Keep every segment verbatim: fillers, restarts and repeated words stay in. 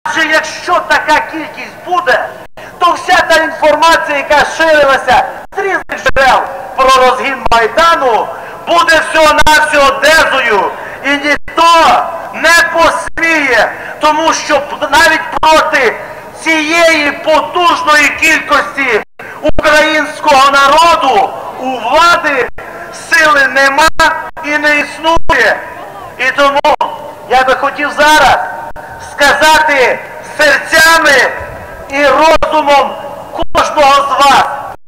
Адже якщо така кількість буде, то вся та інформація, яка ширилася з різних джерел про розгін Майдану, буде всього-навсього дезою. І ніхто не посміє, тому що навіть проти цієї потужної кількості українського народу у влади сили нема і не існує. І тому я би хотів зараз сказати серцями і розумом кожного з вас: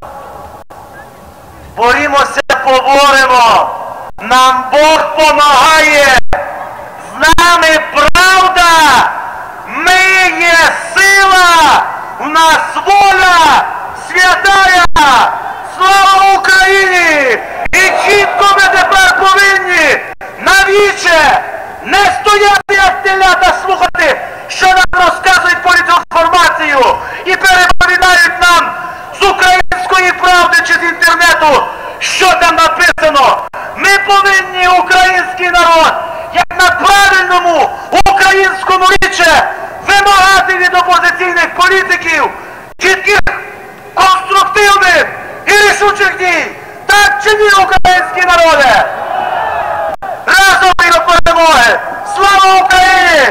борімося, поборемо, нам Бог помагає, з нами правда, ми є сила, у нас воля святая, слава Україні! І чітко ми тепер повинні навіче не стояти, як телята, слухати, що нам розказують політінформацію і переповідають нам з української правди чи з інтернету, що там написано. Ми повинні, український народ, як на правильному українському річчі, вимагати від опозиційних політиків чітких, конструктивних і рішучих дій. Так чи ні, українські народи? Разом і до перемоги! Слава Україні!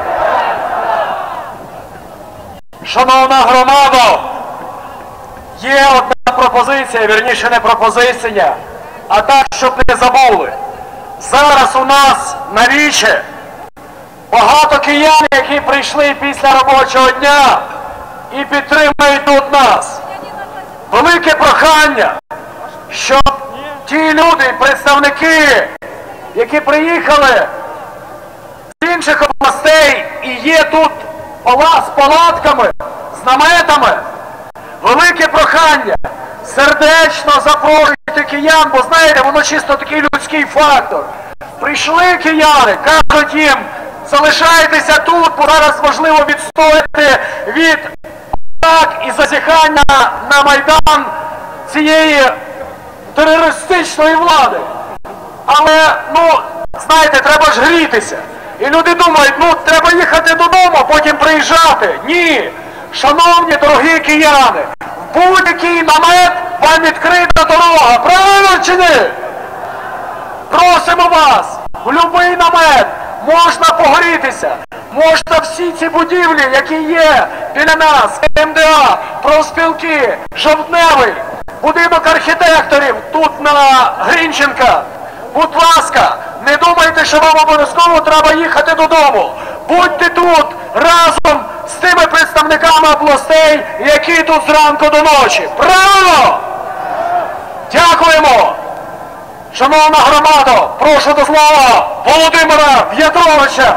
Шановна громада, є одна пропозиція, вірніше не пропозиція, а так, щоб не забули. Зараз у нас на віче багато киян, які прийшли після робочого дня і підтримують тут нас. Велике прохання, щоб ті люди, представники, які приїхали з інших областей і є тут з палатками, з наметами, велике прохання, сердечно запрошуйте киян, бо знаєте, воно чисто такий людський фактор. Прийшли кияни, кажуть їм, залишайтеся тут, бо зараз важливо відстояти від атак і зазіхання на Майдан цієї терористичної влади. Але, ну, знаєте, треба ж грітися. І люди думають, ну, треба їхати додому, а потім приїжджати. Ні! Шановні, дорогі кияни, в будь-який намет вам відкрита дорога. Правильно чи ні? Просимо вас, в будь-який намет можна погрітися. Можна всі ці будівлі, які є біля нас, ем де а, профспілки, Жовтневий, будинок архітекторів тут на Грінченка. Будь ласка, не думайте, що вам обов'язково треба їхати додому. Будьте тут разом з тими представниками областей, які тут зранку до ночі. Правильно? Дякуємо! Шановна громада, прошу до слова Володимира В'ятровича.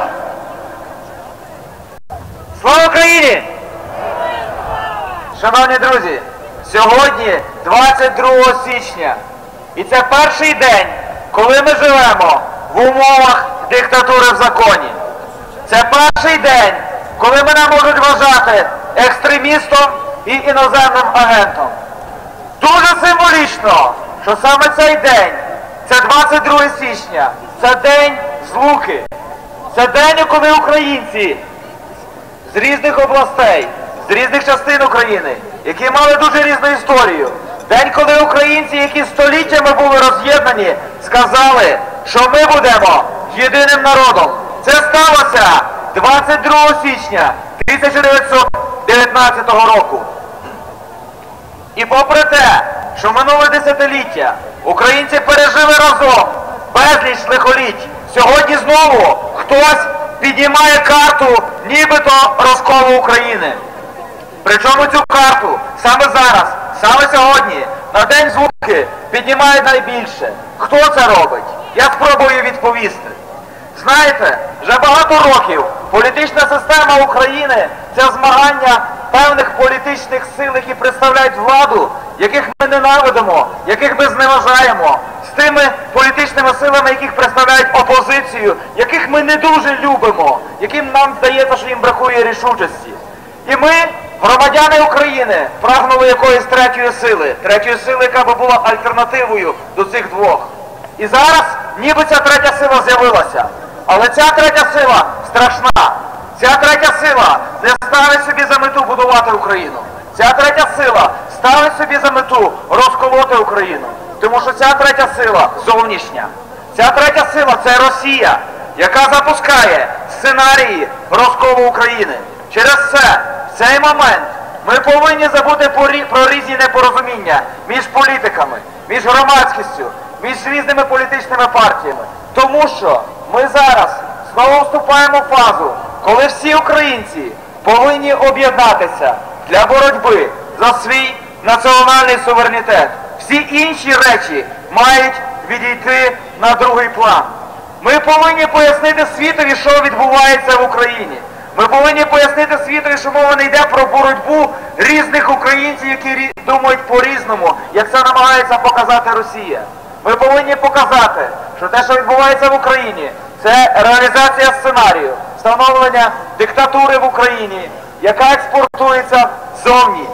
Слава Україні! Шановні друзі, сьогодні двадцять другого січня, і це перший день, коли ми живемо в умовах диктатури в законі. Це перший день, коли мене можуть вважати екстремістом і іноземним агентом. Дуже символічно, що саме цей день, це двадцять друге січня, це день злуки. Це день, коли українці з різних областей, з різних частин України, які мали дуже різну історію, день, коли українці, які століттями були роз'єднані, сказали, що ми будемо єдиним народом. Це сталося двадцять другого січня тисяча дев'ятсот дев'ятнадцятого року. І попри те, що минуле десятиліття українці пережили разом безліч лихоліть, сьогодні знову хтось піднімає карту нібито розколу України. Причому цю карту саме зараз, саме сьогодні, на День Злуки піднімає найбільше. Хто це робить? Я спробую відповісти. Знаєте, вже багато років політична система України – це змагання певних політичних сил, які представляють владу, яких ми ненавидимо, яких ми зневажаємо, з тими політичними силами, яких представляють опозицію, яких ми не дуже любимо, яким нам здається, що їм бракує рішучості. І ми, громадяни України, прагнули якоїсь третьої сили, третьої сили, яка би була альтернативою до цих двох. І зараз ніби ця третя сила з'явилася. Але ця третя сила страшна. Ця третя сила не ставить собі за мету будувати Україну. Ця третя сила ставить собі за мету розколоти Україну. Тому що ця третя сила зовнішня. Ця третя сила – це Росія, яка запускає сценарії розколу України. Через це, в цей момент, ми повинні забути про різні непорозуміння між політиками, між громадськістю, між різними політичними партіями. Тому що ми зараз знову вступаємо в фазу, коли всі українці повинні об'єднатися для боротьби за свій національний суверенітет. Всі інші речі мають відійти на другий план. Ми повинні пояснити світові, що відбувається в Україні. Ми повинні пояснити світові, що мова не йде про боротьбу різних українців, які думають по-різному, як це намагається показати Росія. Ми повинні показати, що те, що відбувається в Україні, це реалізація сценарію, встановлення диктатури в Україні, яка експортується ззовні.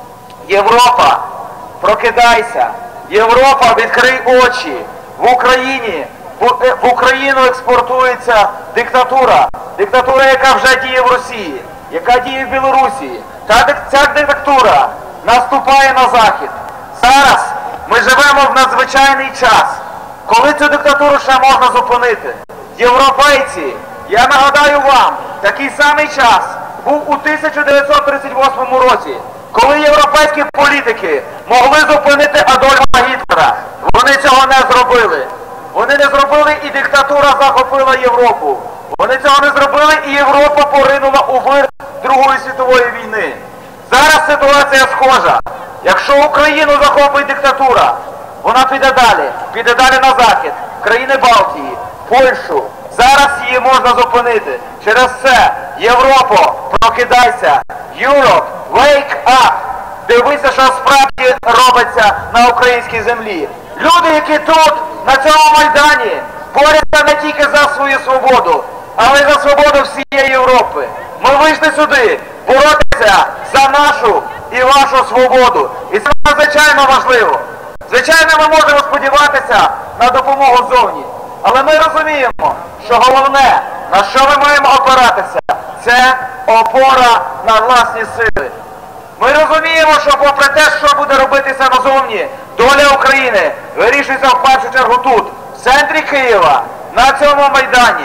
Європа, прокидайся! Європа, відкрий очі! В Україні, в Україну експортується диктатура. Диктатура, яка вже діє в Росії, яка діє в Білорусі. Та, ця диктатура наступає на Захід. Зараз ми живемо в надзвичайний час, коли цю диктатуру ще можна зупинити. Європейці, я нагадаю вам, такий самий час був у тисяча дев'ятсот тридцять восьмому році, коли європейські політики могли зупинити Адольфа Гітлера. Вони цього не зробили. Вони не зробили, і диктатура захопила Європу. Вони цього не зробили, і Європа поринула у вир Другої світової війни. Зараз ситуація схожа. Якщо Україну захопить диктатура, вона піде далі. Піде далі на захід, країни Балтії, Польщу. Зараз її можна зупинити. Через це, Європо, прокидайся. Europe, wake up. Дивися, що справді робиться на українській землі. Люди, які тут, на цьому Майдані, борються не тільки за свою свободу, але й за свободу всієї Європи. Ми вийшли сюди боротися за нашу і вашу свободу. І це надзвичайно важливо. Звичайно, ми можемо сподіватися на допомогу ззовні. Але ми розуміємо, що головне, на що ми маємо опиратися, це опора на власні сили. Ми розуміємо, що попри те, що буде робитися назовні, доля України вирішується в першу чергу тут, в центрі Києва, на цьому Майдані.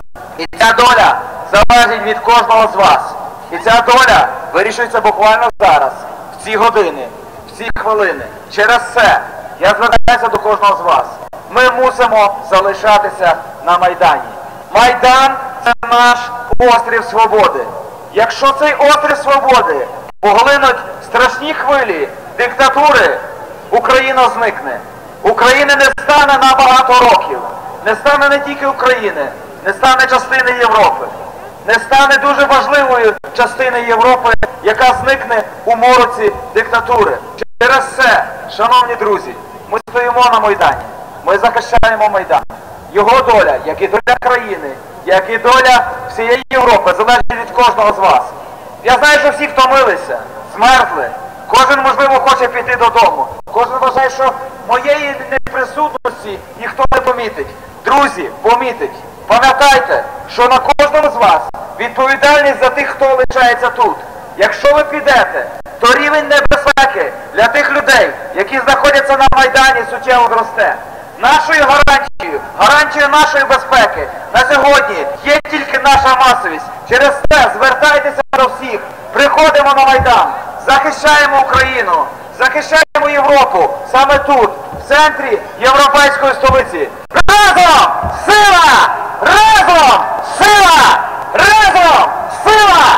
І ця доля залежить від кожного з вас. І ця доля вирішується буквально зараз, в ці години, в ці хвилини. Через це я звертаюся до кожного з вас. Ми мусимо залишатися на Майдані. Майдан – це наш острів свободи. Якщо цей острів свободи поглинуть страшні хвилі диктатури, Україна зникне. України не стане на багато років. Не стане не тільки України, не стане частини Європи. Не стане дуже важливою частини Європи, яка зникне у мороці диктатури. Через це, шановні друзі, ми стоїмо на Майдані. Ми захищаємо Майдан. Його доля, як і доля країни, як і доля всієї Європи, залежить від кожного з вас. Я знаю, що всі втомилися, змерзли. Кожен, можливо, хоче піти додому. Кожен вважає, що моєї неприсутності ніхто не помітить. Друзі, помітить. Пам'ятайте, що на кожному з вас відповідальність за тих, хто лишається тут. Якщо ви підете, то рівень небезпеки для тих людей, які знаходяться на Майдані, суттєво зросте. Нашою гарантією, гарантією нашої безпеки на сьогодні є тільки наша масовість. Через це звертайтеся до всіх. Приходимо на Майдан, захищаємо Україну, захищаємо Європу саме тут, в центрі європейської столиці. Разом! Сила! Разом! Сила! Разом! Сила!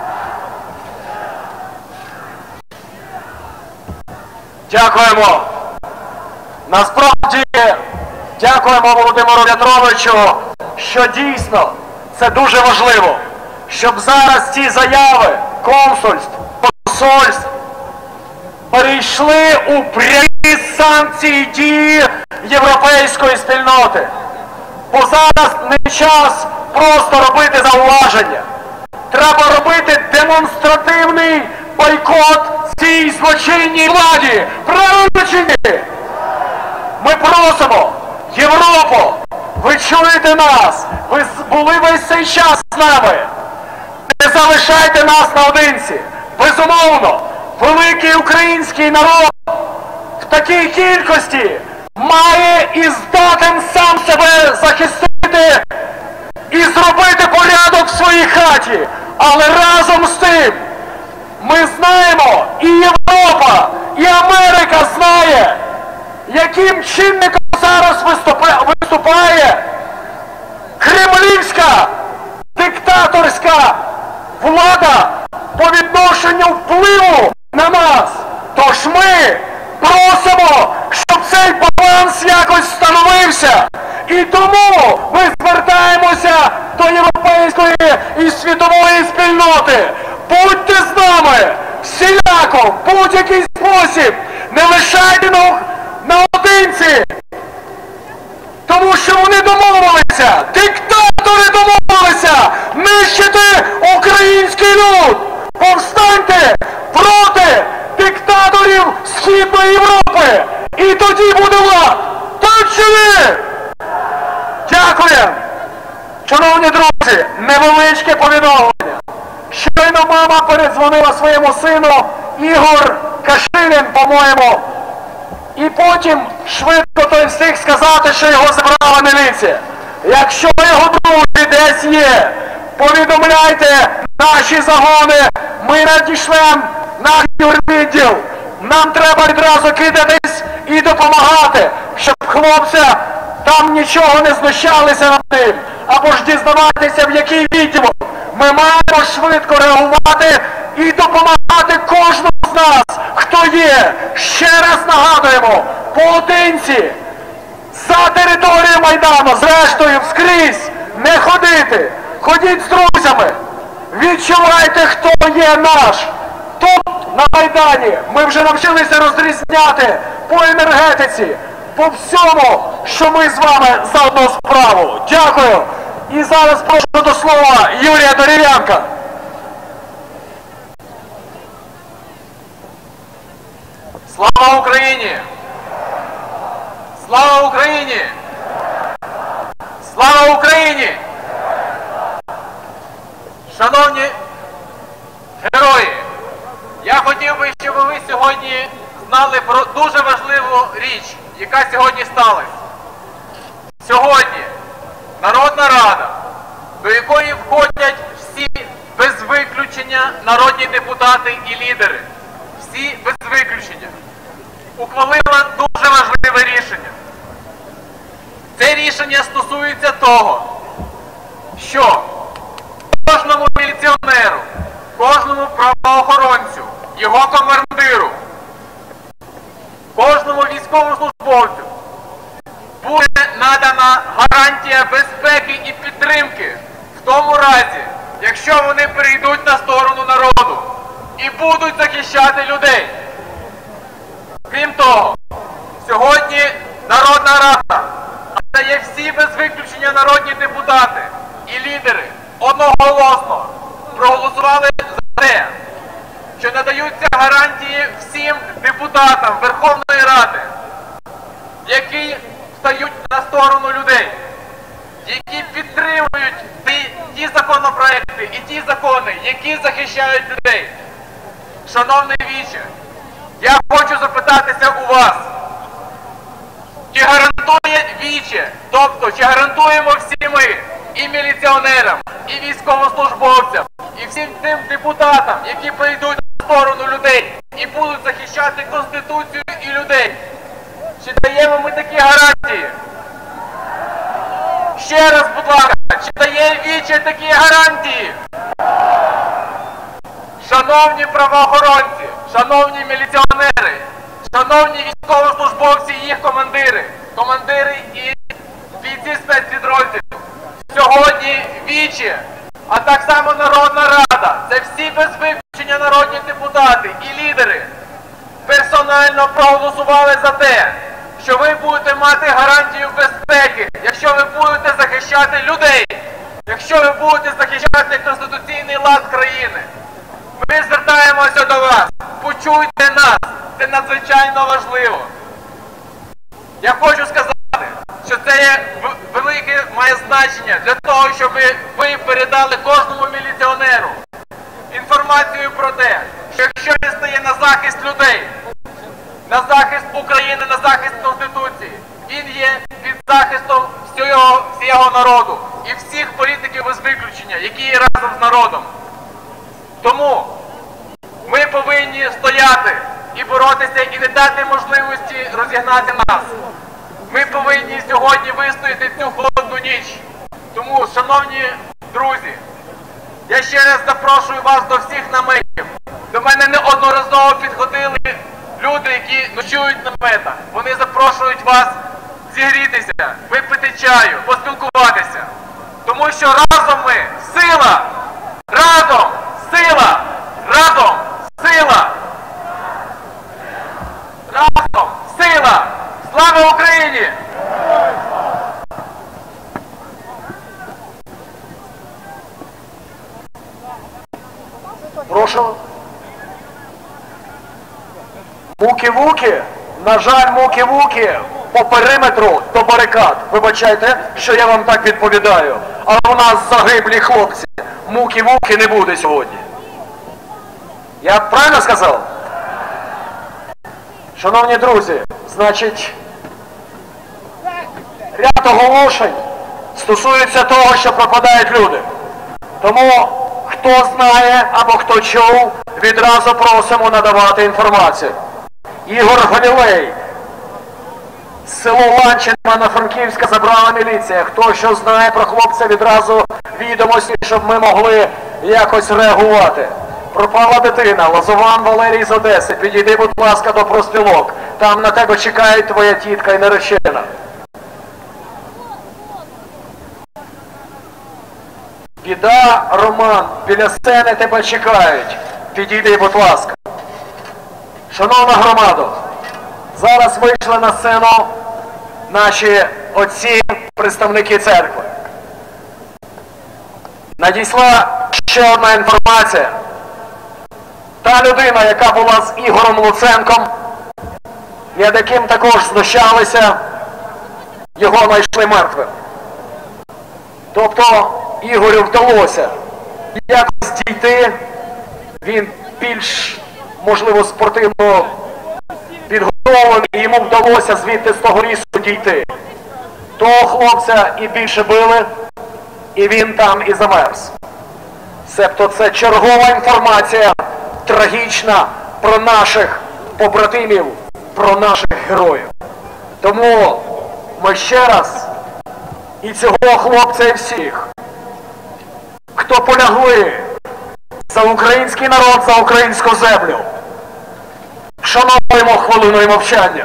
Дякуємо. Насправді, дякуємо Володимиру В'ятровичу, що дійсно це дуже важливо, щоб зараз ці заяви консульств, посольств перейшли у прямі санкції дії європейської спільноти. Бо зараз не час просто робити зауваження. Треба робити демонстративний бойкот цій злочинній владі. Правильно чи ні? Ми просимо, Європу, ви чуєте нас, ви були весь цей час з нами. Не залишайте нас наодинці. Безумовно, великий український народ в такій кількості має і здатен сам себе захистити і зробити порядок в своїй хаті. Але разом з тим ми знаємо, і Європа, і Америка знає, яким чинником зараз виступає кремлівська диктаторська влада по відношенню впливу на нас. Тож ми просимо, щоб цей баланс якось встановився. І тому ми звертаємося до європейської і світової спільноти. Будьте з нами всіляко, в будь-який спосіб. Не лишайте нас наодинці. Тому що вони домовилися, диктатори домовилися нищити український люд. Повстаньте проти диктаторів Східної Європи. І тоді буде лад. Так чи ні? Дякую. Шановні друзі, невеличке повідомлення. Щойно мама передзвонила своєму сину, Ігор Кашилін, по-моєму, і потім швидко той встиг сказати, що його забрала міліція. Якщо його друзі десь є, повідомляйте наші загони, ми надішлемо наш юрвідділ. Нам треба відразу кидатись і допомагати, щоб хлопця там нічого не знущалися над ним, або ж дізнаватися, в який відділок. Ми маємо швидко реагувати і допомагати кожному з нас, хто є. Ще раз нагадуємо, поодинці, за територію Майдану, зрештою, вскрізь, не ходити. Ходіть з друзями. Відчувайте, хто є наш. Тут, на Майдані, ми вже навчилися розрізняти по енергетиці, по всьому, що ми з вами за одну справу. Дякую. І зараз прошу до слова Юрія Дерев'янка. Слава Україні! Слава Україні! Слава Україні! Шановні герої, я хотів би, щоб ви сьогодні знали про дуже важливу річ, яка сьогодні сталася. Сьогодні Народна Рада, до якої входять всі без виключення народні депутати і лідери, всі без виключення, ухвалила дуже важливе рішення. Це рішення стосується того, що кожному міліціонеру, кожному правоохоронцю, його командиру, кожному військовослужбовцю буде надана гарантія безпеки і підтримки в тому разі, якщо вони перейдуть на сторону народу і будуть захищати людей. Крім того, сьогодні Народна Рада, а є всі без виключення народні депутати і лідери, одноголосно проголосували за те, що надаються гарантії всім депутатам Верховної Ради, які стають на сторону людей, які підтримують ті, ті законопроекти і ті закони, які захищають людей. Шановний віче, я хочу запитатися у вас, чи гарантує віче, тобто чи гарантуємо всі ми, і міліціонерам, і військовослужбовцям, і всім тим депутатам, які прийдуть на сторону людей і будуть захищати Конституцію і людей, чи даємо ми такі гарантії? Ще раз, будь ласка, чи дає віче такі гарантії? Шановні правоохоронці, шановні міліціонери, шановні військовослужбовці і їх командири, командири і бійці спецпідрозділів, сьогодні віче, а так само Народна Рада, це всі без виключення народні депутати і лідери, персонально проголосували за те, що ви будете мати гарантію безпеки, якщо ви будете захищати людей, якщо ви будете захищати конституційний лад країни. Ми звертаємося до вас, почуйте нас, це надзвичайно важливо. Я хочу сказати, що це є велике має значення для того, щоб ви передали кожному міліціонеру, інформацію про те, що якщо він стає на захист людей, на захист України, на захист Конституції, він є під захистом всього, всього народу і всіх політиків без виключення, які є разом з народом. Тому ми повинні стояти і боротися, і не дати можливості розігнати нас. Ми повинні сьогодні вистояти цю холодну ніч. Тому, шановні друзі, я ще раз запрошую вас до всіх наметів. До мене неодноразово підходили люди, які ночують на наметах. Вони запрошують вас зігрітися, випити чаю, поспілкуватися. Тому що разом ми сила! Разом сила! Разом сила! Разом сила! Слава Україні! Прошу. Муки-вуки, на жаль, муки-вуки по периметру до барикад. Вибачайте, що я вам так відповідаю. Але у нас загиблі хлопці. Муки-вуки не буде сьогодні. Я правильно сказав? Шановні друзі, значить, ряд оголошень стосується того, що пропадають люди. Тому, хто знає або хто чув, відразу просимо надавати інформацію. Ігор Галілей, село Ланчин, Івано-Франківська, забрала міліція. Хто що знає про хлопця, відразу відомості, щоб ми могли якось реагувати. Пропала дитина, Лозован Валерій з Одеси. Підійди, будь ласка, до профспілок. Там на тебе чекають твоя тітка і наречена. Біда, Роман, біля сцени тебе чекають. Підійди, будь ласка. Шановна громадо, зараз вийшли на сцену наші отці, представники церкви. Надійшла ще одна інформація. Та людина, яка була з Ігорем Луценком, над яким також знущалися, його знайшли мертвим. Тобто Ігорю вдалося якось дійти, він більш, можливо, спортивно підготовлений, і йому вдалося звідти з того лісу дійти. Того хлопця і більше били, і він там і замерз. Себто це чергова інформація, трагічна, про наших побратимів, про наших героїв. Тому ми ще раз і цього хлопця, і всіх, хто полягли за український народ, за українську землю, шануємо хвилиною мовчання.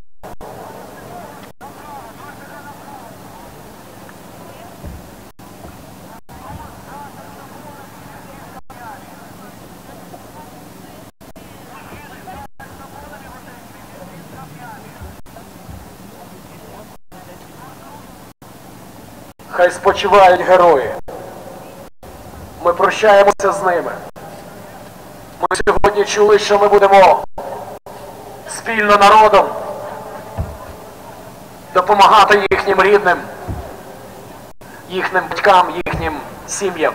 Хай спочивають герої. Ми прощаємося з ними. Ми сьогодні чули, що ми будемо спільно народом допомагати їхнім рідним, їхнім батькам, їхнім сім'ям.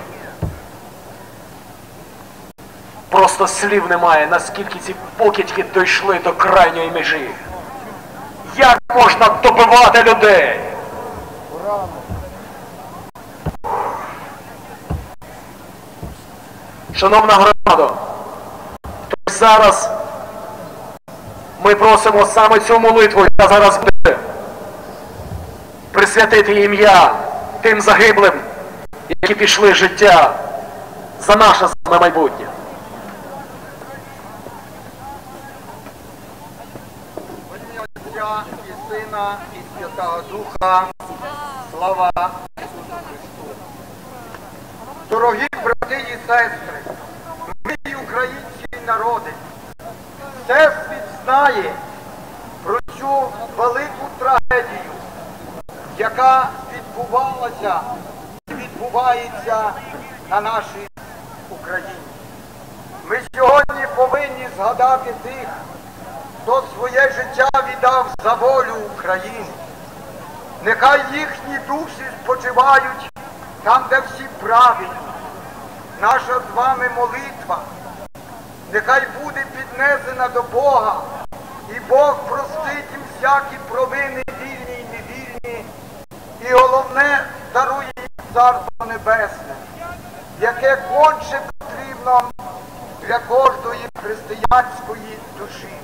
Просто слів немає, наскільки ці покидьки дійшли до крайньої межі. Як можна добивати людей? Шановна громада, то зараз ми просимо саме цю молитву, яка зараз буде, присвятити ім'я тим загиблим, які пішли з-життя за наше з вами майбутнє. В ім'я Отця і Сина, і Святого Духа, слава Ісусу Христу. Дорогі брати і сестри, ми, українські народи, Всесвіт знає про цю велику трагедію, яка відбувалася і відбувається на нашій Україні. Ми сьогодні повинні згадати тих, хто своє життя віддав за волю України. Нехай їхні душі спочивають там, де всі правильні. наша з вами молитва нехай буде піднесена до Бога, і Бог простить їм всякі провини вільні і невільні, і головне, дарує їм Царство Небесне, яке конче потрібно для кожної християнської душі.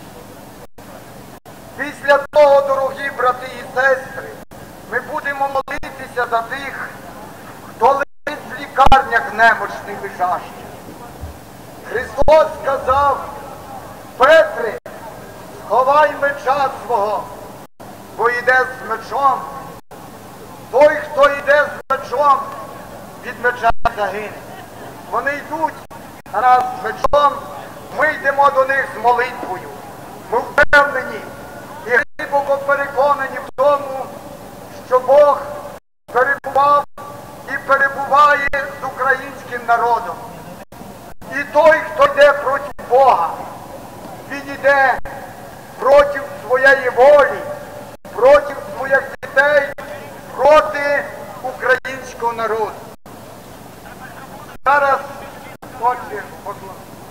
Після того, дорогі брати і сестри, ми будемо молитися за тих, хто лежить в лікарнях немощних і жажчих. Христос сказав: Петре, сховай меча свого, бо йде з мечом. Той, хто йде з мечом, від меча загине. Вони йдуть раз з мечом, ми йдемо до них з молитвою. Ми впевнені і глибоко переконані в тому, що Бог перебував і перебуває з українським народом. І той, хто йде проти Бога, він йде проти своєї волі, проти своїх дітей, проти українського народу. Зараз, отче, поклон.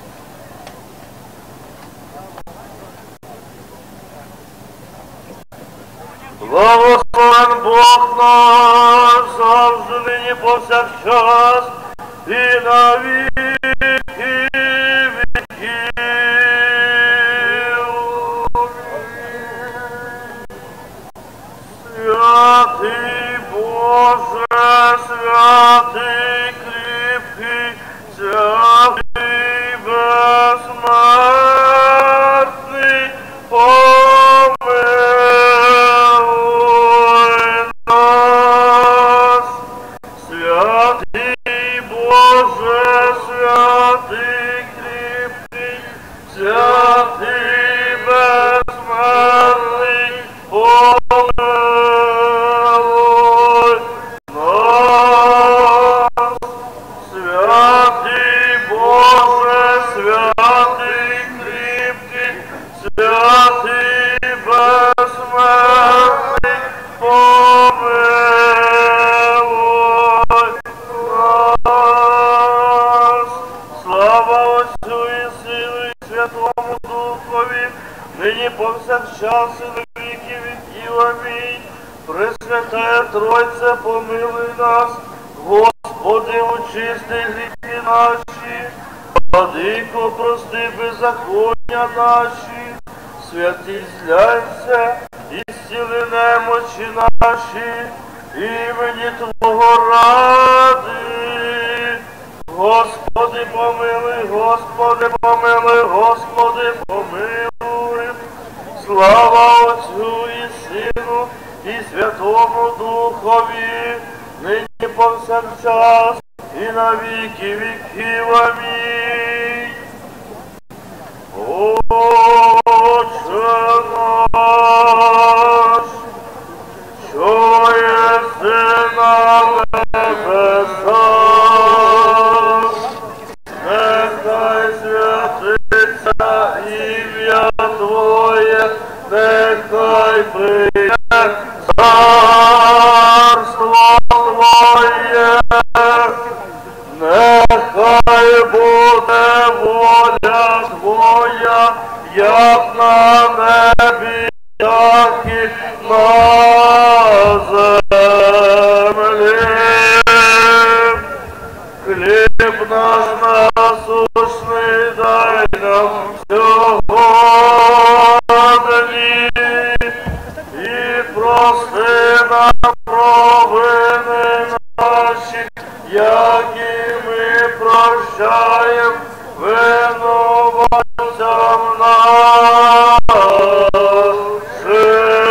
Благословен Бог наш, завжди нині повсякчас і на віки віків. Святий Боже, святий кріпкий, святий безсмертний, помилуй нас. Святий Боже, святий кріпкий, святий безсмертний, помилуй нас. Святий Боже, святий кріпкий, святий безсмертний, помилуй нас. Слава Отцю і Сину і Святому Духові, нині повсякчас і на віки віків. Амінь. Пресвятая Тройця, помилуй нас, Господи, очисти гріхи наші, Владико, прости беззаконня наші, святий зглянься і зціли немочі наші, імені Твого ради. Господи, помилуй, Господи, помилуй, Господи, помилуй. Слава Отцю і Сину і Святому Духові, нині повсякчас і на віки віків. Амінь. Отче наш, що єси на небесах, нехай святиться ім'я Твоє, нехай прийде царство Твоє, нехай буде воля Твоя, як на небі, так і на землі. Хліб наш насущний дай нам сьогодні, і прости нам провини наші, як і ми прощаємо винуватцям нашим.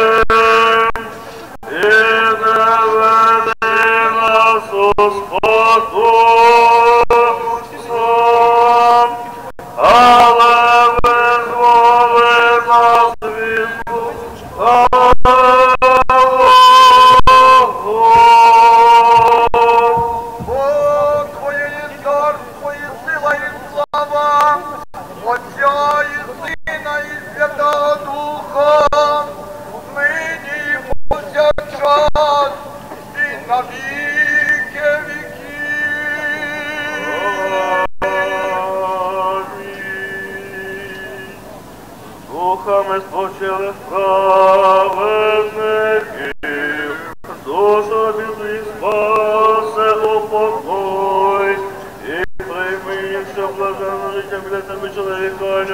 духами спочилих праведників, душу бідний спасе упокой, і прийми їх, що блаженно життя біля тебе чоловіка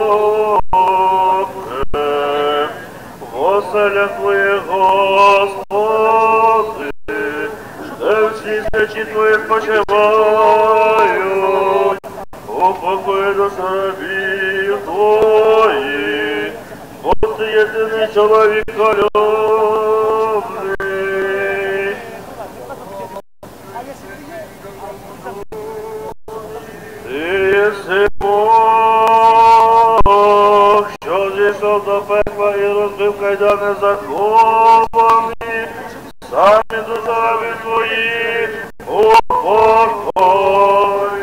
любе. В оселях твоїх, Господи, де всі свячі твої почивають, упокой душу рабів твоїх, бо ти єдиний чоловіка любний. Ти єси Бог, що зійшов до пекла і розбив кайдани заховані, самі душаві твої упокой.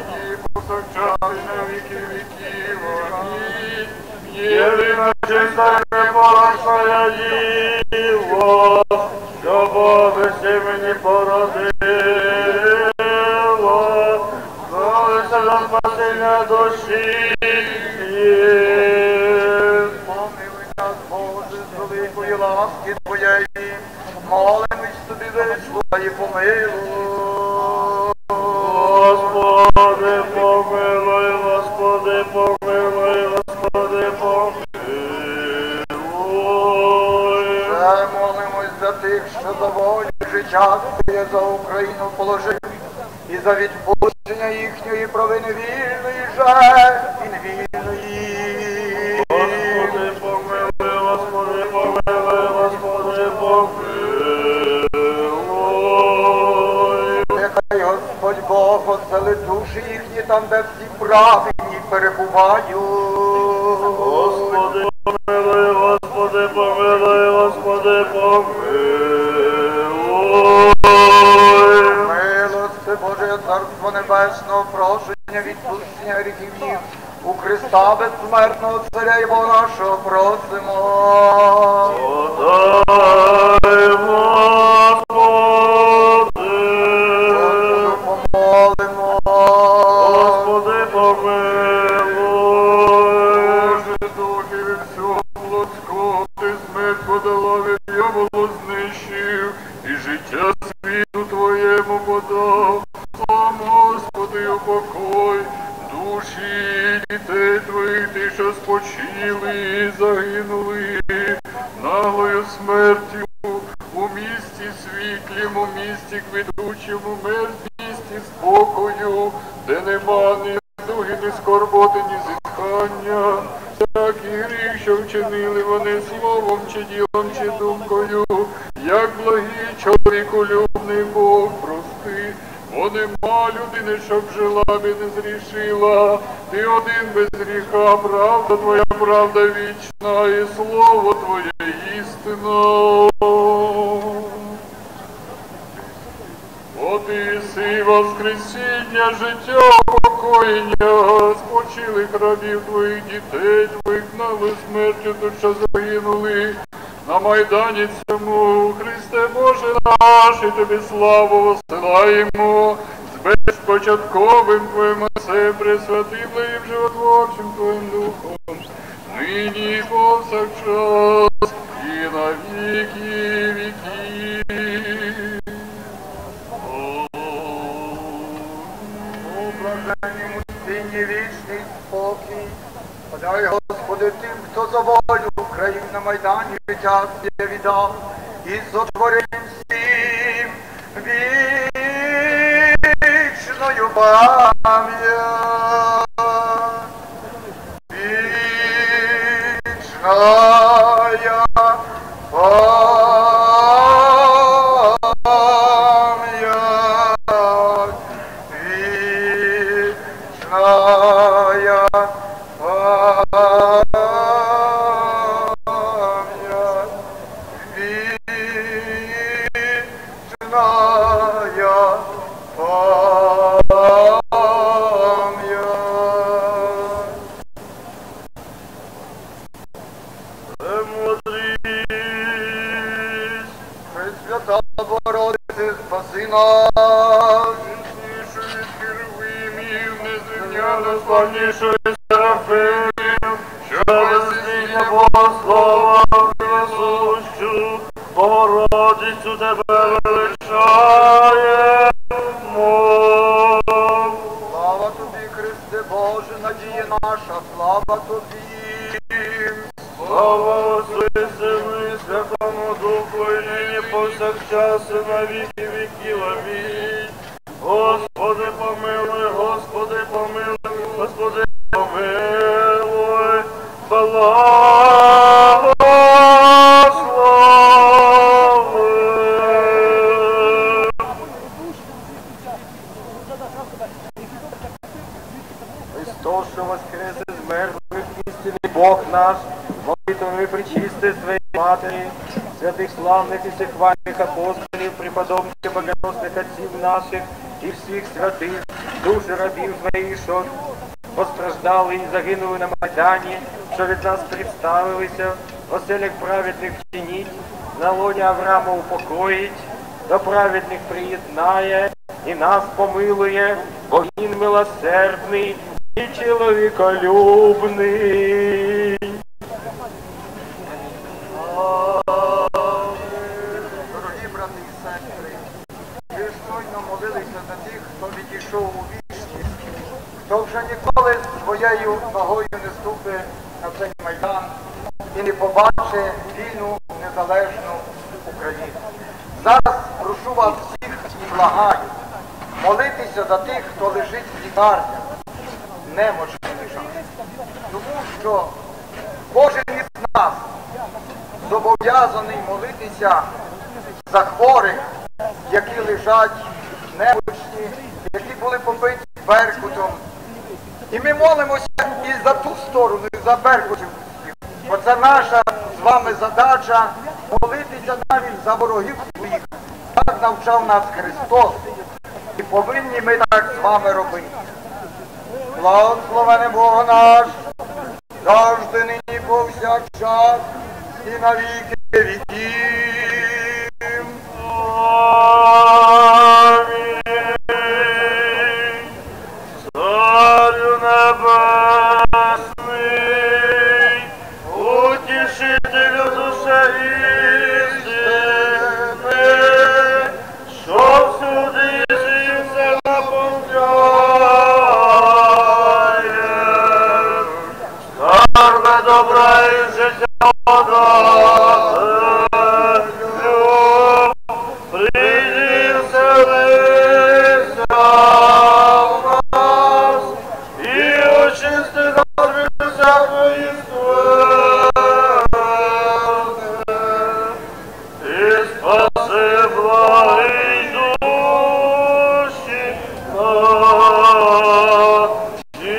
Єдина чиста і непорочна діва, що Боже мені породила, молися за спасіння душі. Помилуй нас, Боже, з великої ласки Твоєї, молимось Тобі, вислухай і помилуй. Господи, помилуй, Господи, помилуй, Господи, помилуй. Вже молимось за тих, що за волю життя Твоє за Україну положив, і за відпущення їхньої провини вільної же і невільної. Господи, помилуй, Господи, помилуй, Господи, помилуй. Нехай Господь Бог оселить душі їхні там, де всі праведні перебувають. Господи, помилуй, Господи, помилуй, Господи, помилуй. Милости Боже, Царство Небесного, прощення, відпущення гріхів їх, у Христа безсмертного Царя і Бога нашого просимо. Подай, Господи. Господу помолимо. Господи, помилуй. Боже, духи від всього плотського, ти смерть подала, від дьяволу знищив, і життя світу Твоєму подав. Слава Господи, упокой душі дітей Твоїх, ти, що спочили і загинули наглою смертю у місті світлім, у місті квітучому, мир, місті спокою, де нема ні дуги, ні скорботи, ні зітхання. Всякий гріх, що вчинили вони словом, чи ділом, чи думкою, як благий чоловіколюбний Бог, прости, бо нема людини, щоб жила би не зрішила. Ти один без гріха, правда Твоя, правда вічна, і слово Твоє істина. О, ти си воскресіння, життя, упокоєння, спочилих рабів Твоїх, дітей Твоїх, наглою смертю тут, що загинули на Майдані цьому. Христе Боже наш, і Тобі славу посилаємо з безпочатковим Твоїм Отцем, пресвятим Твоїм животворчим Твоїм Духом, нині і повсякчас, і на віки віків. У блаженнім устинні вічний спокій. Подай, Господи, тим, хто за волю України на Майдані життя своє віддав, і сотворим всім вічною пам'ять. Вічная пам'ять. Вічная пам'ять. Вічная пам'ять. Премудрість. Пресвята Богородице, спаси нас. Чеснішою від херувимів, незрівняно Славнішою Серафимів, що вознесіння Боже, надія наша, слава Тобі. Слава Отцу і Сину і Святому Духу, і нині повсякчас і на віки віків. Амінь. Господи, помилуй, Господи, помилуй, Господи, помилуй, благослови. Христос, що воскрес із мертвих, істинний Бог наш, молитвами причисти своєї Матері, святих славних і всехвальних апостолів, преподобних і богоносних отців наших і всіх святих, душі рабів твоїх, що постраждали і загинули на Майдані, що від нас представилися, оселях праведних вчиніть, на лоні Авраама упокоїть, до праведних приєднає і нас помилує, бо він милосердний і чоловіколюбний. Дорогі брати і сестри, ви щойно молилися за тих, хто відійшов у вічність, хто вже ніколи своєю ногою не ступить на цей майдан і не побачить вільну, незалежну Україну. Зараз прошу вас всіх і благаю молитися за тих, хто лежить в лікарнях, немочі лежать. Тому що кожен із нас зобов'язаний молитися за хворих, які лежать немочні, які були побиті беркутом. І ми молимося і за ту сторону, і за беркутів. Бо це наша з вами задача молитися навіть за ворогів своїх. Так навчав нас Христос. І повинні ми так з вами робити. Благословений Бог наш, завжди нині повсякчас і на віки віків. Амінь. Царю небесний, утішителю душе істини, що всюди все наповняє, скарби добра і життя подателю, прийди вселися в нас і очисти нас від всякої скверни, і спаси благі душі наші.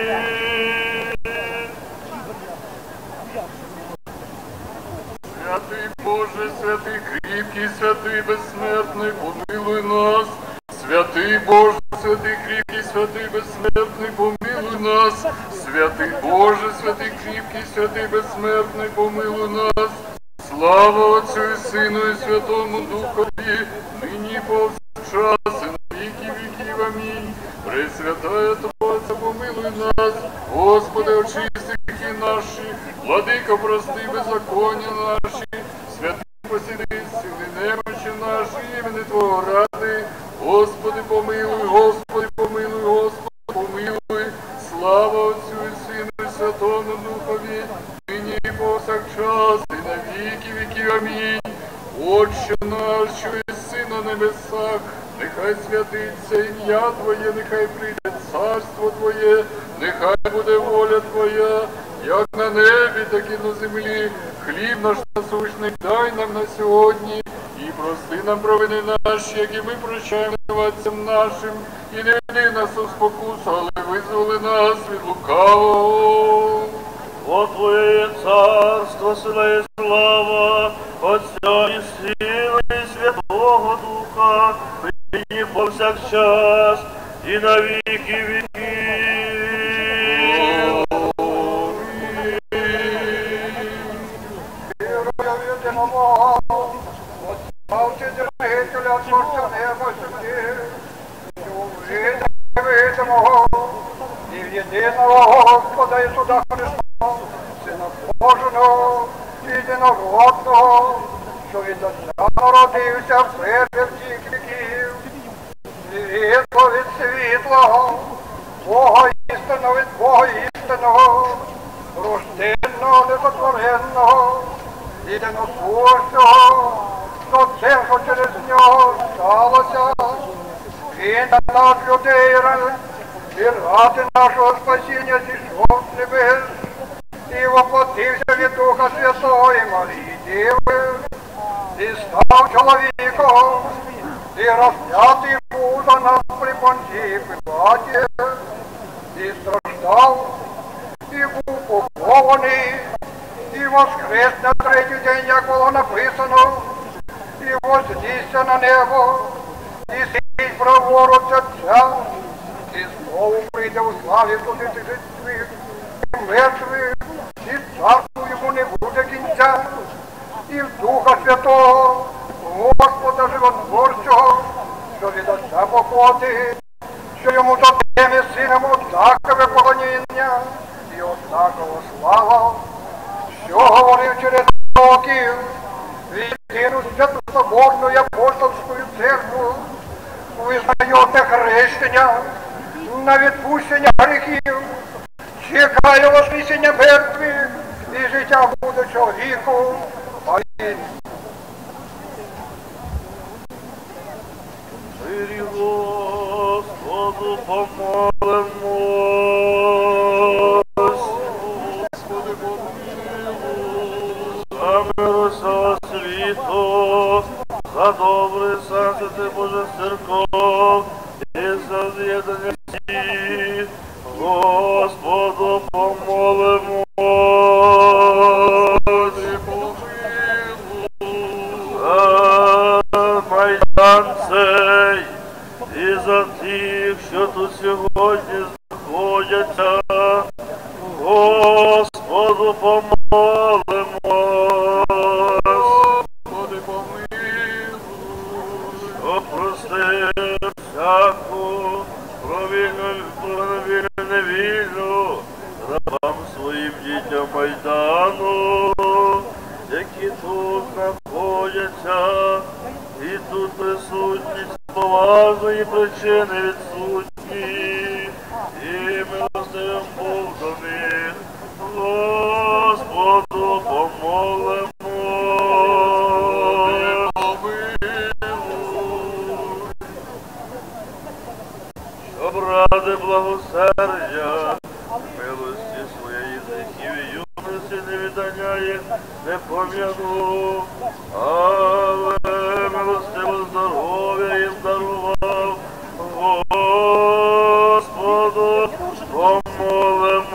Святий Боже, святий кріпкий, святий безсмертний, помилуй нас. Святий Боже, святий кріпкий, святий безсмертний, помилуй нас. Святий Боже, святий кріпкий, святий безсмертний, помилуй нас. Слава Отцю і Сину і Святому Духові, нині повсякчас і на віки віків. Амінь. Пресвятая Тройця, помилуй нас. Господи, очисти гріхи наші, Владико, прости беззаконня наші, святий посіди сили немочі наші, імені Твого ради. Господи, помилуй, Господи, помилуй, Господи, помилуй. Слава Отцю і Сину і Святому Духові, нині і повсякчас і на віки віків. Амінь. Отче наш, що єси на небесах, нехай святиться ім'я Твоє, нехай прийде царство Твоє, нехай буде воля Твоя, як на небі, так і на землі. Хліб наш насущний дай нам на сьогодні, і прости нам провини наші, як і ми прощаємо винуватцям нашим, і не веди нас у спокусу, але визволи нас від лукавого. О Твоє є царство, сила і слава, Отця і Сили, і Святого Духа, нині повсякчас і на віки віків. Вірую в єдиного Отця, Вчителя, Творця неба і землі, що в єдиного невидимого і в єдиного Господа Ісуса Христа, Сина Божого, єдинородного, що від Отця народився вперше всіх віків, світло від світлого, Бога із істинного від Бога істинного, рожденного, несотвореного, єдиносущого, що те, що через нього сталося. Він на нас, людей, і ради нашого спасіння зійшов з небес, і воплотився від Духа Святого і Марії Діви, і став чоловіком, і розп'ятий був за нас при Понтії Пилаті, і страждав, і був похований, і воскрес на третій день, як було написано, і вознісся на небо, і сидить праворуч Отця, і знову прийде у славі судити життєвих і мертвих, і царству йому не буде кінця, і в Духа Святого, Господа Животворчого, що від Отця походить, що йому за теми сином однакове поклоніння і однакова слава, що говорив через років, єдину святу соборну і апостольську церкву, визнаю одне хрещення на відпущення гріхів, чекаю воскресіння мертвих і життя будучого віку. Амінь. Мирі Господу помолимось. Господи, помилуй. За мир усього світу, за добрий серце ти, Боже, церков, і за з'єднання всіх, Господу помолимось. За Майдан цей і за тих, що тут сьогодні знаходяться, Господу помолимось. Господи, помилуй. Що прости всяку провільну, провільну, невільну рабам своїм дітям Майдану, які тут знаходяться, і тут присутні з поважної причини відсутні, і милостивим Бог до них, Господу помолимось. Щоб ради благосердя, милості своєї гріхів і юності невідання їх не пом'яну, але милостиво здоров'я їм дарував, Господу помолимось.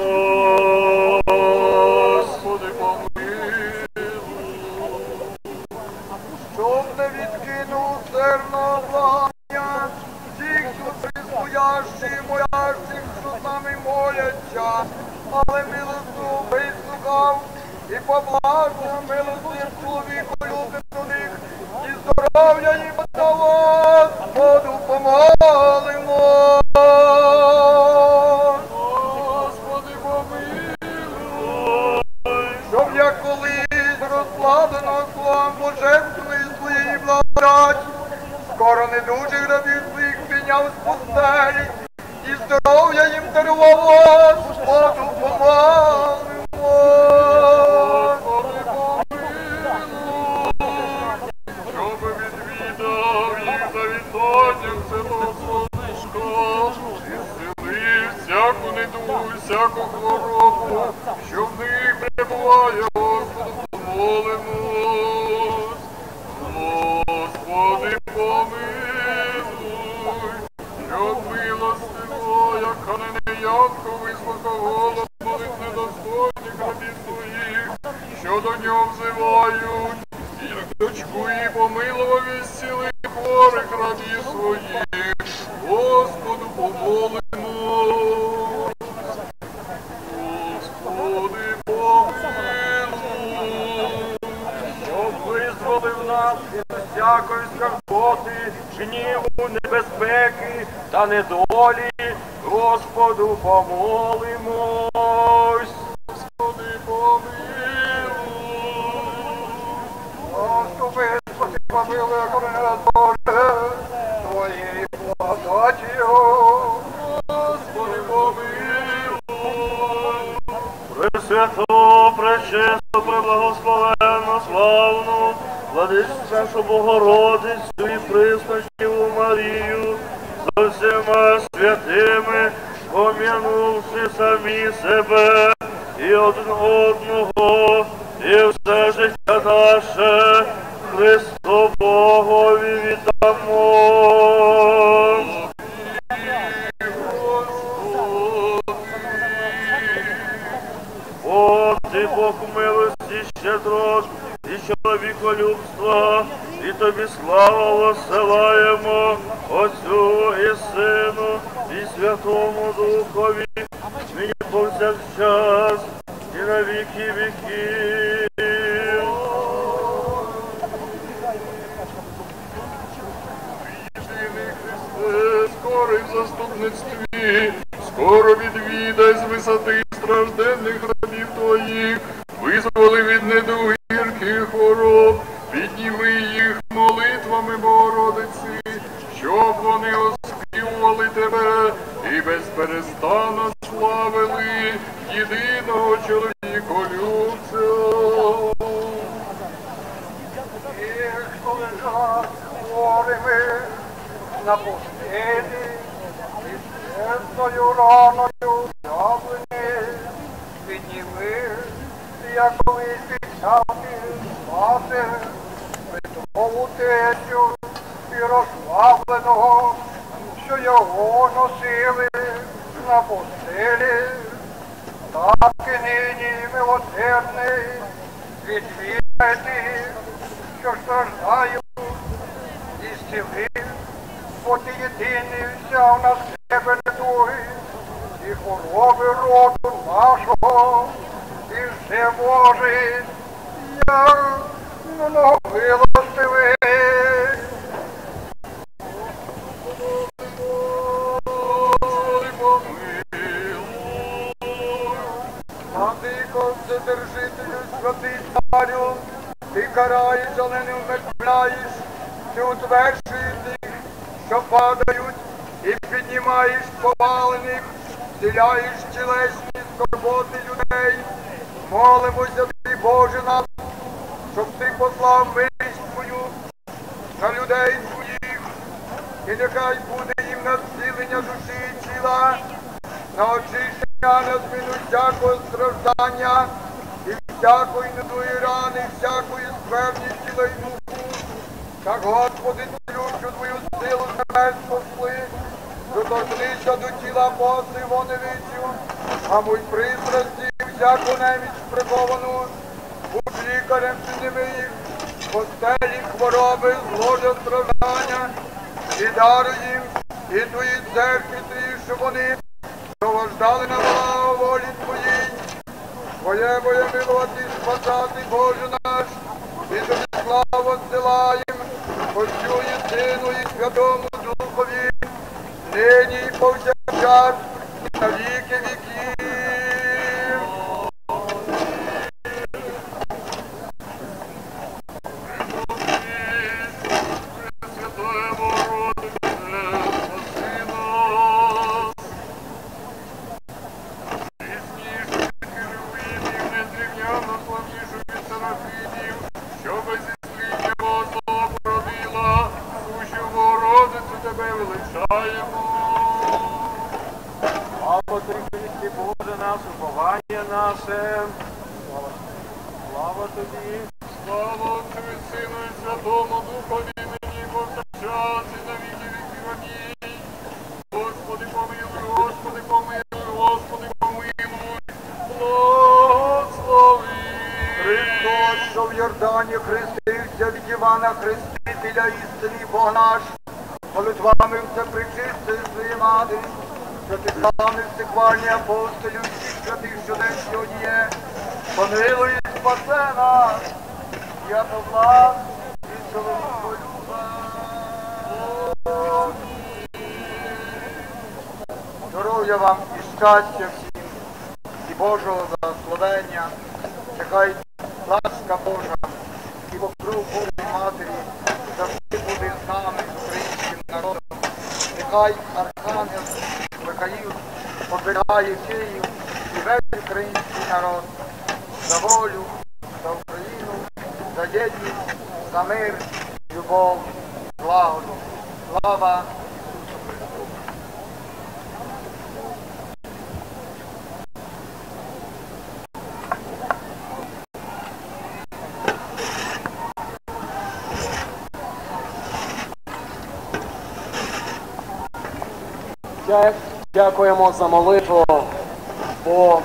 Господи, помилуй. Щоб не відкинув серного благання тих, що присуящі, моящих, що з нами моляться, але милосту вислухав і поблажня милостив чоловіку любим до них, і здоров'я їм дало, Господу помолимо. Господи, помилуй. Щоб як колись розкладено словом божественної своєї благодаті, скоро недужих рабів своїх підняв з пустелі, і здоров'я їм дарував, Господу помолимо. Господи, помилуй. Щоб відвідав їх за відтонням село сонечко, і зцілив всяку недугу, всяку хворобу, що в них перебуває, Господу помолимось. Господи, помилуй, щоб милостиво, яка не неянко вислухав голос молитв недостойних рабів своїх, що до нього взивають, і як дочку її помилував і зцілив хворих рабів своїх, Господу помолимо. Господи, помилуй. Щоб визволив нас від всякої скарботи, гніву, небезпеки та недолі, Господу помолимось. Господи, помилуй. Господи, Господи, помилуй, як не Боже, Твоєї благодаті. Господи, помилуй. Пресвяту, пречисту, преблагословенну, славну, владичцю Богородицю і присночіву Марію, со всіма святими, пом'янувши самі себе і один одного, і все життя наше Христу Богові віддамо. О, ти Бог милості, щедрот і чоловіколюбства, і тобі славу воссилаємо, Отцю і Сину, і Святому Духові, нині повсякчас, і на віки віків. Єдиний Христе, скорий в заступництві, скоро відвідай з висоти стражденних рабів твоїх, визволи від недуги гірких хвороб, підніми їх молитвами Богородиці, щоб вони оспівували тебе і безперестанно славили єдиного чоловіколюбця. Тих, хто лежать хворими на постелі, і серцею раною явлені, підніми, як колись підняв ти спати, Петрову течу і розслабленого, що його носили на постелі. Так і нині милосердний, відвідай тих, що страждають, і зціли, бо ти єдиний взяв на себе недуги і хвороби роду нашого, і все може, я милостивий. Владико, Вседержителю, святий царю, ти караєш, але не вмертвляєш, ти утверджуєш тих, що падають, і піднімаєш повалених, зціляєш тілесні скорботи людей. Молимося тобі, Боже наш, щоб ти послав милість твою на людей твоїх, і нехай буде їм на зцілення душі і тіла, на очищення, на зміну всякого страждання і всякої недуги рани, всякої скверні тіла й духу. Так, Господи, цілющу твою силу з небес посли, доторкнися до тіла апостолів воневицю, а мой пристрасті всяку неміч приховану, будь лікарем, підніми їх, постелі, хвороби, зложа, страждання, і даруй їм, і твої церкві твої, щоб вони провождали на благо волі Твоїй. Твоє моє милувати, спасати, Боже наш, і тобі славу зсилаєм, Отцю і Сину і Святому Духові, нині і повсякчас, і на віки віків. Пресвятая Богородице, спаси нас. Пізніше від херувимів, незрівняно славнішу від серафимів, що без істління Бога породила, сущу Богородицю тебе величаємо. Слава тобі, Боже наш, уповання наше. Слава тобі. Слава Отцю і Сину і Святому Духові, нині і повсякчас і на віки віків. Амінь. Господи помилуй, Господи помилуй, Господи помилуй, благослови. Христос, що в Йордані хрестився від Івана Хрестителя, істинний Бог наш, молитвами всепречистої своєї матері, святихами всехвальні апостолів, всіх святих, що день сьогодні є, помилуй і спасе нас, я то влас і чоловіколюба. Здоров'я вам і щастя всім, і Божого благословення, нехай ласка Божа і покров Божої Матері завжди буде з нами, з українським народом. Нехай Архангел Михаїл оберігає Київ і і весь український народ за волю, за Україну, за єдність, за мир, любов, злагоду. Слава Ісусу Христу! Дя- Дякуємо за молитву, бо,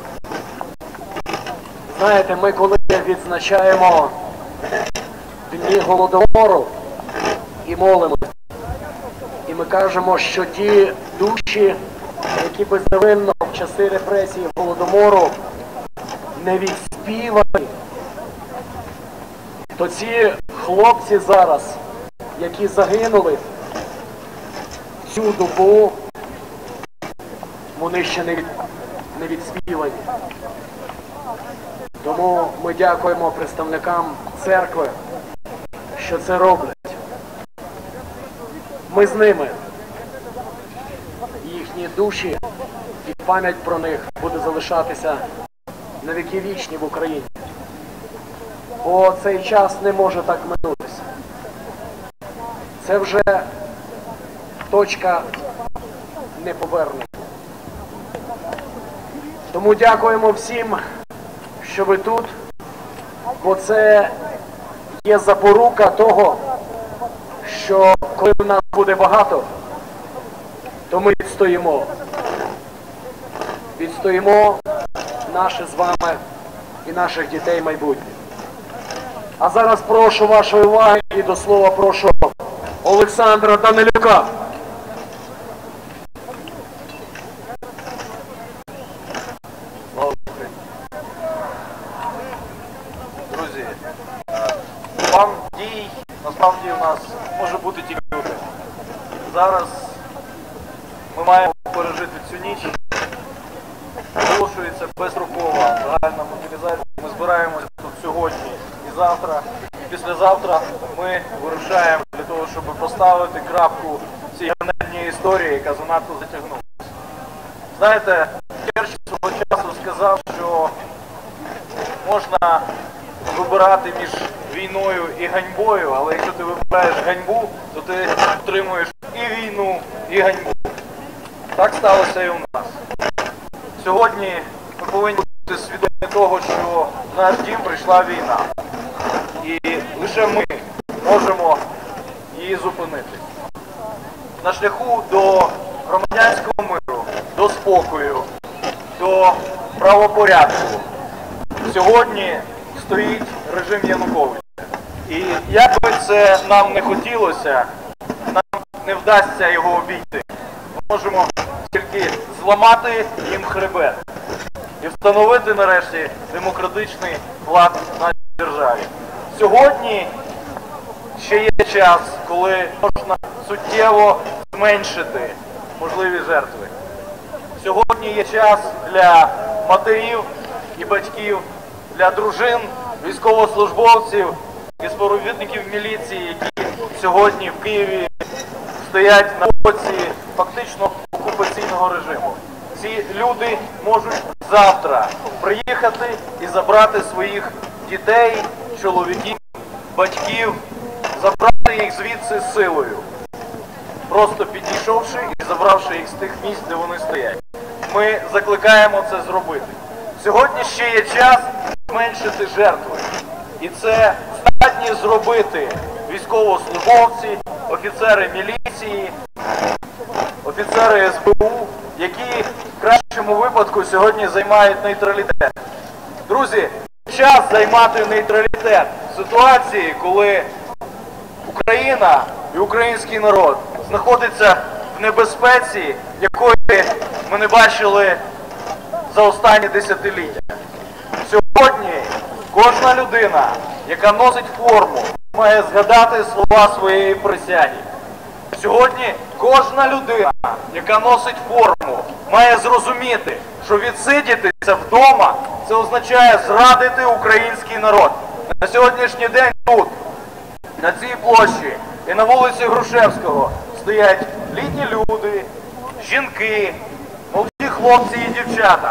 знаєте, ми коли відзначаємо Дні Голодомору і молимося, і ми кажемо, що ті душі, які безневинно в часи репресії Голодомору не відспівані, то ці хлопці зараз, які загинули цю добу, вони ще не, від, не відспівані. Тому ми дякуємо представникам церкви, що це роблять. Ми з ними. Їхні душі і пам'ять про них буде залишатися на віки вічні в Україні. Бо цей час не може так минутися. Це вже точка неповернення. Тому дякуємо всім, що ви тут, бо це є запорука того, що коли в нас буде багато, то ми відстоїмо. Відстоїмо наше з вами і наших дітей майбутнє. А зараз прошу вашої уваги і до слова прошу Олександра Данилюка. Друзі, план дій насправді у нас може бути тільки один. Зараз ми маємо пережити цю ніч. Оголошується безстрокова загальна мобілізація. Ми збираємося тут сьогодні і завтра. І післязавтра ми вирушаємо для того, щоб поставити крапку в цій ганебній історії, яка занадто затягнулася. Знаєте, Черчилль свого часу сказав, що можна вибирати між війною і ганьбою, але якщо ти вибираєш ганьбу, то ти отримуєш і війну, і ганьбу. Так сталося і у нас. Сьогодні ми повинні бути свідомі того, що в наш дім прийшла війна. І лише ми можемо її зупинити. На шляху до громадянського миру, до спокою, до правопорядку сьогодні стоїть режим Януковича. І як би це нам не хотілося, нам не вдасться його обійти. Ми можемо тільки зламати їм хребет і встановити нарешті демократичний лад в нашій державі. Сьогодні ще є час, коли можна суттєво зменшити можливі жертви. Сьогодні є час для матерів і батьків, для дружин, військовослужбовців і співробітників міліції, які сьогодні в Києві стоять на боці фактично окупаційного режиму. Ці люди можуть завтра приїхати і забрати своїх дітей, чоловіків, батьків, забрати їх звідси силою, просто підійшовши і забравши їх з тих місць, де вони стоять. Ми закликаємо це зробити. Сьогодні ще є час зменшити жертви. І це здатні зробити військовослужбовці, офіцери міліції, офіцери ес бе у, які в кращому випадку сьогодні займають нейтралітет. Друзі, час займати нейтралітет в ситуації, коли Україна і український народ знаходиться в небезпеці, якої ми не бачили за останні десятиліття. Сьогодні кожна людина, яка носить форму, має згадати слова своєї присяги. Сьогодні кожна людина, яка носить форму, має зрозуміти, що відсидітися вдома – це означає зрадити український народ. На сьогоднішній день тут, на цій площі і на вулиці Грушевського стоять літні люди, жінки, молоді хлопці і дівчата,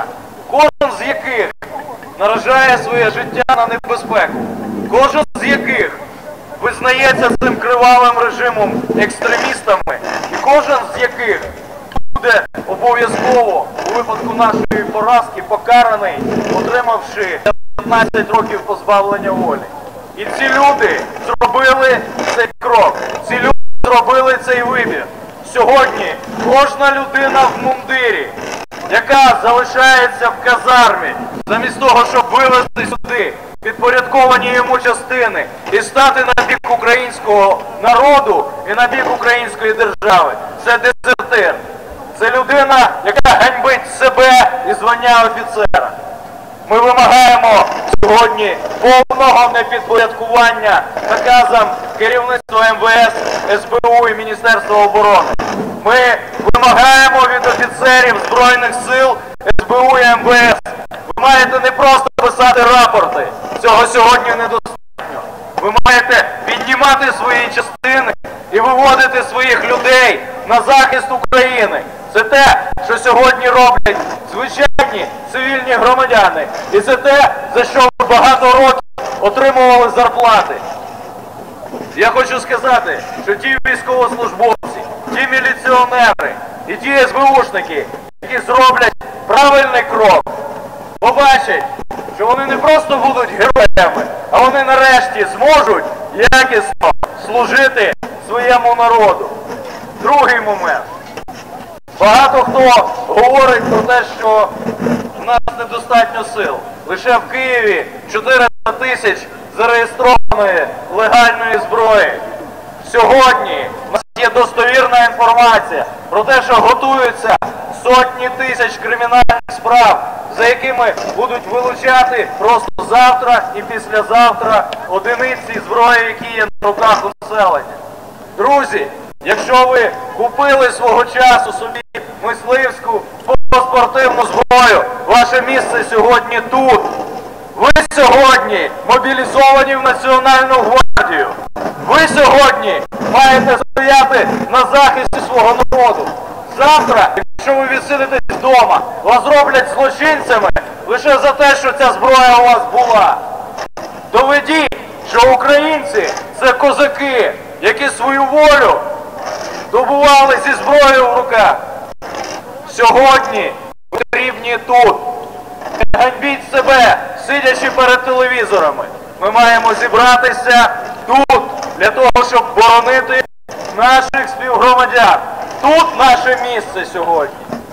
кожен з яких наражає своє життя на небезпеку, кожен з яких визнається цим кривавим режимом екстремістами, і кожен з яких буде обов'язково у випадку нашої поразки покараний, отримавши п'ятнадцять років позбавлення волі. І ці люди зробили цей крок, ці люди зробили цей вибір. Сьогодні кожна людина в мундирі, яка залишається в казармі, замість того, щоб вивезти сюди підпорядковані йому частини і стати на бік українського народу і на бік української держави, це дезертир. Це людина, яка ганьбить себе і звання офіцера. Ми вимагаємо сьогодні повного непідпорядкування наказам керівництва ем ве ес, ес бе у і Міністерства оборони. Ми вимагаємо від офіцерів Збройних сил, ес бе у і ем ве ес. Ви маєте не просто писати рапорти, цього сьогодні недостатньо. Ви маєте піднімати свої частини і виводити своїх людей на захист України. Це те, що сьогодні роблять звичайні цивільні громадяни. І це те, за що ви багато років отримували зарплати. Я хочу сказати, що ті військовослужбовці, ті міліціонери і ті ес бе у-шники, які зроблять правильний крок, побачать, що вони не просто будуть героями, а вони нарешті зможуть якісно служити своєму народу. Другий момент. Багато хто говорить про те, що в нас недостатньо сил. Лише в Києві чотириста тисяч зареєстрованої легальної зброї. Сьогодні в нас є достовірна інформація про те, що готуються сотні тисяч кримінальних справ, за якими будуть вилучати просто завтра і післязавтра одиниці зброї, які є на руках у населення. Друзі, якщо ви купили свого часу собі мисливську спортивну зброю, ваше місце сьогодні тут. Ви сьогодні мобілізовані в Національну гвардію. Ви сьогодні маєте стояти на захисті свого народу. Завтра, якщо ви відсидитесь вдома, вас зроблять злочинцями лише за те, що ця зброя у вас була. Доведіть, що українці – це козаки, які свою волю добували зі зброєю в руках. Сьогодні ви потрібні тут. Не ганьбіть себе, сидячи перед телевізорами. Ми маємо зібратися тут, для того, щоб боронити наших співгромадян. Тут наше місце сьогодні.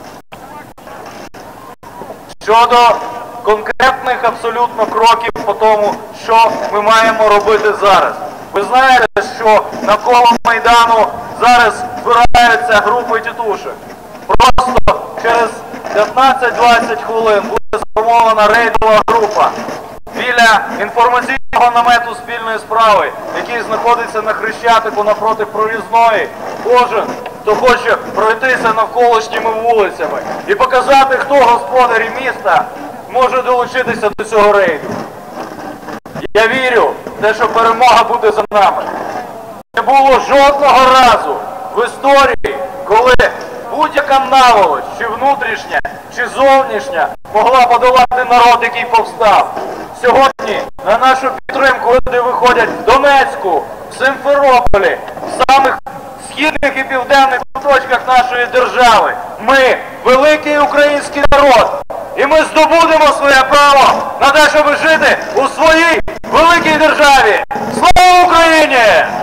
Щодо конкретних абсолютно кроків по тому, що ми маємо робити зараз. Ви знаєте, що навколо Майдану зараз збираються групи тітушек. Просто через п'ятнадцять-двадцять хвилин буде сформована рейдова група біля інформаційного намету спільної справи, який знаходиться на Хрещатику напроти Проїзної. Кожен, хто хоче пройтися навколишніми вулицями і показати, хто господарі міста, може долучитися до цього рейду. Я вірю в те, що перемога буде за нами. Не було жодного разу в історії, коли будь-яка наволоч, чи внутрішня, чи зовнішня, могла подолати народ, який повстав. Сьогодні на нашу підтримку люди виходять в Донецьку, в Симферополі, в самих східних і південних куточках нашої держави. Ми – великий український народ. І ми здобудемо своє право на те, щоб жити у своїй великій державі. Слава Україні!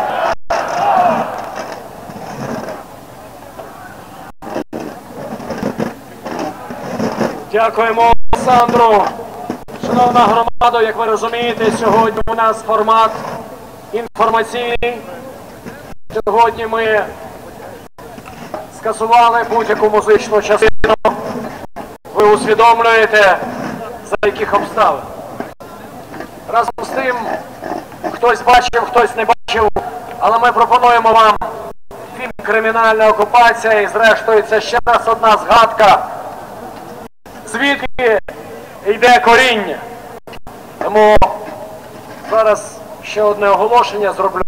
Дякуємо, Олександру. Шановна громада, як ви розумієте, сьогодні у нас формат інформаційний. Сьогодні ми скасували будь-яку музичну частину. Ви усвідомлюєте, за яких обставин. Разом з тим, хтось бачив, хтось не бачив, але ми пропонуємо вам фільм «Кримінальна окупація» і зрештою це ще раз одна згадка, звідки йде коріння. Тому зараз ще одне оголошення зроблю.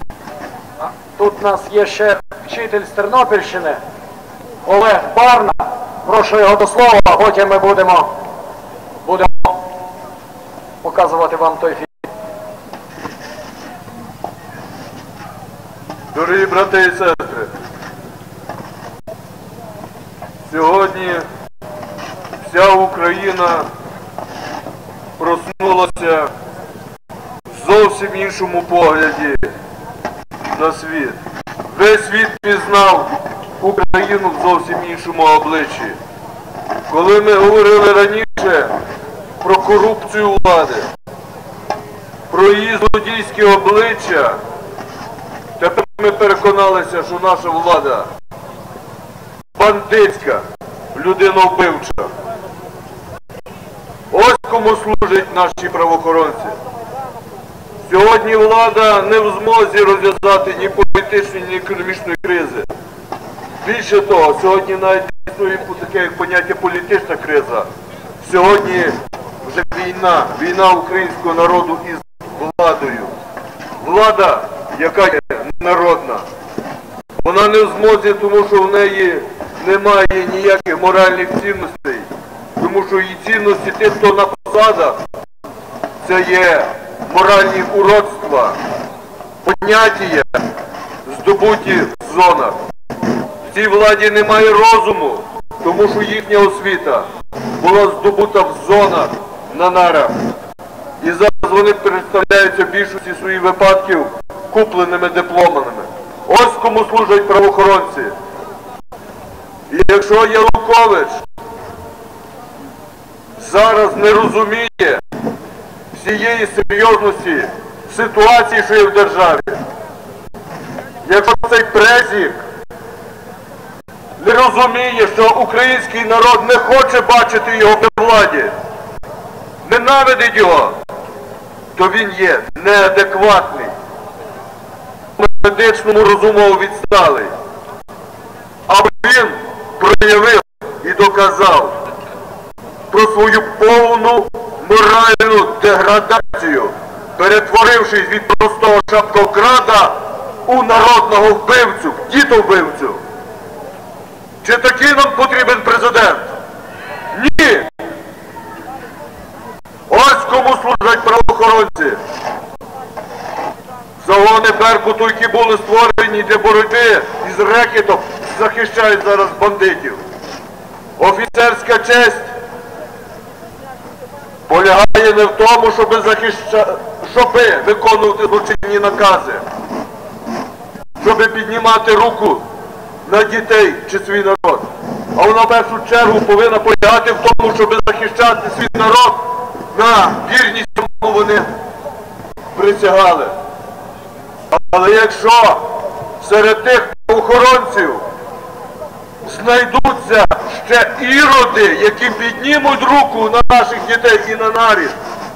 Тут у нас є ще вчитель з Тернопільщини Олег Барна. Прошу його до слова, а потім ми будемо, будемо показувати вам той фільм. Дорогі брати і сестри, сьогодні вся Україна проснулася в зовсім іншому погляді на світ. Весь світ пізнав Україну в зовсім іншому обличчі. Коли ми говорили раніше про корупцію влади, про її злодійське обличчя, тепер ми переконалися, що наша влада бандитська, людиновбивча. Ось кому служать наші правоохоронці. Сьогодні влада не в змозі розв'язати ні політичної, ні економічної кризи. Більше того, сьогодні навіть існує таке як поняття політична криза. Сьогодні вже війна, війна українського народу із владою. Влада, яка є народна, вона не в змозі, тому що в неї немає ніяких моральних цінностей. Тому що її цінності тих, хто на посадах, це є моральні уродства, поняття, здобуті в зонах. В цій владі немає розуму, тому що їхня освіта була здобута в зонах, на нарах. І зараз вони представляються в більшості своїх випадків купленими дипломами. Ось кому служать правоохоронці. І якщо Янукович зараз не розуміє всієї серйозності ситуації, що є в державі, якщо цей презік не розуміє, що український народ не хоче бачити його при владі, ненавидить його, то він є неадекватний, медичному розумово відсталий. Аби він проявив і доказав про свою повну моральну деградацію, перетворившись від простого шапкокрада у народного вбивцю, дітовбивцю. Чи такий нам потрібен президент? Ні! Ось кому служать правоохоронці. Загони Беркуту, які були створені для боротьби із рекетом, захищають зараз бандитів. Офіцерська честь полягає не в тому, щоб захищати, щоб виконувати злочинні накази, щоб піднімати руку на дітей чи свій народ. А вона в першу чергу повинна полягати в тому, щоб захищати свій народ на вірність, якому вони присягали. Але якщо серед тих охоронців знайдуться ще іроди, які піднімуть руку на наших дітей і на нарід,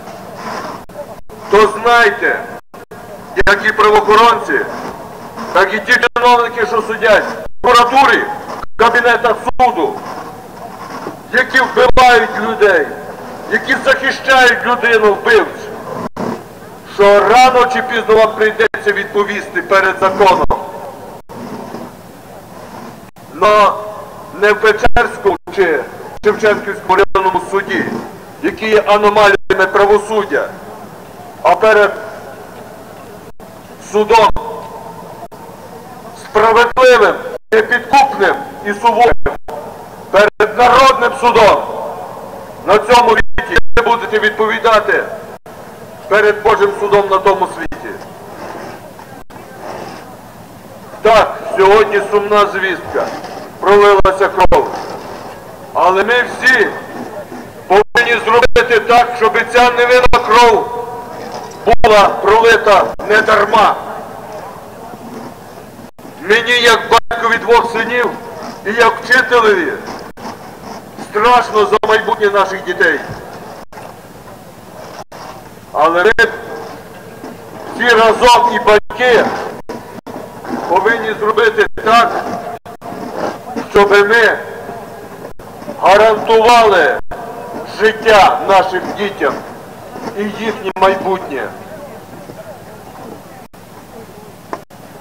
то знайте, як і правоохоронці, так і ті чиновники, що сидять в прокуратурі, в кабінетах суду, які вбивають людей, які захищають людину вбивцю, що рано чи пізно вам прийдеться відповісти перед законом. Но не в Печерському чи Шевченківському районному суді, які є аномаліями правосуддя, а перед судом справедливим, непідкупним і суворим, перед народним судом. На цьому світі ви будете відповідати перед Божим судом на тому світі. Так, сьогодні сумна звістка, пролилася кров. Але ми всі повинні зробити так, щоб ця невинна кров була пролита не дарма. Мені, як батькові двох синів і як вчителеві, страшно за майбутнє наших дітей. Але ми всі разом і батьки повинні зробити так, щоб ми гарантували життя нашим дітям і їхнє майбутнє.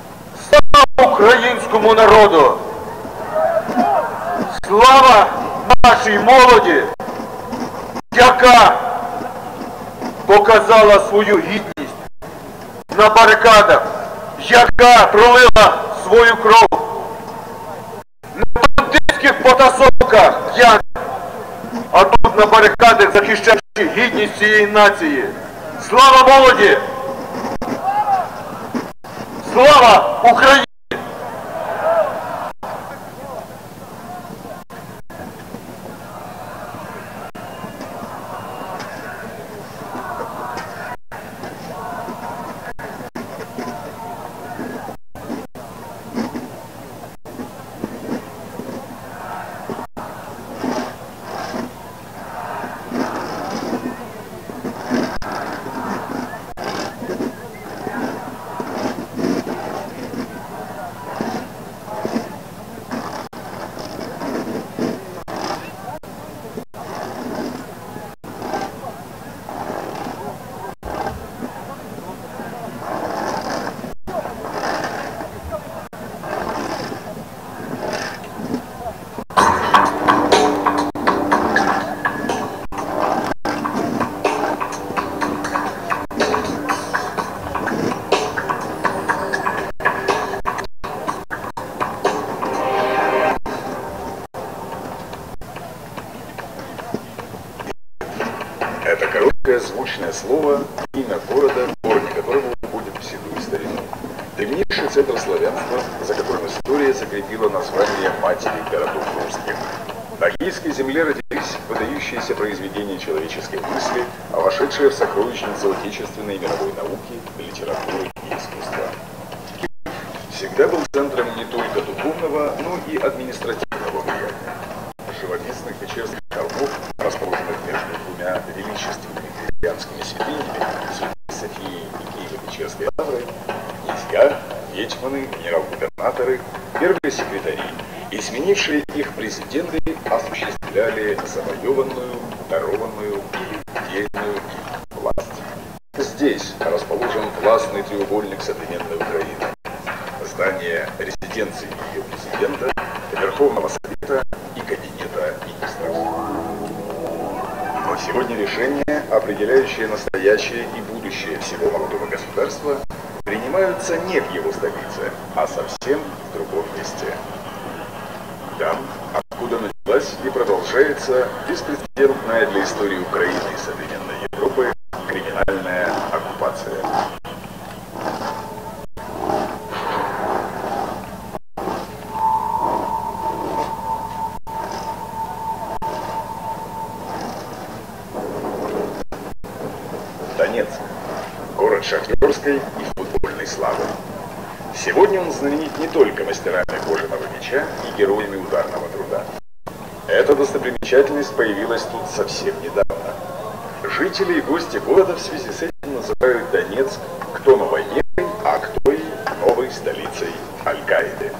Слава українському народу! Слава нашій молоді, яка показала свою гідність на барикадах, яка пролила свою кров на бандитських потасовках, я, а тут на барикадах захищаючи гідність цієї нації. Слава молоді! Слава Україні! Это короткое звучное слово, имя города, корни которого уходят в седую старину. Древнейший центр славянства, за которым история закрепила название матери городов русских. На киевской земле родились выдающиеся произведения человеческой мысли, а вошедшие в сокровищницу отечественной и мировой науки, литературы и искусства. Киев всегда был центром не только духовного, но и административного влияния. Живописных печерских холмов, расположенных между двумя величественными христианскими святынями, Святой Софией и Киево-Печерской лаврой, князья, гетьманы, генерал-губернаторы, первые секретари и сменившие их президенты осуществляли завоеванную, дарованную или удельную им власть. Здесь расположен властный треугольник современной Украины. Здание резиденции ее президента, Верховного Совета и Кабинета министров. Но сегодня решения, определяющие настоящее и будущее всего молодого государства, принимаются не в его столице, а совсем в другом месте. Там, откуда началась и продолжается беспрецедентная для истории Украины и современной Европы криминальная оккупация. Донецк. Город шахтерской и футбольной славы. Сегодня он знаменит не только мастерами кожаного меча и героями ударного труда. Эта достопримечательность появилась тут совсем недавно. Жители и гости города в связи с этим называют Донецк кто новоевой, а кто и новой столицей Аль-Каиды.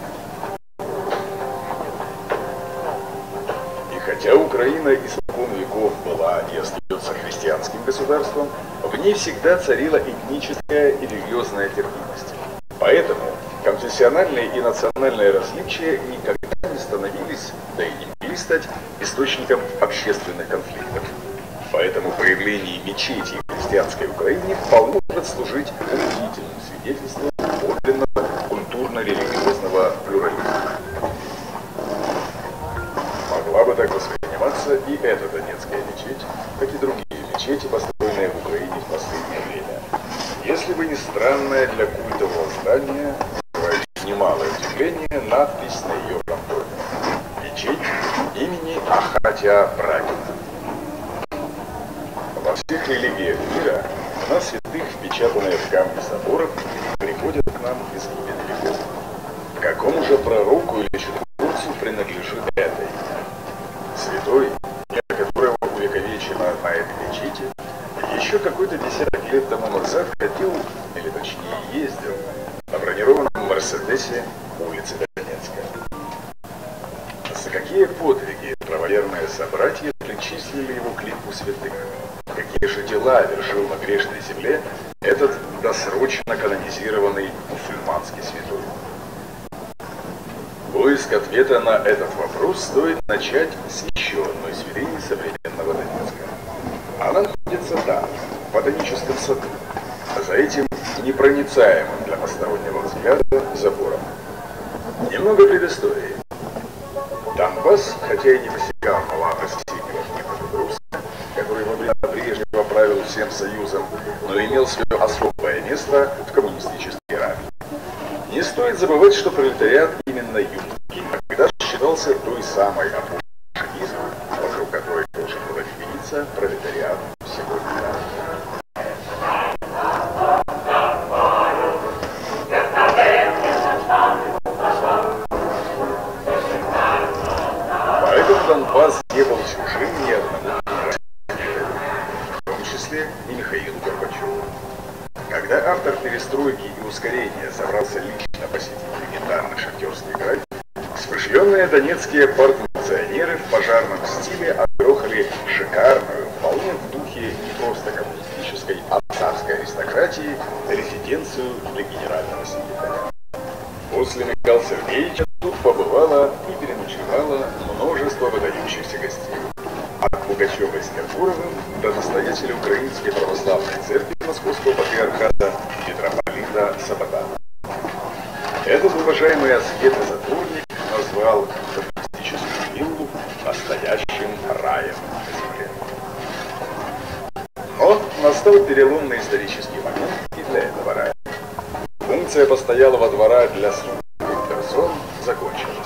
И хотя Украина испокон веков была и остается христианским государством, в ней всегда царила этническая и религиозная терпимость. Поэтому конфессиональные и национальные различия никогда не становились, да и не могли стать источником общественных конфликтов. Поэтому появление мечети в христианской Украине вполне может служить убедительным свидетельством подлинного культурно-религиозного плюрализма. Могла бы так восприниматься и эта Донецкая мечеть, как и другие мечети, построенные в Украине в последнее время. Если бы не странное для культового здания, вызывающее немалое удивление, надпись на ее фронтоне. Мечеть имени Ахатия Брагина. Во всех религиях мира имена святых, впечатанные в камни соборов, приходят к нам из глубин веков. Какому же пророку или чудотворцу принадлежит это имя? Святой, имя которого увековечено на этой мечети, еще какой-то десяток лет тому назад ходил, или точнее ездил, на бронированном Мерседесе по улице Донецка. За какие подвиги правоверные собратья причислили его к лику святых? Какие же дела вершил на грешной земле этот досрочно канонизированный мусульманский святой? Поиск ответа на этот вопрос стоит начать с еще одной святыни современного Донецка. Она находится там, в ботаническом саду, за этим непроницаемым для постороннего взгляда забором. Немного предыстории. Донбасс, хотя и не посягал на лавры соседнего Днепропетровска, который во время Брежнева правил всем Союзом, но имел свое особое место в коммунистической армии. Не стоит забывать, что пролетариат именно юнги тогда считался той самой опорой большевизма, вокруг которой должен был объединиться пролетариат сегодня. Поэтому Донбасс не был чужим ни одному, в том числе и Михаилу Горбачеву. Когда автор перестройки и ускорения собрался лично посетить легендарный Шахтерский край, вспыхленные донецкие партфункционеры в пожарном стиле отгрохали шикарную, вполне в духе не просто коммунистической, а царской аристократии, резиденцию для генерального секретаря. После Михаила Сергеевича тут побывало и переночевало множество выдающихся гостей. От Пугачева с Киркоровым до настоятеля Украинской православной церкви Московского патриархата митрополита Сабатана. Этот уважаемый аскет и затворник назвал коммунистическую виллу настоящим раем на земле. Но настал переломный исторический момент и для этого рая. Функция постоялого двора для слуг и персон закончилась.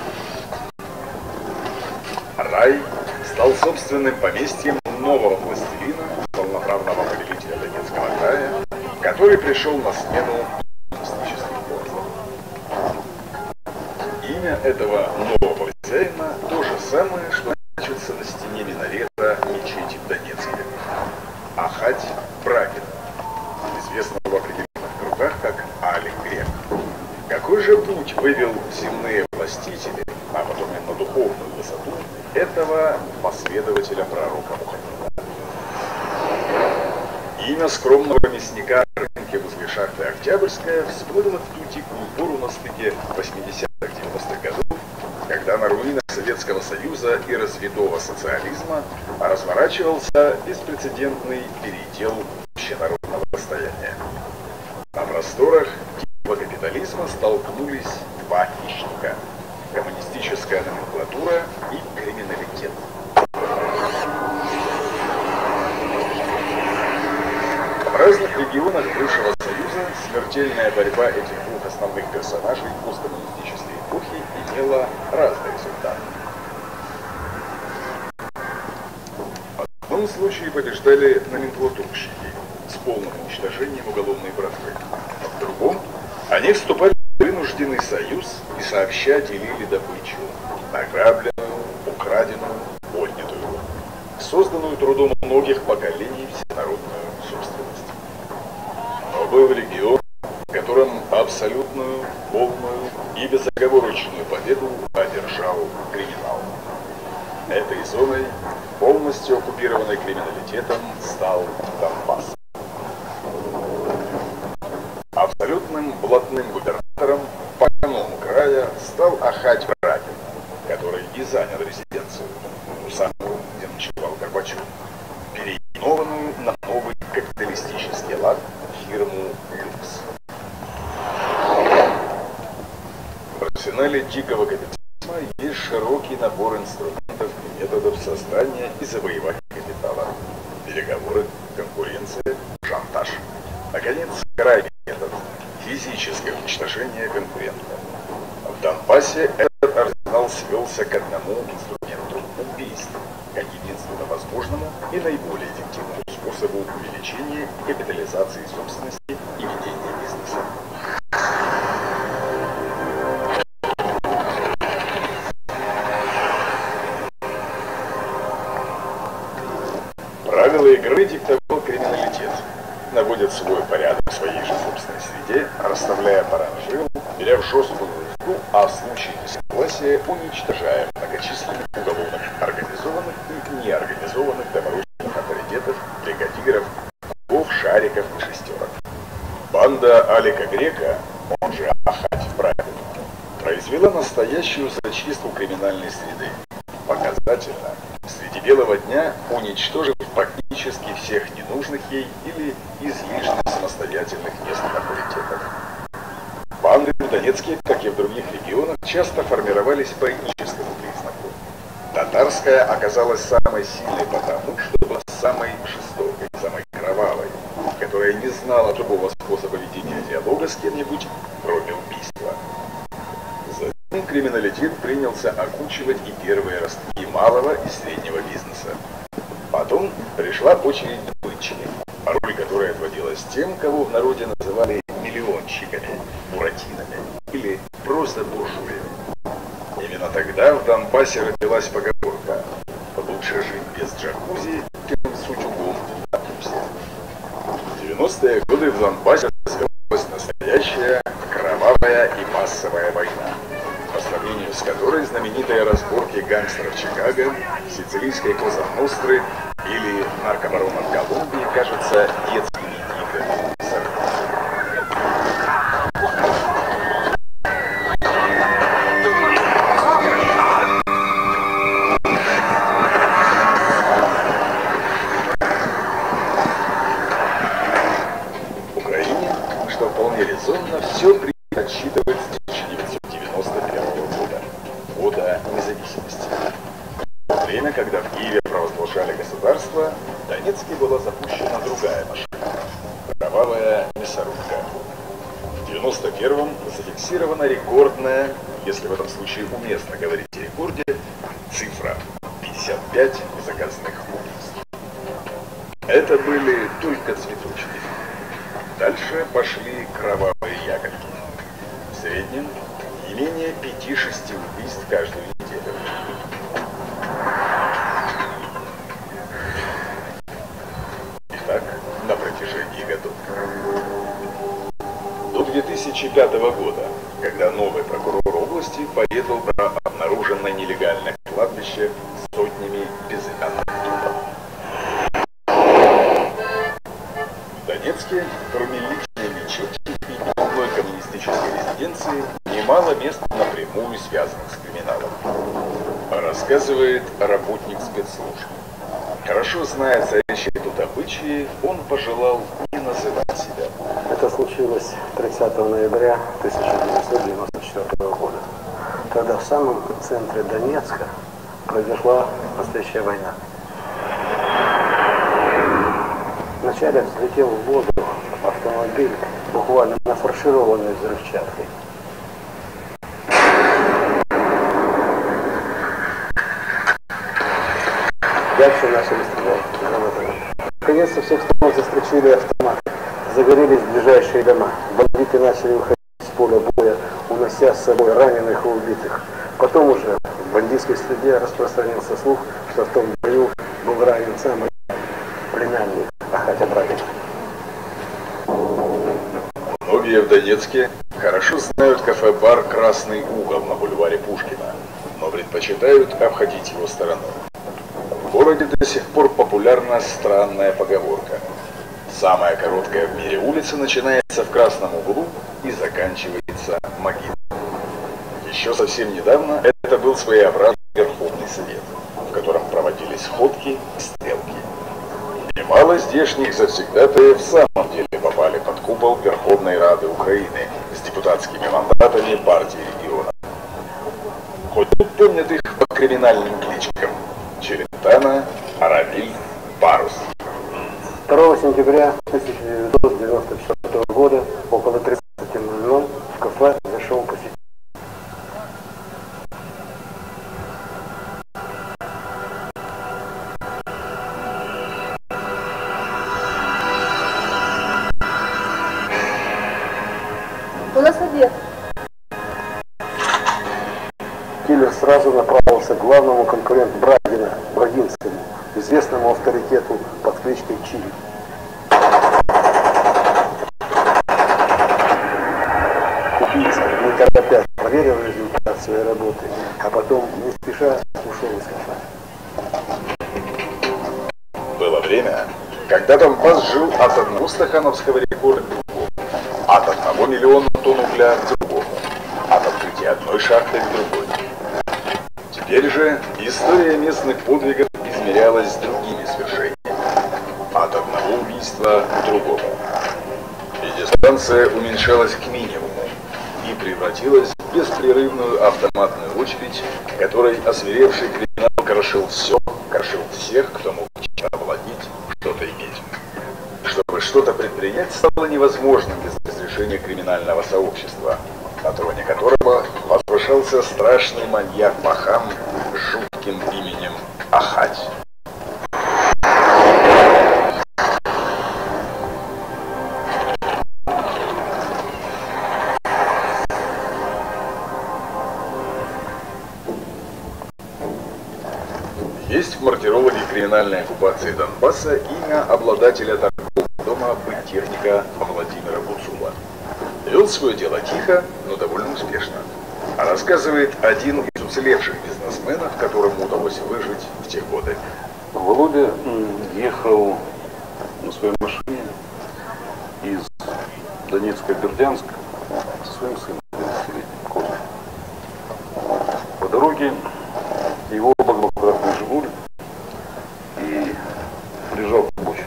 Рай стал собственным поместьем нового властелина, полноправного повелителя Донецкого края, который пришел на смену коммунистическим властям. Имя этого нового хозяина то же самое, что значится на стене минарета мечети в Донецке. Ахать Брагин, известного в определенных кругах как Алик Грек. Какой же путь вывел земные властители, а потом и на духовную высоту, этого последователя пророка Мухаммеда? Имя скромного мясника на рынке возле шахты Октябрьская всплыло в ту дикую пору на стыке восьмидесятых-девяностых годов, когда на руинах Советского Союза и развитого социализма разворачивался беспрецедентный передел общенародного состояния. На просторах дикого капитализма столкнулись два хищника – коммунистическая номенклатура и криминалитет. В разных регионах бывшего Союза смертельная борьба этих двух основных персонажей посткоммунистической эпохи имела разные результаты. В одном случае побеждали номенклатурщики с полным уничтожением уголовной братвы, а в другом они вступали в вынужденный союз и сообща делили добычу, награбленную, украденную, отнятую, созданную трудом многих поколений всенародную собственность. Но был регион, в котором абсолютную, полную и безоговорочную победу одержал криминал. Этой зоной, полностью оккупированной криминалитетом, стал Донбасс. Абсолютным блатным губернатором по канону края стал Ахать Брагин, который и занял резиденцию, ту самую, где ночевал Горбачев, переименованную на новый капиталистический лад фирму «Люкс». В арсенале дикого капитализма есть широкий набор инструментов и методов создания и завоевания капитала: переговоры, конкуренция, шантаж. Наконец, крайний метод – физическое уничтожение конкурента. В Донбассе этот арсенал свелся к одному инструменту – убийству, как единственно возможному и наиболее эффективному способу увеличения и капитализации собственности и ведения бизнеса. Правила игры диктовал криминалитет. Наводит свой порядок в своей же собственной среде, расставляя баранжил, беря в жесткую узду, а в случае несогласия уничтожая многочисленных уголовных организованных и неорганизованных доморощенных авторитетов, бригадиров, богов, шариков и шестерок. Банда Алика Грека, он же Ахать Брагин, произвела осуществила настоящую зачистку криминальной среды. Показательно, среди белого дня уничтожив практически всех ненужных ей или излишне самостоятельных местных авторитетов. Банды в Донецке, как и в других регионах, часто формировались по этническому признаку. Татарская оказалась самой сильной потому, что была самой жестокой, самой кровавой, которая не знала другого способа ведения диалога с кем-нибудь, кроме убийства. Затем криминалитет принялся окучивать и первые ростки малого и среднего бизнеса. Потом пришла очередь добытчиков, роль которой отводилась тем, кого в народе называли миллионщиками, буратинами или просто буржуями. Именно тогда в Донбассе родилась поговорка «Лучше жить без джакузи, чем с утюгом на тусе». В девяностые годы в Донбассе развилась настоящая кровавая и массовая война, по сравнению с которой знаменитые разборки гангстеров Чикаго, сицилийской Коза Ностры или наркобаронов Колумбии кажутся детскими играми. Резонно все принято отсчитывать с тысяча девятьсот девяносто первого года, года независимости. В то время, когда в Киеве провозглашали государство, в Донецке была запущена другая машина – кровавая мясорубка. В девяносто первом зафиксирована рекордная, если в этом случае уместно говорить о рекорде, цифра – пятьдесят пять заказных убийств. Это были только цветочки. Дальше пошли кровавые ягодки. В среднем не менее пяти-шести убийств каждую неделю. Итак, на протяжении годов. До две тысячи пятого года, когда новый прокурор области поведал про обнаруженное нелегальное кладбище с сотнями безымянных трупов. В Донецке, кроме личной мечети и одной коммунистической резиденции, немало мест напрямую связанных с криминалом. Рассказывает работник спецслужб. Хорошо зная царящие тут обычаи, он пожелал не называть себя. Это случилось тридцатого ноября тысяча девятьсот девяносто четвёртого года, когда в самом центре Донецка произошла настоящая война. Вначале взлетел в воду автомобиль, буквально нафаршированный взрывчаткой. Дальше начали стрелять. Наконец-то всех сторон застрочили автоматы. Загорелись ближайшие дома. Бандиты начали выходить с поля боя, унося с собой раненых и убитых. Потом уже в бандитской среде распространился слух, что в том бою был ранен сам племянник Ахатя Брагина. Многие в Донецке хорошо знают кафе-бар «Красный угол» на бульваре Пушкина, но предпочитают обходить его стороной. В городе до сих пор популярна странная поговорка. Самая короткая в мире улица начинается в Красном углу и заканчивается могилой. Еще совсем недавно это был своеобразный Верховный Совет, в котором проводились сходки и стрелки. Немало здешних завсегдатаев в самом деле попали под купол Верховной Рады Украины с депутатскими мандатами партии региона. Хоть тут помнят их по криминальным кличкам – Челентано, Аравиль, Парус. второго сентября тысяча девятьсот девяносто четвёртого года около тридцати ноль-ноль в кафе зашел посетитель. У нас обед. Киллер сразу направился к главному конкуренту Брагина, Брагинскому, известному авторитету под кличкой Чили. Убийца, не торопясь, проверил результат своей работы, а потом, не спеша, ушел из кафе. Было время, когда Донбасс жил от одного стахановского рекорда к другому, от одного миллиона тонн угля к другому, от открытия и одной шахтой к другой. Теперь же история местных подвигов измерялась другими свершениями. От одного убийства к другому. И дистанция уменьшалась к минимуму и превратилась в беспрерывную автоматную очередь, которой осмелевший криминал крошил все, крошил всех, кто мог овладеть, что-то иметь. Чтобы что-то предпринять, стало невозможным без разрешения криминального сообщества, на троне которого возвышался страшный маньяк Пахам с жутким именем Ахать. Есть в мартирологии криминальной оккупации Донбасса имя обладателя торгового дома бытирника Владимира Гуцула. Вел свое дело тихо, но довольно успешно. А рассказывает один из уцелевших бизнесменов, которому удалось выжить в те годы. Володя ехал на своей машине из Донецка в Бердянск со своим сыном, двенадцатилетним Костей. По дороге его обогнал красный «Жигуль» и прижал к обочине.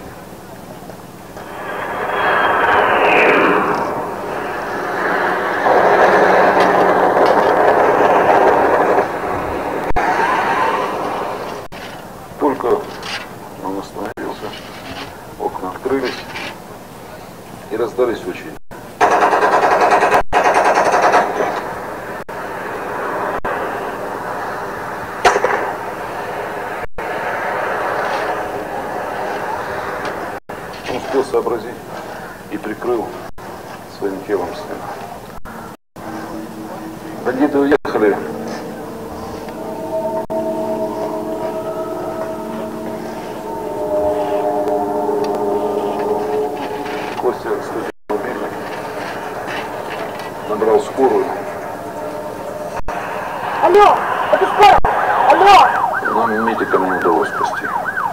Только он остановился, окна открылись и раздались очереди. Он успел сообразить и прикрыл своим телом сына. Бандиты уехали. Костя схватил мобильник, набрал скорую. Алло, это скоро! Алло! Нам медикам не удалось спасти.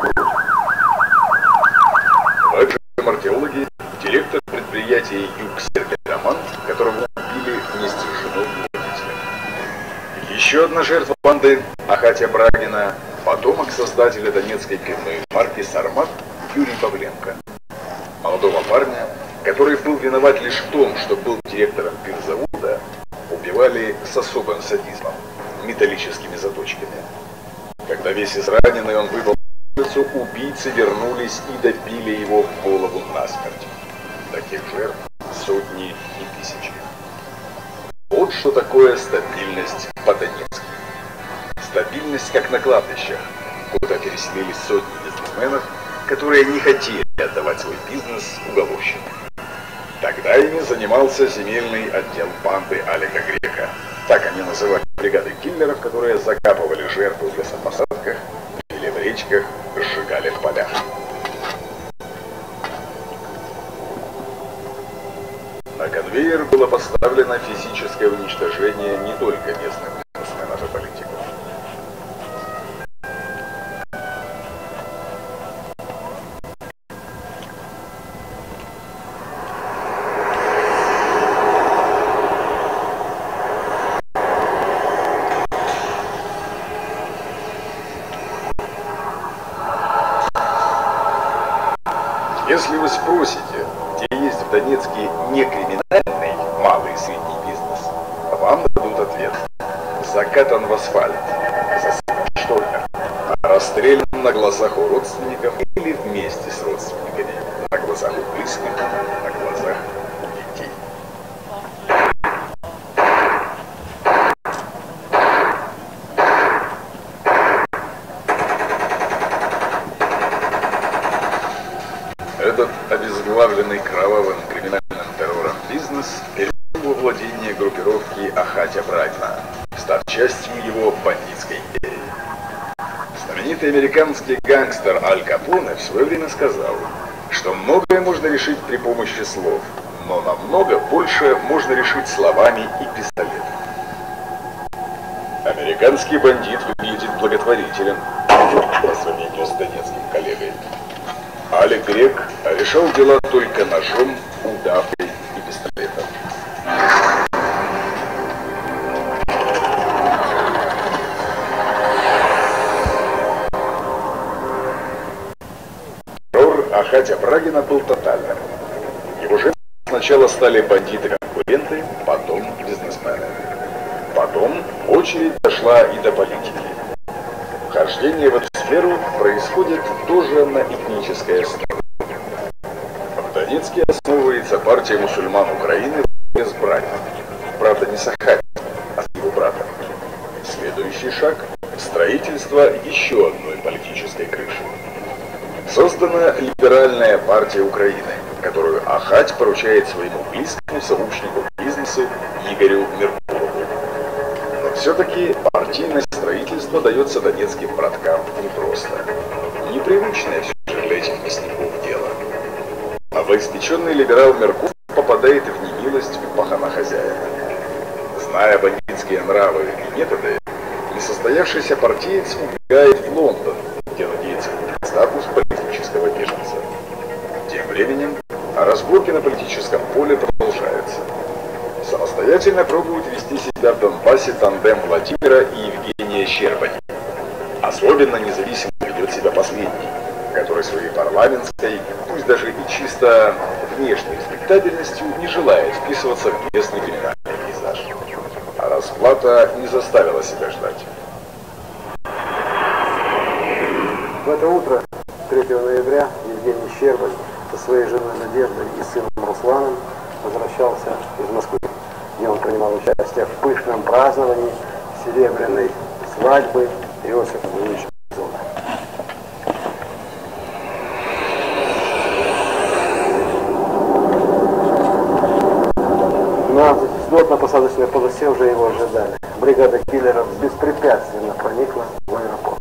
Также мартирологи, директор предприятия «Юг» Сергей Роман, которого убили вместе с женой и родителями. Еще одна жертва банды Ахатя Брагина, потомок создателя донецкой пивной марки «Сармат» Юрий Павленко. Молодого парня, который был виноват лишь в том, что был директором пивзавода, убивали с особым садизмом, металлическими заточками. Когда весь израненный он выбрал улицу, убийцы вернулись и добили его в голову насмерть. Таких жертв сотни и тысячи. Вот что такое стабильность по-донецки. Стабильность как на кладбищах, куда переселились сотни бизнесменов, которые не хотели отдавать свой бизнес уголовщикам. Тогда ими занимался земельный отдел банды Алика Грека. Так они называли бригады киллеров, которые закапывали жертву в лесопосадках или в речках, сжигали в полях. На конвейер было поставлено физическое уничтожение не только местных бизнесменов и политиков. Если вы спросите, где есть в Донецке некриминальный малый и средний бизнес, вам дадут ответ. Закатан в асфальт, засыпан штольнер, расстрелян на глазах у родственников или вместе с родственниками, на глазах у близких, на глазах у детей. Этот обезглавленный кровавым криминальным террором бизнес перешел во владение группировки Ахатя Брагина, став частью его бандитской империи. Знаменитый американский гангстер Аль Капоне в свое время сказал, что многое можно решить при помощи слов, но намного больше можно решить словами и пистолетом. Американский бандит выглядит благотворителем по сравнению с донецким коллегой. Алик Грек решал дела только ножом, удавкой и пистолетом. Ахатя Брагина был тотальным. Его жертвами сначала стали бандиты-конкуренты, потом бизнесмены. Потом очередь дошла и до политики. Вхождение в эту сферу происходит тоже на этнической основе. В Донецке основывается партия мусульман Украины без Брагина. Правда, не с Ахатя, а с его братом. Следующий шаг – строительство еще одной политической крыши. Создана либеральная партия Украины, которую Ахать поручает своему близкому сообщнику по бизнесу Игорю Меркулову. Но все-таки партийное строительство дается донецким браткам непросто. Непривычное все же для этих мясников дело. Новоиспеченный либерал Меркулов попадает в немилость у пахана-хозяина. Зная бандитские нравы и методы, несостоявшийся партиец убегает в Лондон, где надеется купить статус политического беженца. Тем временем разборки на политическом поле продолжаются. Самостоятельно пробуют вести себя в Донбассе тандем Владимира и Евгения Щербани. Особенно независимо ведет себя последний, который своей парламентской, пусть даже и чисто внешней респектабельностью не желает вписываться в местный криминальный пейзаж. А расплата не заставила себя ждать. В это утро, третьего ноября, Евгений Щербань со своей женой Надеждой и сыном Русланом возвращался из Москвы, где он принимал участие в пышном праздновании серебряной свадьбы Иосифа Ильича Зона. На взлетно-посадочной полосе уже его ожидали. Бригада киллеров беспрепятственно проникла в аэропорт.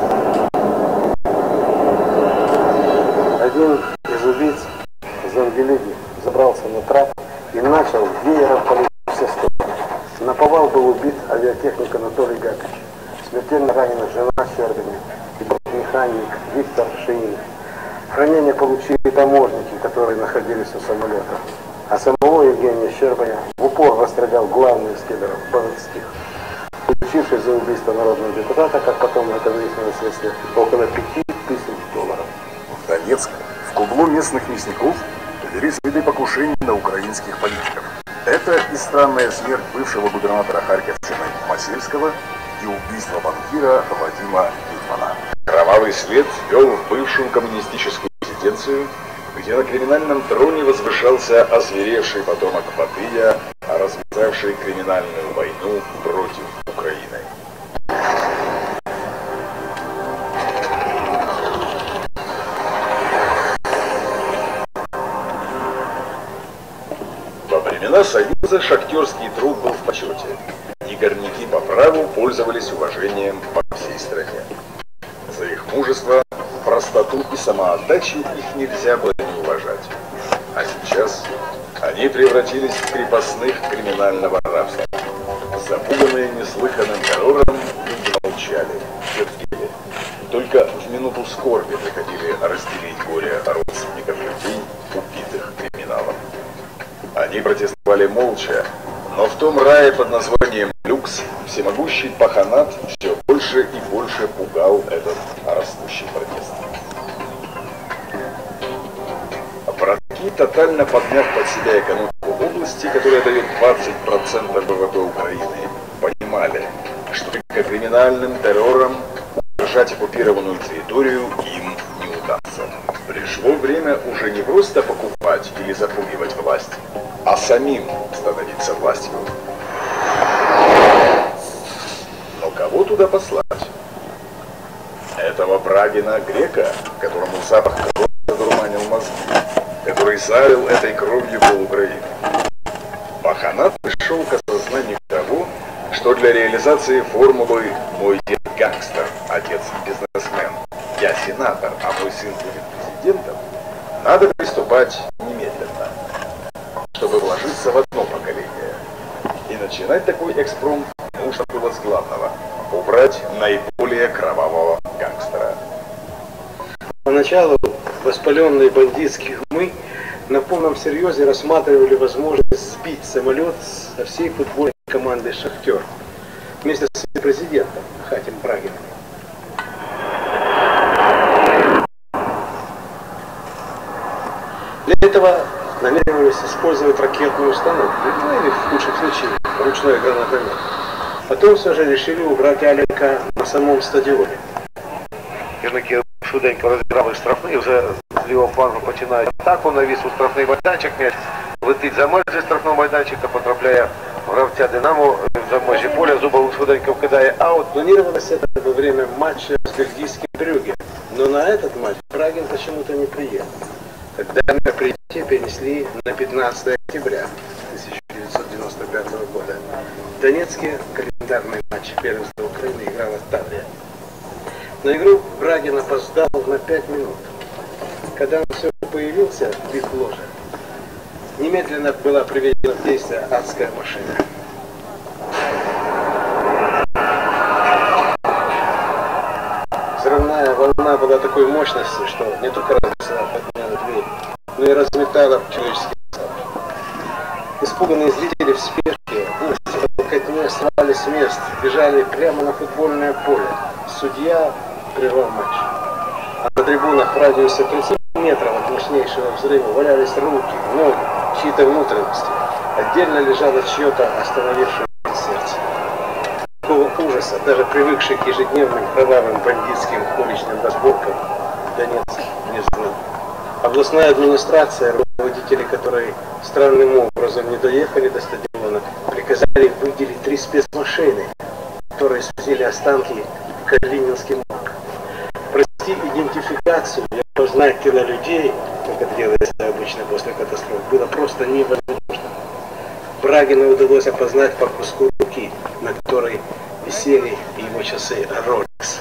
Один из убийц, Зангелиди, забрался на трап и начал веером палить все стороны. Наповал был убит авиатехник Анатолий Гакич, смертельно ранена жена Щербаня и механик Виктор Шиин. Ранения получили таможники, которые находились у самолета. А самого Евгения Щербаня в упор расстрелял главный из киллеров Базовских, получивший за убийство народного депутата, как потом это выяснилось, если около пяти тысяч долларов. В Донецк, в кублу местных мясников, велись следы покушений на украинских политиков. Это и странная смерть бывшего губернатора Харьковщины Масельского и убийство банкира Вадима Литмана. Кровавый след вел в бывшую коммунистическую резиденцию, где на криминальном троне возвышался озверевший потомок Батыя, развязавший криминальную войну против Украины. Во времена Союза шахтерский труд был в почете, и горняки по праву пользовались уважением по всей стране. За их мужество, простоту и самоотдачу их нельзя было не уважать. А сейчас они превратились в крепостных криминального рабства. Запуганные неслыханным террором, люди молчали, терпели. Только в минуту скорби приходили разделить горе родственников людей, убитых криминалом. Они протестовали молча, но в том рае под названием «Люкс» всемогущий паханат все больше и больше пугал этот растущий протест. Братки, тотально подняв под себя экономику области, которая дает двадцать процентов ВВП Украины, понимали, что только криминальным террором удержать оккупированную территорию им не удастся. Пришло время уже не просто покупать или запугивать власть, а самим становиться властью. Но кого туда послать? Этого Брагина грека, которому запах крови задурманил мозги, который залил этой кровью пол Украины. Паханат пришел к осознанию того, что для реализации формулы «мой дед гангстер, отец бизнесмен, я сенатор, а мой сын будет президентом», надо приступать немедленно, чтобы вложиться в одно поколение. И начинать такой экспромт нужно было с главного – убрать наиболее кровавого гангстера. Поначалу воспаленные бандитские умы на полном серьезе рассматривали возможность сбить самолет со всей футбольной командой «Шахтер» вместе с президентом Ахатем Брагиным. этого намеревались использовать ракетную установку, ну или в лучшем случае ручной гранатомет. Потом все же решили убрать Аліка на самому стадіоні. Гірники швиденько розіграли штрафний, вже з лівого флангу починають атаку, навіс у штрафний майданчик, м'яч летить за межі штрафного майданчика, потрапляє в гравця Динамо, за межі поля, Зубов швиденько вкидає аут. Планировалось это во время матча с бельгийским Брюгге, но на этот матч Брагин почему-то не приехал. Тогда мероприятие перенесли на пятнадцатое октября тысяча девятьсот девяносто пятого года. В Донецке календарный матч первенства Украины играла Таврия. На игру Брагин опоздал на пять минут. Когда он все появился в вип-ложе, немедленно была приведена в действие адская машина. Взрывная волна была такой мощности, что не только разнесла подняла дверь, но и разметала человеческий сад. Испуганные зрители в спешке, ужасе, толкотне срывались с мест, бежали прямо на футбольное поле. Судья прервал матч. А на трибунах в радиусе тридцати метров от мощнейшего взрыва валялись руки, ноги, чьи-то внутренности. Отдельно лежало чье-то остановившееся сердце. Такого ужаса, даже привыкший к ежедневным кровавым бандитским уличным разборкам, Донецк не знал. Областная администрация, руководители которой странным образом не доехали до стадиона, приказали выделить три спецмашины, которые свозили останки в Калининский морг. Провести идентификацию и опознать тела людей, как это делается обычно после катастроф, было просто невозможно. Брагину удалось опознать по куску руки, на которой висели его часы Rolex.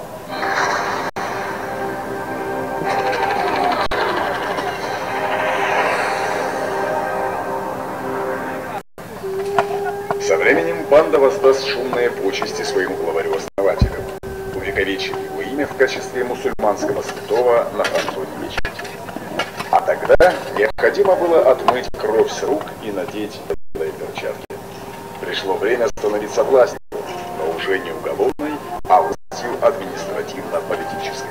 Со временем банда воздаст шумные почести своему главарю-основателю, увековечив его имя в качестве мусульманского святого на Антоне мечети. А тогда необходимо было отмыть кровь с рук и надеть белые перчатки. Пришло время становиться властью, но уже не уголовной, а властью административно-политической.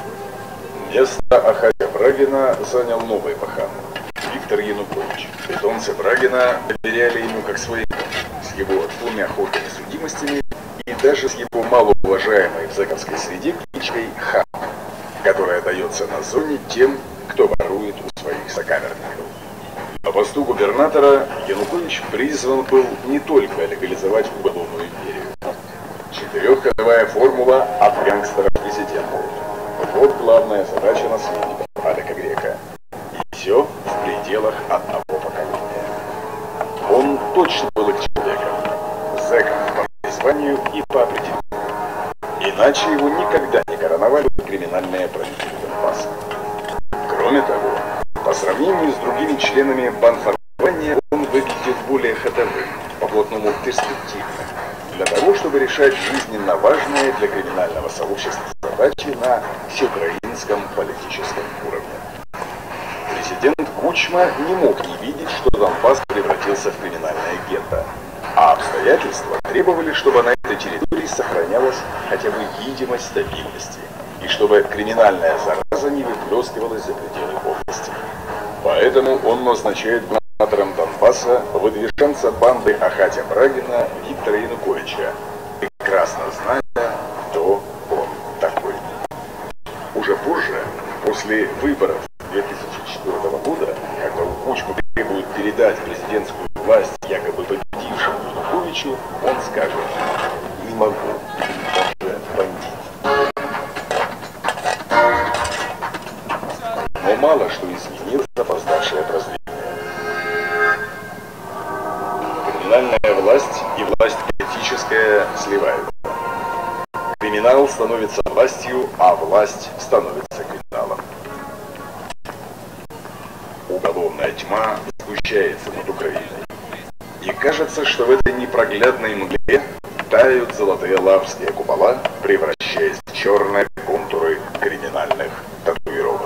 Место Ахатя Брагина занял новый пахан – Виктор Янукович. Питомцы Брагина доверяли ему как своему, с его двумя ходками судимостями и даже с его малоуважаемой в зэковской среде кличкой Хам, которая дается на зоне тем, кто ворует у своих сокамерников. По посту губернатора Янукович призван был не только легализовать уголовную империю. Четырехходовая формула от гангстера к президенту. Вот главная задача наследника Алика Грека. И все в пределах одного поколения. Он точно был их человеком, зэком по призванию и по определению. Иначе его никогда не короновали криминальные правители Донбасса. Кроме того, по сравнению с другими членами банформирования он выглядит более ходовым, по-плотному перспективным, для того, чтобы решать жизненно важные для криминального сообщества задачи на всеукраинском политическом уровне. Президент Кучма не мог не видеть, что Донбасс превратился в криминальное гетто, а обстоятельства требовали, чтобы на этой территории сохранялась хотя бы видимость стабильности, и чтобы криминальная зараза не выплескивалась за пределы области. Поэтому он назначает губернатором Донбасса выдвиженца банды Ахатя Брагина Виктора Януковича, прекрасно зная, кто он такой. Уже позже, после выборов две тысячи четвёртого года, когда Кучму требуют передать президентскую власть якобы победившему Януковичу, он скажет: «Не могу, он же бандит». Но мало что изменилось запоздавшее прозрение. Криминальная власть и власть политическая сливаются. Криминал становится властью, а власть становится криминалом. Уголовная тьма сгущается над Украиной. И кажется, что в этой непроглядной мгле тают золотые лавские купола, превращаясь в черные контуры криминальных татуировок.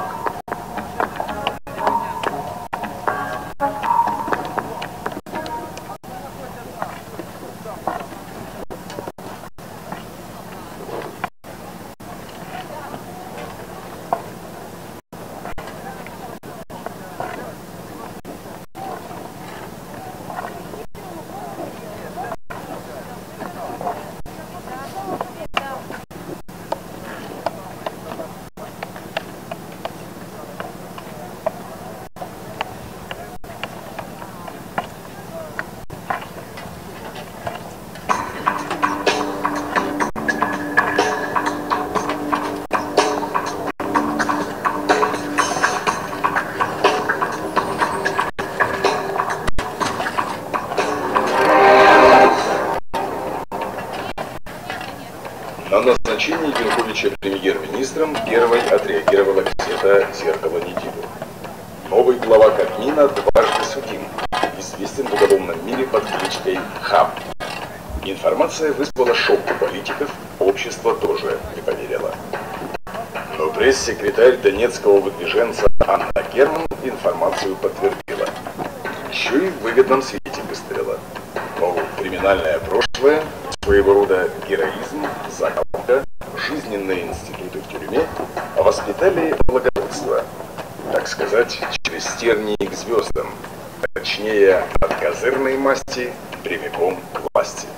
реагировала газета «Зеркало недели». Новый глава Кабмина дважды судим, известен в уголовном мире под кличкой Хам. Информация вызвала шок у политиков, общество тоже не поверило. Но пресс-секретарь донецкого выдвиженца Анна Герман информацию подтвердила. Еще и в выгодном свете выставила. Мол, криминальное прошлое, своего рода героизм, закалка, жизненные институты в тюрьме воспитали благородство. Так сказать, через тернии к звездам, точнее, от козырной масти прямиком к власти.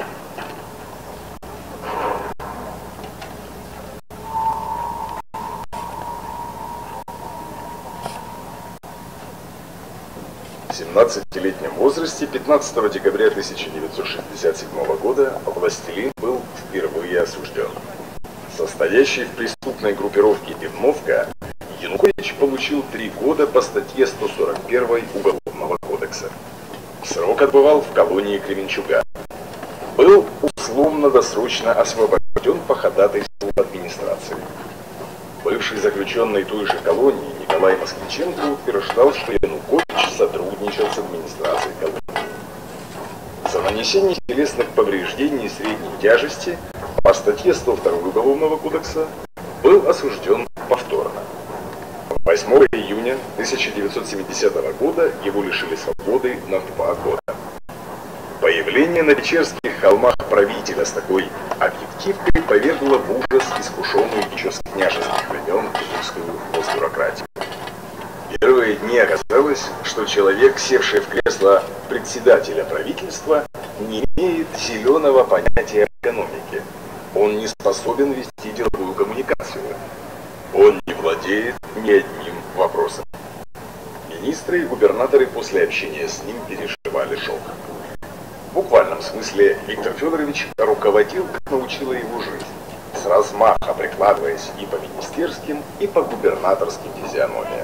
В семнадцатилетнем возрасте пятнадцатого декабря тысяча девятьсот шестьдесят седьмого года властелин был впервые осужден. Состоящий в преступной группировке «Дивновка», Янукович получил три года по статье сто сорок первой Уголовного кодекса. Срок отбывал в колонии Кременчуга. Был условно-досрочно освобожден по ходатайству администрации. Бывший заключенный той же колонии Николай Москвиченко утверждал, что Янукович сотрудничал с администрацией колонии. За нанесение телесных повреждений средней тяжести по статье сто второй Уголовного кодекса был осужден повторно. восьмого июня тысяча девятьсот семидесятого года его лишили свободы на два года. Появление на Печерских холмах правителя с такой объективкой повергло в ужас искушенную еще с княжеских времен русскую госбюрократию. В первые дни оказалось, что человек, севший в кресло председателя правительства, не имеет зеленого понятия экономики. Он не способен вести деловую коммуникацию. Он не владеет ни одним вопросом. Министры и губернаторы после общения с ним переживали шок. В буквальном смысле Виктор Федорович руководил, как научила его жизнь, с размаха прикладываясь и по министерским, и по губернаторским физиономиям.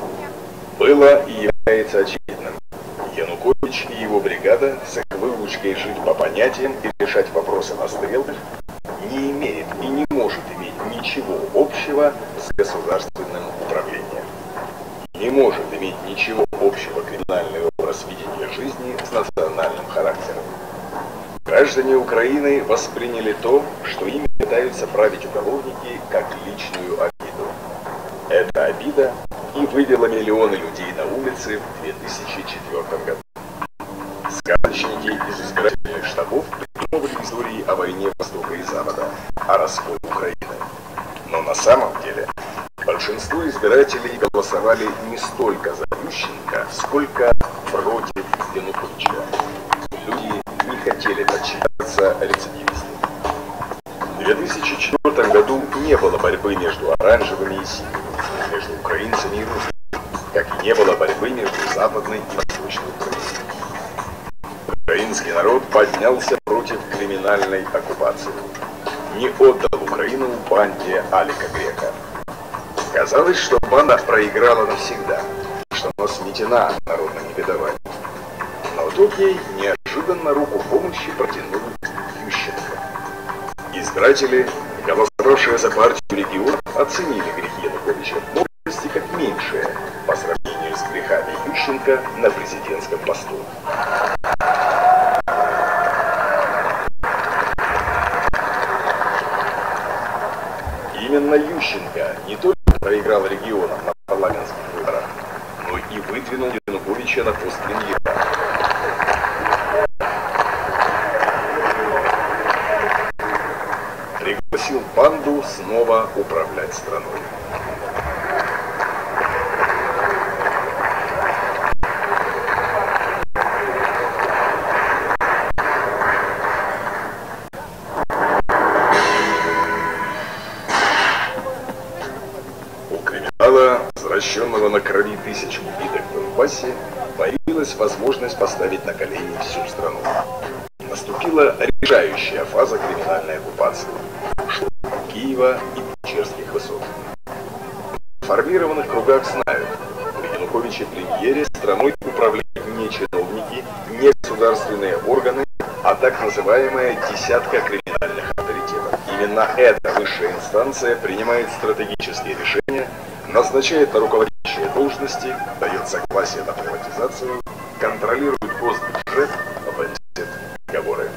Было и является очевидным: Янукович и его бригада с их выучкой жить по понятиям и решать вопросы на стрелках не имеет и не может иметь ничего общего с государственным управлением. Не может иметь ничего общего криминальный образ видения жизни с национальным характером. Граждане Украины восприняли то, что ими пытаются править уголовники, как личную обиду. Эта обида и вывела миллионы людей на улицы в две тысячи четвёртом году. Сказочники из избирательных штабов придумывали истории о войне Востока и Запада, о расколе Украины. Но на самом деле большинство избирателей голосовали не столько за Ющенко, сколько против Януковича. Люди не хотели подчиняться рецидивистам. В две тысячи четвёртом году не было борьбы между оранжевыми и синими, между украинцами и русскими, как и не было борьбы между западной и восточной Украиной. Украинский народ поднялся против криминальной оккупации. Не отдал Украину банде Алика Грека. Казалось, что банда проиграла навсегда, что она сметена народным негодованием. Но тут ей неожиданно руку помощи протянул Ющенко. Избиратели, голосовавшие за партию «Регион», оценили грехи Януковича в молодости как меньшие по сравнению с грехами Ющенко на президентском посту. Именно Ющенко не только проиграл регионам на парламентских выборах, но и выдвинул Януковича на пост премьера. Пригласил банду снова управлять страной. Возвращенного на крови тысяч убитых в Донбассе, появилась возможность поставить на колени всю страну. Наступила решающая фаза криминальной оккупации – штурм Киева и Печерских высот. В информированных кругах знают, при Януковиче премьере страной управляют не чиновники, не государственные органы, а так называемая десятка криминальных авторитетов. Именно эта высшая инстанция принимает стратегические решения назначает на руководящие должности, дает согласие на приватизацию, контролирует госбюджет, выносит договоры.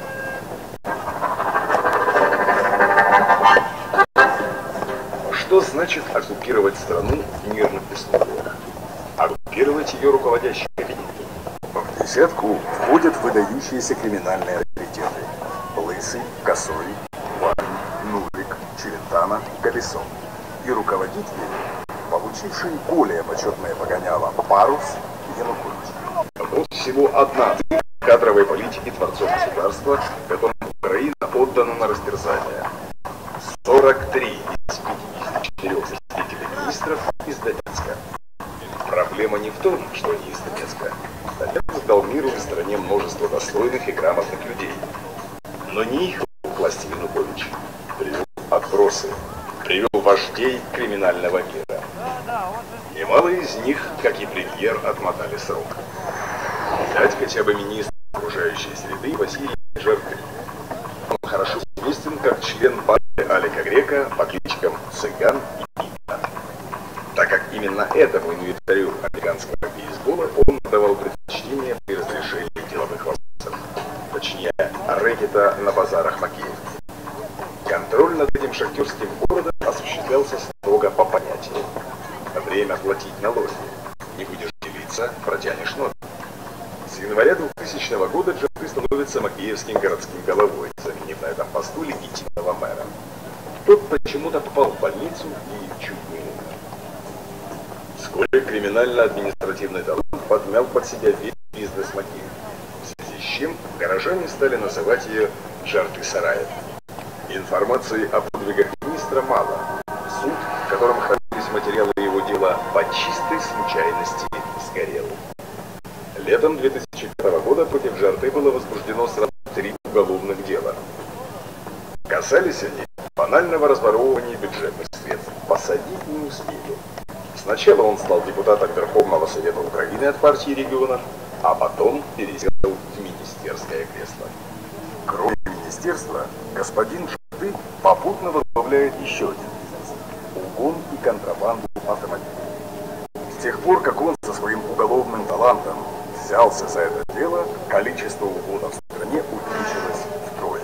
Что значит оккупировать страну в мирных условиях? Оккупировать ее руководящий кабинет. В десятку входят выдающиеся криминальные авторитеты. Лысый, Косой, Варин, Нурик, Челентано, Колесо. И руководители, получившие более почетное погоняло Парус и Янукович. Вот всего одна кадровой политики творцов государства, которым Украина отдана на растерзание. сорок три из пятидесяти четырёх заместителей министров из Донецка. Проблема не в том, что они из Донецка. Донецк дал миру и стране множество достойных и грамотных людей. Но не их к власти Янукович. Привел отбросы, привел вождей криминального мира. Немало из них, как и премьер, отмотали срок. Взять хотя бы министра окружающей среды Василия Джарты. Он хорошо известен как член партии Алика Грека по кличкам Цыган и Пита. Так как именно этому инвентарю американского бейсбола он давал предпочтение при разрешении деловых вопросов, точнее рэкета на базарах Макеевки. Контроль над этим шахтерским городом осуществлялся строго по понятию. Время платить налоги. Не будешь делиться, протянешь ноги. С января двухтысячного года Джарты становится макеевским городским головой, заменив на этом посту легитимного мэра. Тот почему-то попал в больницу и чуть не умер. Вскоре криминально-административный талант подмял под себя весь бизнес Макеевки, в связи с чем горожане стали называть ее Джарты-сараем. Информации о подвигах министра мало. Суд, в котором хранились материалы его дела, по чистой случайности сгорел. Летом две тысячи пятого года против Джарты было возбуждено сразу три уголовных дела. Касались они банального разворовывания бюджетных средств. Посадить не успели. Сначала он стал депутатом Верховного Совета Украины от партии регионов, а потом пересел в министерское кресло. Кроме министерства, господин Джарты попутно возглавляет еще один бизнес – угон и контрабанду автомобилей. С тех пор, как он со своим уголовным талантом взялся за это дело, количество угонов в стране увеличилось втрое.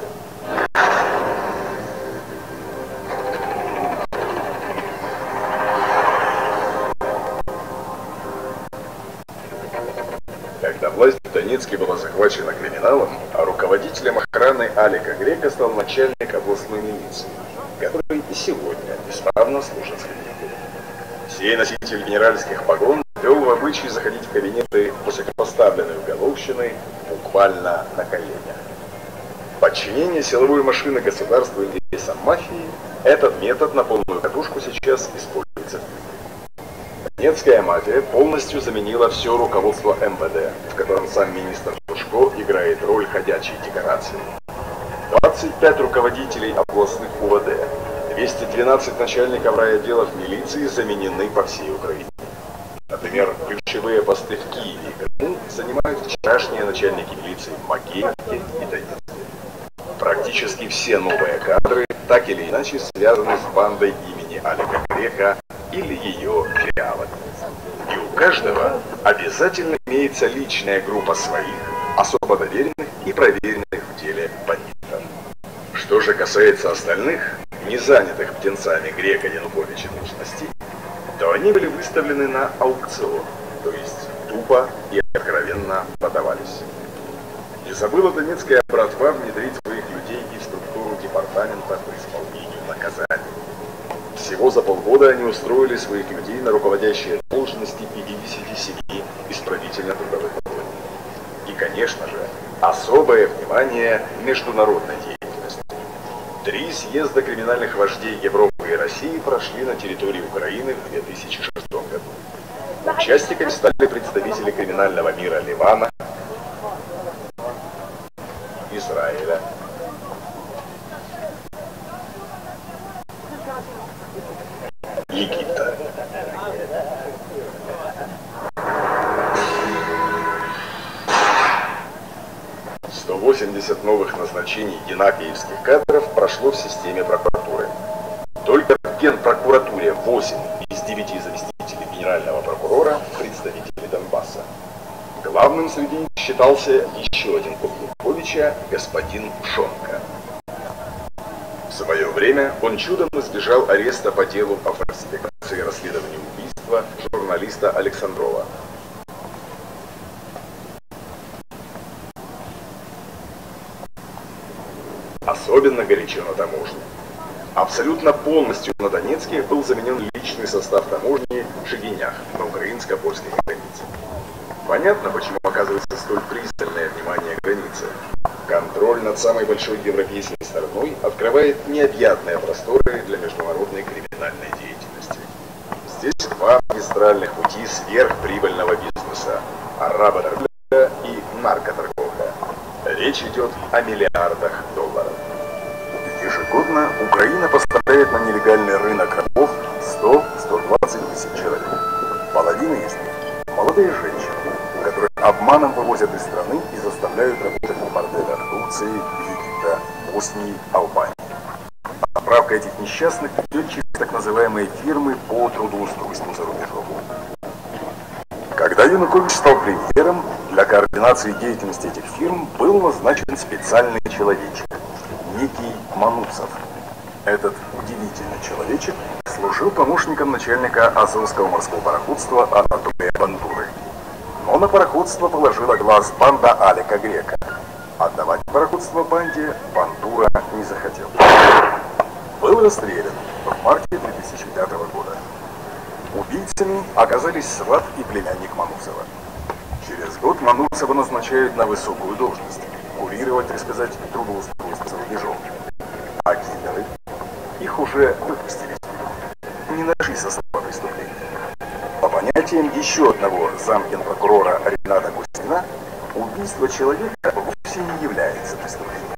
Когда власть в Донецке была захвачена криминалом, а руководителем охраны Алика Грека стал начальник областной милиции, который и сегодня исправно служит в кабинете. Сей носитель генеральских погон вел в обычай заходить в кабинеты высокопоставленной уголовщины буквально на коленях. Подчинение силовой машины государству интересам мафии, этот метод на полную катушку сейчас используется в мире. Донецкая мафия полностью заменила все руководство эм вэ дэ, в котором сам министр Тушко играет роль ходячей декорации. двадцать пять руководителей областных у вэ дэ, двести двенадцать начальников райотделов милиции заменены по всей Украине. Например, ключевые посты в Киеве и Крыму занимают вчерашние начальники милиции в Макеевке и Донецке. Практически все новые кадры так или иначе связаны с бандой имени Алика Грека или ее филиалами. И у каждого обязательно имеется личная группа своих, особо доверенных и проверенных в деле бандитов. Что же касается остальных, не занятых птенцами Грека, Януковича должностей, то они были выставлены на аукцион, то есть тупо и откровенно продавались. Не забыла донецкая братва внедрить своих людей и в структуру департамента по исполнению наказаний. Всего за полгода они устроили своих людей на руководящие должности пятидесяти семи исправительно-трудовых колоний. И, конечно же, особое внимание международной деятельности. Три съезда криминальных вождей Европы и России прошли на территории Украины в две тысячи шестом году. Участниками стали представители криминального мира Ливана, Израиля, Египта. сто восемьдесят новых назначений геннадьевских кадров прошло в системе прокуратуры. Только в Генпрокуратуре восемь из девяти пяти заместителей генерального прокурора, представителей Донбасса. Главным среди них считался еще один поп Януковича, господин Пшонка. В свое время он чудом избежал ареста по делу о фальсификации расследования убийства журналиста Александрова. Особенно горячо на таможне. Абсолютно полностью на Донецке был заменен личный состав таможни в Шегинях на украинско-польской границе. Понятно, почему оказывается столь пристальное внимание границы. Контроль над самой большой европейской стороной открывает необъятные просторы для международной криминальной деятельности. Здесь два магистральных пути сверхприбыльного бизнеса – аработорговля и наркоторговля. Речь идет о миллиардах долларов. Ежегодно Украина поставляет на нелегальный рынок рабов сто — сто двадцать тысяч человек. Половина из них – молодые женщины, которые обманом вывозят из страны и заставляют работать в борделях Турции, Египта, Боснии, Албании. Отправка этих несчастных идет через так называемые фирмы по трудоустройству за рубежом. Когда Янукович стал премьером, для координации деятельности этих фирм был назначен специальный человечек, некий Мануцев. Этот удивительный человечек служил помощником начальника Азовского морского пароходства Анатолия Бандуры. Но на пароходство положила глаз банда Алика Грека. Отдавать пароходство банде Бандура не захотел. Был расстрелян в марте две тысячи пятого года. Убийцами оказались сват и племянник Мануцева. Через год Мануцева назначают на высокую должность – курировать, так сказать, трудоустройство за рубежом. А киллеры? Их уже выпустили. Не нашли состава преступления. По понятиям еще одного замгенпрокурора Рената Кузьмина, убийство человека вовсе не является преступлением.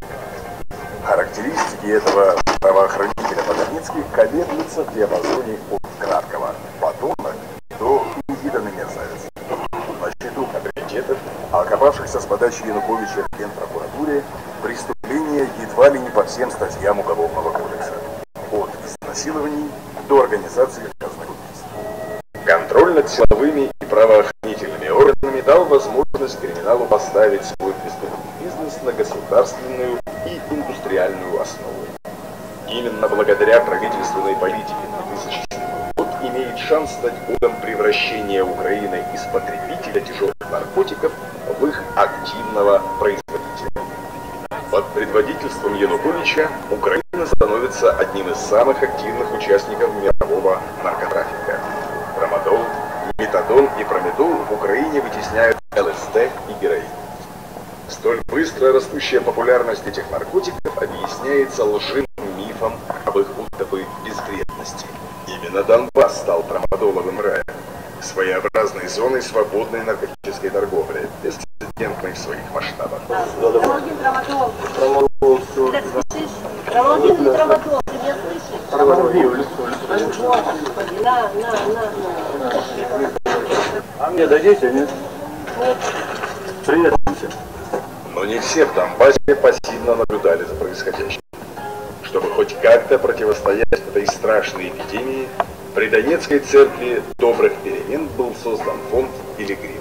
Характеристики этого правоохранителя по-донецки колеблются в диапазоне от краткого подонок до невиданный мерзавец. На счету авторитетов, окопавшихся с подачи Януковича в Генпрокуратуре, преступления едва ли не по всем статьям Уголовного кодекса. От изнасилований до организации грязных убийств. Контроль над силовыми и правоохранительными органами дал возможность криминалу поставить свой преступный бизнес на государственную и индустриальную основу. Именно благодаря правительственной политике две тысячи седьмой год имеет шанс стать годом превращения Украины из потребителя тяжелых наркотиков в их активного производителя. Под предводительством Януковича Украина становится одним из самых активных участников мирового наркотрафика. Трамадол, метадон и промедол в Украине вытесняют ЛСД и героин. Столь быстро растущая популярность этих наркотиков объясняется лживым мифом об их будто бы безвредности. Именно Донбасс стал трамадоловым раем, своеобразной зоной свободной наркотической торговли, беспрецедентной в своих масштабах. Трамадол, трамадол. Ты слышишь? Трамадол, трамадол, ты меня слышишь? Трамадол. Господи, на, на, на, на. А мне дадите, нет? Нет. Приветствуйте. Но не все в Донбассе пассивно наблюдали за происходящим. Чтобы хоть как-то противостоять этой страшной эпидемии, при Донецкой церкви добрых перемен был создан фонд «Пилигрим».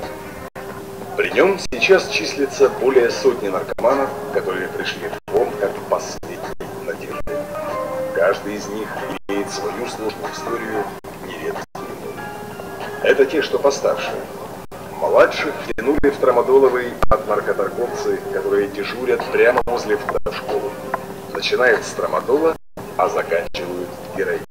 При нем сейчас числится более сотни наркоманов, которые пришли в фонд как последние надежды. Каждый из них имеет свою сложную историю, нередкую. Это те, что постарше. Младших втянули в трамадоловый от наркоторговцы, которые дежурят прямо возле входа в школу. Начинают с трамадола, а заканчивают героином.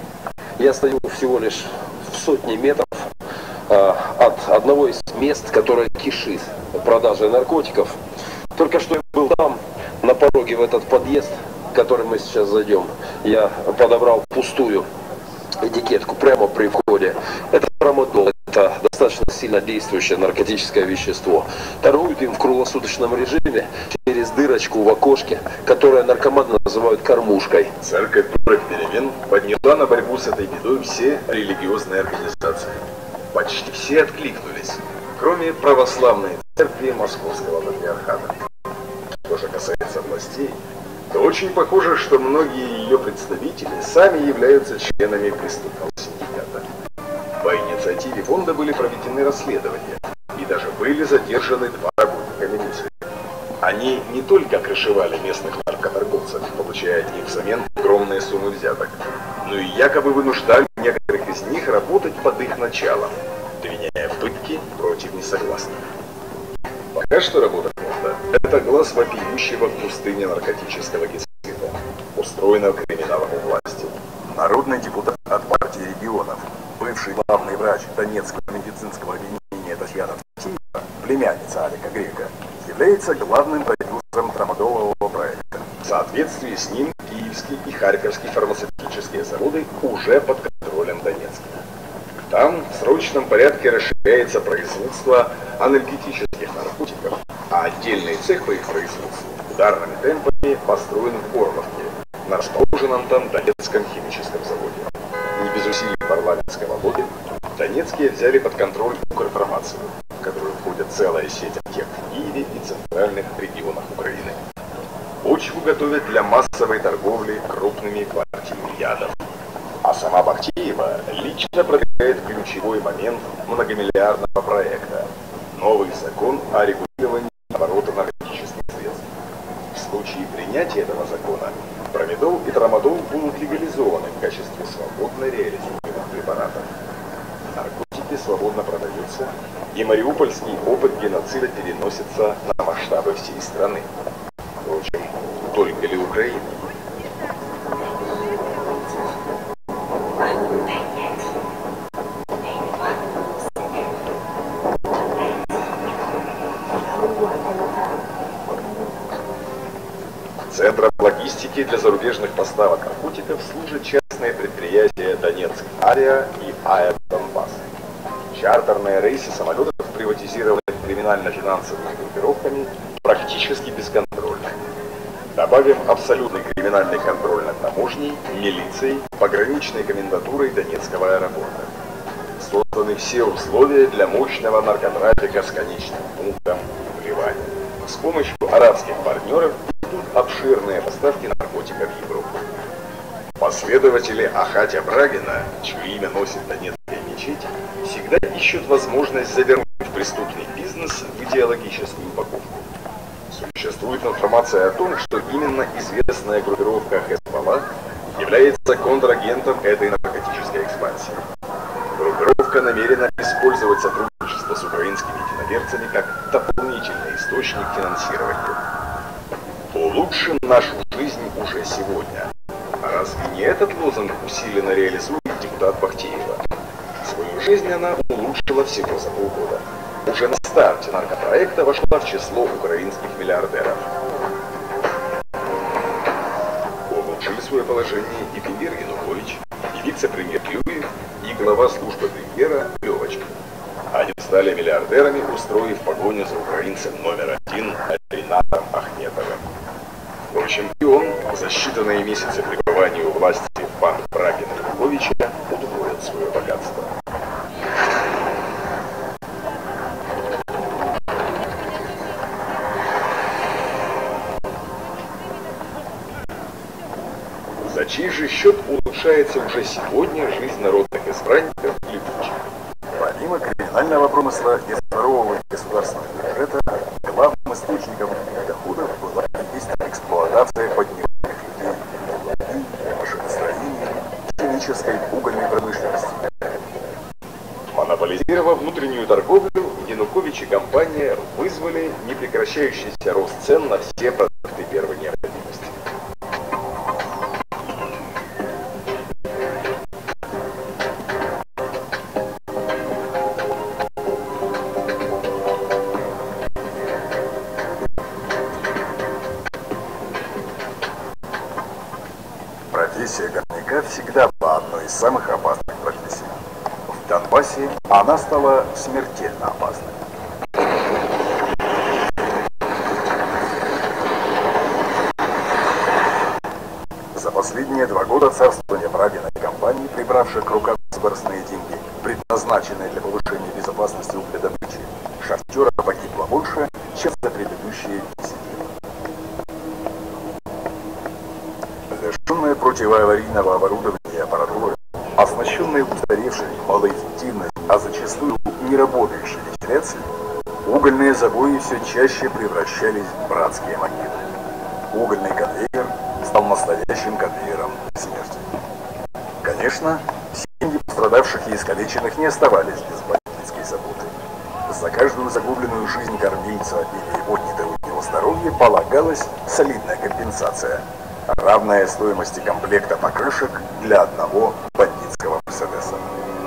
Я стою всего лишь в сотне метров э, от одного из мест, которое кишит продажей наркотиков. Только что я был там, на пороге в этот подъезд, в который мы сейчас зайдем. Я подобрал пустую этикетку прямо при входе. Это трамадол, это достаточно сильно действующее наркотическое вещество. Торгуют им в круглосуточном режиме через дырочку в окошке, которую наркоманы называют кормушкой. Церковь добрых перемен подняла на борьбу с этой бедой все религиозные организации. Почти все откликнулись, кроме православной церкви Московского патриархата. Что же касается властей, то очень похоже, что многие ее представители сами являются членами преступного синдиката. инициативе фонда были проведены расследования, и даже были задержаны два работника милиции. Они не только крышевали местных наркоторговцев, получая от них взамен огромные суммы взяток, но и якобы вынуждали некоторых из них работать под их началом, применяя пытки против несогласных. Пока что работа фонда – это глаз вопиющего в пустыне наркотического геноцида, устроенного криминалом у власти. Народный депутат от партии регионов, бывший главный врач Донецкого медицинского объединения Татьяна Тиева, племянница Алика Грека, является главным продюсером трамадолового проекта. В соответствии с ним киевские и харьковские фармацевтические заводы уже под контролем Донецка. Там в срочном порядке расширяется производство анальгетических наркотиков, а отдельный цех по их производству ударными темпами построен в Горловке, на расположенном там Донецком химическом заводе. Не без усилий парламентского лобби донецкие взяли под контроль Укрфармацию, в которую входит целая сеть аптек в Киеве и центральных регионах Украины. Почву готовят для массовой торговли крупными партиями ядов. А сама Бахтиева лично продвигает ключевой момент многомиллиардного проекта – новый закон о регулировании оборота наркотических средств. В случае принятия этого закона промедол и трамадол будут легализованы в качестве свободно реализуемых препаратов. Наркотики свободно продаются, и мариупольский опыт геноцида переносится на масштабы всей страны. Впрочем, только ли Украины? Центром логистики для зарубежных поставок наркотиков служат частные предприятия Донецк-Ария и АЭП Донбасс. Чартерные рейсы самолетов, приватизированных криминально-финансовыми группировками, практически бесконтрольны. Добавим абсолютный криминальный контроль над таможней, милицией, пограничной комендатурой Донецкого аэропорта. Созданы все условия для мощного наркотрафика с конечным пунктом в Ливане. С помощью арабских партнеров идут обширные поставки наркотиков в Европу. Последователи Ахатя Брагина, чье имя носит Донецкая мечеть, всегда ищут возможность завернуть преступный бизнес в идеологическую упаковку. Существует информация о том, что именно известная группировка Хезболла является контрагентом этой наркотической экспансии. Группировка намерена использовать сотрудничество с украинскими единоверцами как дополнительный источник финансирования. Улучшим нашу жизнь уже сегодня. А разве не этот лозунг усиленно реализует депутат Бахтиева? Свою жизнь она улучшила всего за полгода. Уже на старте наркопроекта вошла в число украинских миллиардеров. Улучшили свое положение и премьер Янукович, и вице-премьер Клюев, и глава службы премьера Левочкин. Они стали миллиардерами, устроив погоню за украинцем номер один Ринатом Ахметовым. Впрочем, и он за считанные месяцы пребывания у власти в банк Брагина и Януковича удвоил свое богатство. За чей же счет улучшается уже сегодня жизнь народных избранников и летучих? Помимо криминального промысла и здорового государственного бюджета, главным источником доходов была и есть эксплуатация подневольных людей, воды, машиностроения, химической, угольной промышленности. Монополизировав внутреннюю торговлю, Янукович и компания вызвали непрекращающийся рост цен на все продукты первой необходимости. Профессия горняка всегда была одной из самых опасных профессий. В Донбассе она стала смертельно опасной. За последние два года царствования Брагина и компании, прибравших к рукам государственные деньги, предназначенные для повышения безопасности угледобычи, шахтеров погибло больше, чем за предыдущие десять лет. Лишенные противоаварийного оборудования и аппаратуры, оснащенные устаревшими, малоэффективными а зачастую неработающей вентиляции, угольные забои все чаще превращались в братские могилы. Угольный конвейер стал настоящим конвейером смерти. Конечно, семьи пострадавших и искалеченных не оставались без бандитской заботы. За каждую загубленную жизнь кормильца или отнятое у него здоровье полагалась солидная компенсация, равная стоимости комплекта покрышек для одного бандитского мерседеса.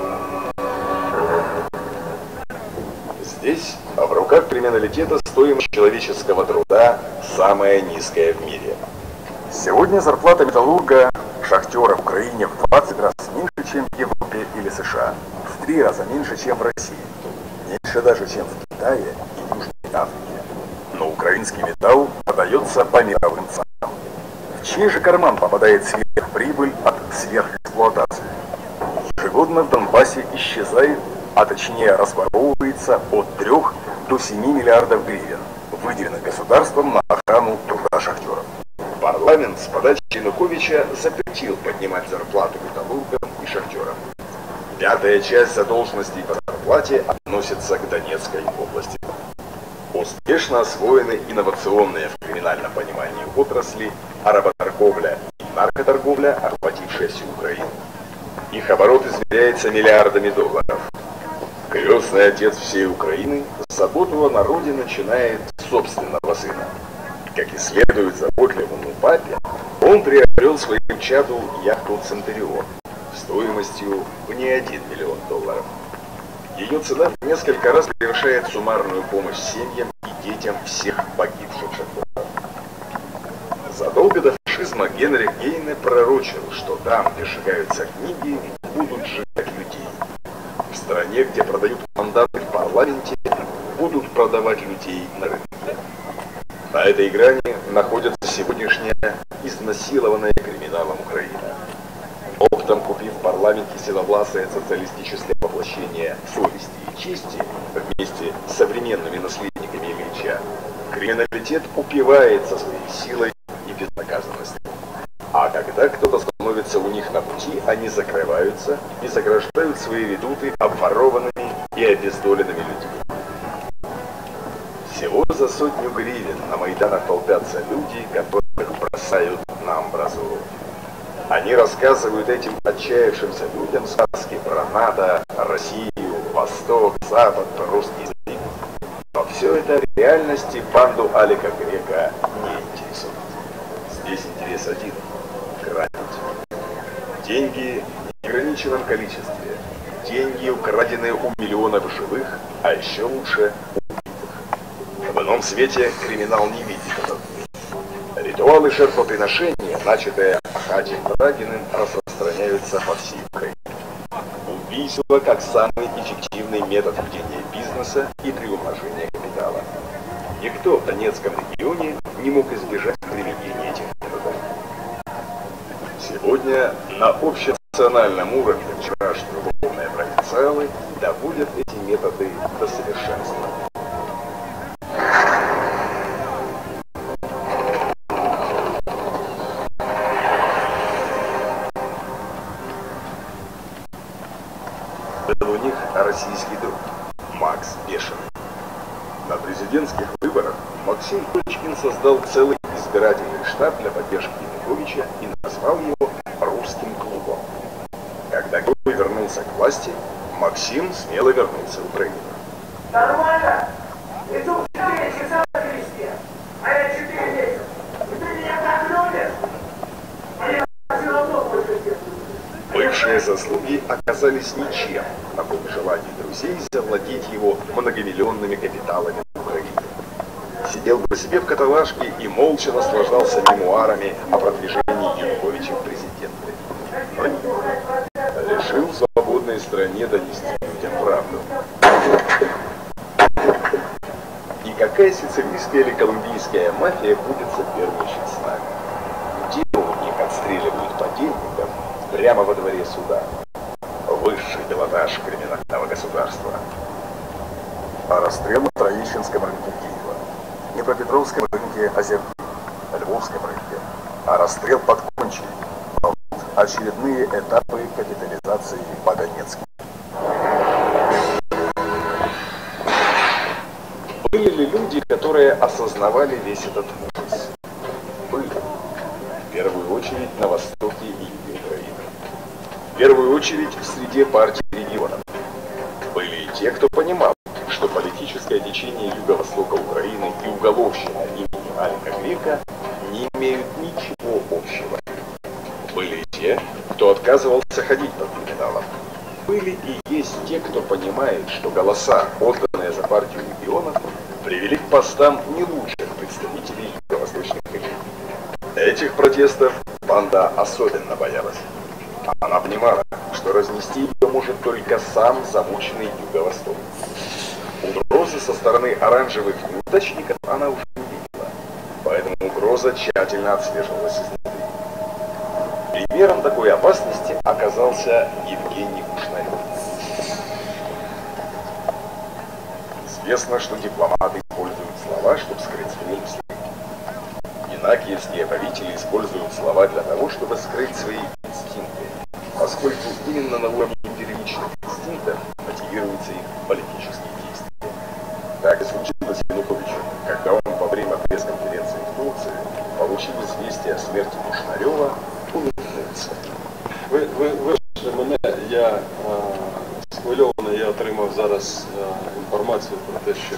Здесь, в руках криминалитета, стоимость человеческого труда самая низкая в мире. Сегодня зарплата металлурга, шахтера в Украине в двадцать раз меньше, чем в Европе или США, в три раза меньше, чем в России, меньше даже, чем в Китае и Южной Африке. Но украинский металл продается по мировым ценам. В чей же карман попадает сверхприбыль от сверхэксплуатации? Ежегодно в Донбассе исчезает, а точнее разворовывается от трёх до семи миллиардов гривен, выделенных государством на охрану труда шахтеров. Парламент с подачи Януковича запретил поднимать зарплаты металлургам и шахтерам. Пятая часть задолженностей по зарплате относится к Донецкой области. Успешно освоены инновационные в криминальном понимании отрасли, а работорговля и наркоторговля, охватившая всю Украину. Их оборот измеряется миллиардами долларов. Крестный отец всей Украины заботу о народе начинает с собственного сына. Как и следует заботливому папе, он приобрел своему чаду яхту «Центурион» стоимостью в не один миллион долларов. Ее цена в несколько раз превышает суммарную помощь семьям и детям всех погибших шахтеров. Задолго до фашизма Генрих Гейне пророчил, что там, где сжигаются книги, будут сжигать людей. В стране, где продают мандаты в парламенте, будут продавать людей на рынке. На этой грани находится сегодняшняя изнасилованная криминалом Украина. Оптом купив в парламенте седовласое социалистическое воплощение совести и чести вместе с современными наследниками Ильича, криминалитет упивается своей силой и безнаказанностью. А когда кто-то становится у них на пути, они закрываются и заграждают свои редуты обворованными и обездоленными людьми. Всего за сотню гривен на Майданах толпятся люди, которых бросают на амбразуру. Они рассказывают этим отчаявшимся людям сказки про НАТО, Россию, Восток, Запад, русский язык. Но все это в реальности банду Алика Грека не интересует. Здесь интерес один – грабить. Деньги в неограниченном количестве. Деньги, украденные у миллионов живых, а еще лучше убитых. В ином свете криминал не видит этот мир. Ритуалы жертвоприношения, начатые Ахатием Брагиным, распространяются по всей Украине. Убийство как самый эффективный метод ведения бизнеса и приумножения капитала. Никто в Донецком регионе не мог избежать применения этих методов. Сегодня на общенациональном уровне вчерашние уголовные провинциалы доводят эти методы до совершенства. Был у них российский друг Макс Бешеный. На президентских выборах Максим Кучкин создал целый избирательный штаб для поддержки Януковича и назвал его «Русским клубом». Когда Гой вернулся к власти, Максим смело вернулся в Украину. Нормально? И тут четыре часа на кресте, а я четыре месяца. И ты меня так любишь? А я все равно больше всех. Бывшие заслуги оказались ничем на фоне желаний друзей завладеть его многомиллионными капиталами в Украине. Сидел бы себе в каталажке и молча наслаждался мемуарами о продвижении Януковича в президенты. Но нет. Решил в свободной стране донести людям правду. И какая сицилийская или колумбийская мафия будет соперничать с нами? Где у них отстреливают подельников прямо во дворе суда? Высший пилотаж криминального государства. А расстрел на Троещинском рынке Киева, Днепропетровском рынке Озерки, Львовском рынке, а расстрел под Кончей. Очередные этапы капитализации по-донецки. которые осознавали весь этот ужас, были в первую очередь на востоке и юге Украины, в первую очередь в среде партий регионов. Были и те, кто понимал, что политическое течение юго-востока Украины и уголовщина имени Алика Грека не имеют ничего общего. Были и те, кто отказывался ходить по криминалам. Были и есть те, кто понимает, что голоса, отданные за партию регионов, привели к постам не лучших представителей юго-восточных элит. Этих протестов банда особенно боялась. Она понимала, что разнести ее может только сам замученный юго-восток. Угрозы со стороны оранжевых неудачников она уже не видела, поэтому угроза тщательно отслеживалась изнутри. Примером такой опасности оказался Евгений Кушнарев. Известно, что дипломаты используют слова, чтобы скрыть свои мысли. Инакиевские правители используют слова для того, чтобы скрыть свои инстинкты, поскольку именно на уровне первичных инстинктов мотивируются их политические действия. Так и случилось с Януковичем, когда он во время пресс-конференции в Турции получил известие о смерти Кушнарева, умилился. Ви, ви, вибачте мене, я е, схвильований, я отримав зараз е, інформацію про те, що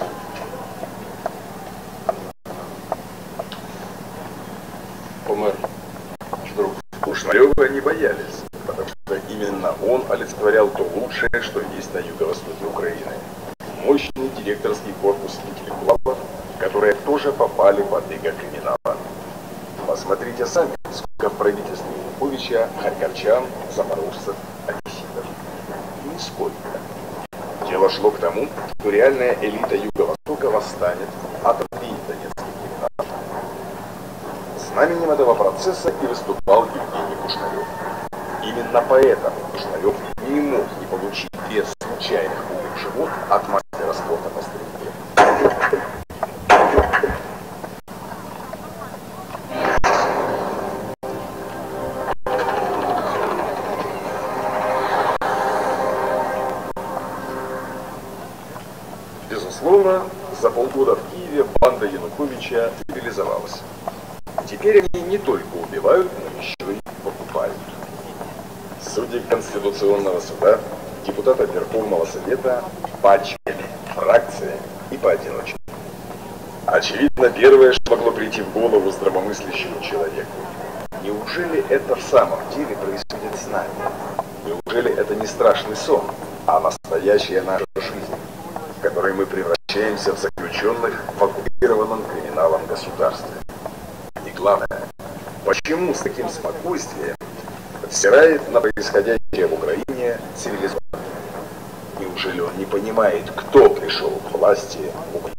помер друг. Кушнарева не боялись, потому что именно он олицетворял то лучшее, что есть на юго-востоке Украины. Мощный директорский корпус интеллектуалов, которые тоже попали под иго криминала. Посмотрите сами, сколько в правительстве Януковича харьковчан, запорожцев, одесситов. Нисколько. Дело шло к тому, что реальная элита Юго-Востока восстанет, отодвинет донецкий криминал. Знаменем этого процесса и выступал Евгений Кушнарев. Именно поэтому Кушнарев не мог не получить без случайных пуль в живот от мастера спорта по стрельбе. Безусловно, за полгода в Киеве банда Януковича цивилизовалась. Теперь они не только убивают, но еще и покупают. Судьи Конституционного суда, депутаты Верховного Совета пачками, фракциями и поодиночке. Очевидно, первое, что могло прийти в голову здравомыслящему человеку. Неужели это в самом деле происходит с нами? Неужели это не страшный сон, а настоящая наша жизнь, в которой мы превращаемся в заключенных в оккупированном криминалом государстве? И главное, почему с таким спокойствием взирает на происходящее в Украине цивилизованный? Неужели он не понимает, кто пришел к власти в Украине?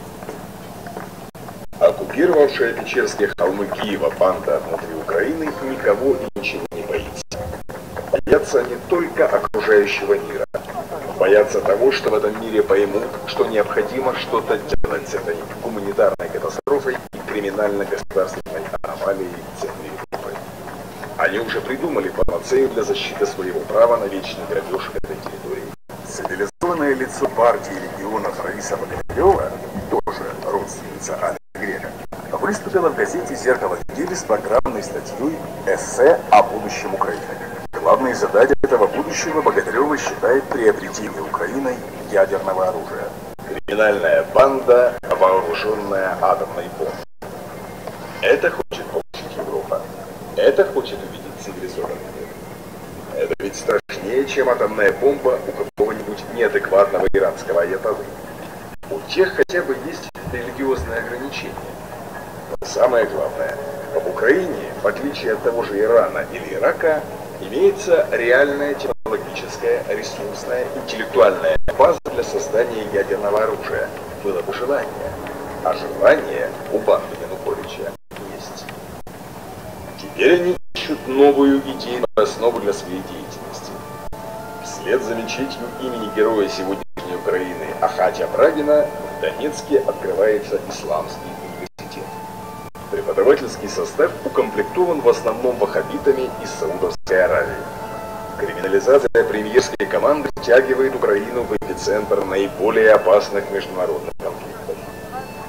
Оккупировавшая Печерские холмы Киева банда внутри Украины никого и ничего не боится. Боятся не только окружающего мира, боятся того, что в этом мире поймут, что необходимо что-то делать с этой гуманитарной катастрофой и криминально-государственной аномалией Центра Европы. Они уже придумали панацею для защиты своего права на вечный грабеж этой территории. Цивилизованное лицо партии регионов Раиса Богатырева, тоже родственница Алика Грека, выступила в газете «Зеркало недели» с программной статьей «Эссе о будущем Украины». Главной задачей этого будущего Богатырева считает приобретение Украиной ядерного оружия. Криминальная банда, вооруженная атомной бомбой. Это хочет получить Европа. Это хочет увидеть цивилизованный мир. Это ведь страшнее, чем атомная бомба у какого-нибудь неадекватного иранского аятоллы. У тех хотя бы есть религиозные ограничения. Но самое главное, в Украине, в отличие от того же Ирана или Ирака, имеется реальная технологическая, ресурсная, интеллектуальная база для создания ядерного оружия. Было бы желание. А желание у банды Януковича есть. Теперь они ищут новую идейную основу для своей деятельности. Вслед за мечетью имени героя сегодняшней Украины Ахатя Брагина в Донецке открывается исламский университет. Преподавательский состав укомплектован в основном ваххабитами из Саудовской Аравии. Криминализация премьерской команды втягивает Украину в эпицентр наиболее опасных международных конфликтов. Первый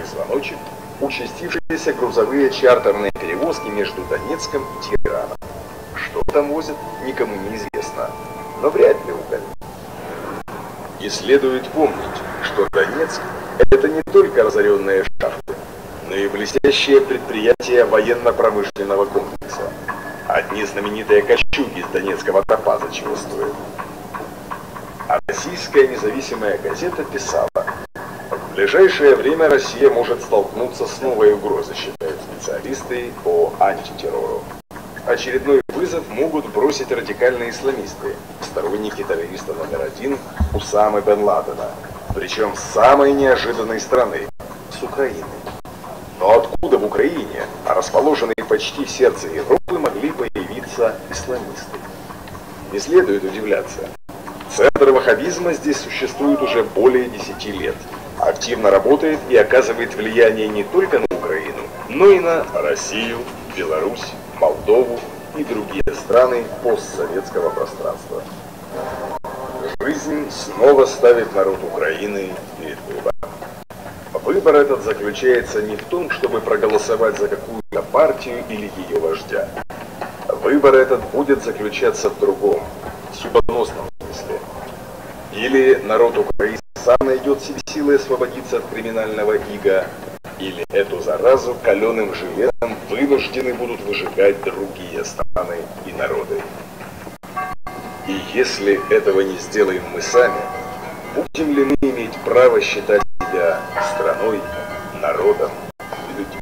тревожный звоночек участившиеся грузовые чартерные перевозки между Донецком и Тегераном. Что там возят, никому не известно, но вряд ли уголь. И следует помнить, что Донецк – это не только разоренные шахты, но и блестящее предприятие военно-промышленного комплекса. Одни знаменитые кольчуги из донецкого топаза чего стоят. А российская независимая газета писала: в ближайшее время Россия может столкнуться с новой угрозой, считают специалисты по антитеррору. Очередной вызов могут бросить радикальные исламисты, сторонники террориста номер один Усамы бен Ладена, причем с самой неожиданной страны – с Украины. Но откуда в Украине, расположенной почти в сердце Европы, могли появиться исламисты? Не следует удивляться. Центр ваххабизма здесь существует уже более десяти лет. Активно работает и оказывает влияние не только на Украину, но и на Россию, Беларусь, Молдову и другие страны постсоветского пространства. Жизнь снова ставит народ Украины перед выбором. Выбор этот заключается не в том, чтобы проголосовать за какую-то партию или ее вождя. Выбор этот будет заключаться в другом, в судьбоносном смысле. Или народ Украины сам найдет себе силы освободиться от криминального ига, или эту заразу каленым железом вынуждены будут выжигать другие страны и народы. И если этого не сделаем мы сами, будем ли мы иметь право считать себя страной, народом и людьми?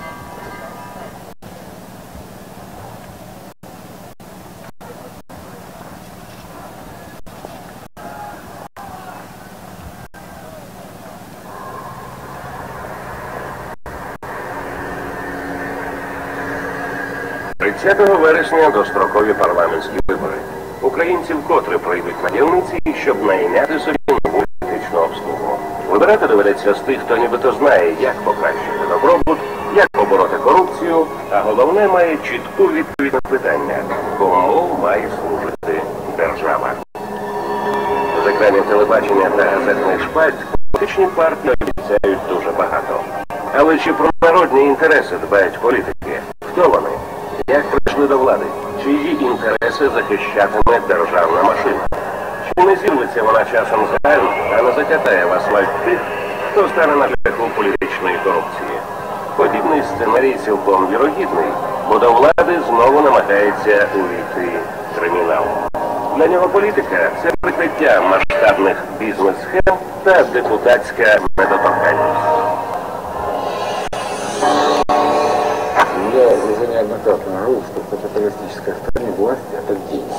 тридцятого вересня дострокові парламентські вибори. Українці вкотре пройдуть на дільниці, щоб найняти собі нову політичну обслугу. Вибирати доведеться з тих, хто нібито знає, як покращити добробут, як побороти корупцію, а головне має чітку відповідь на питання, кому має служити держава. З екранів телебачення та газетних шпальт політичні партії обіцяють дуже багато. Але чи про народні інтереси дбають політики? Хто вони? Як прийшли до влади? Чиї інтереси захищатиме державна машина? Чи не зірветься вона часом з гаю, а не закатає в асфальт тих, хто стане на шляху політичної корупції? Подібний сценарій цілком вірогідний, бо до влади знову намагається увійти кримінал. Для нього політика – це прикриття масштабних бізнес-схем та депутатська недоторканність. Я уже неоднократно говорил, что в капиталистической стране власть – это деньги.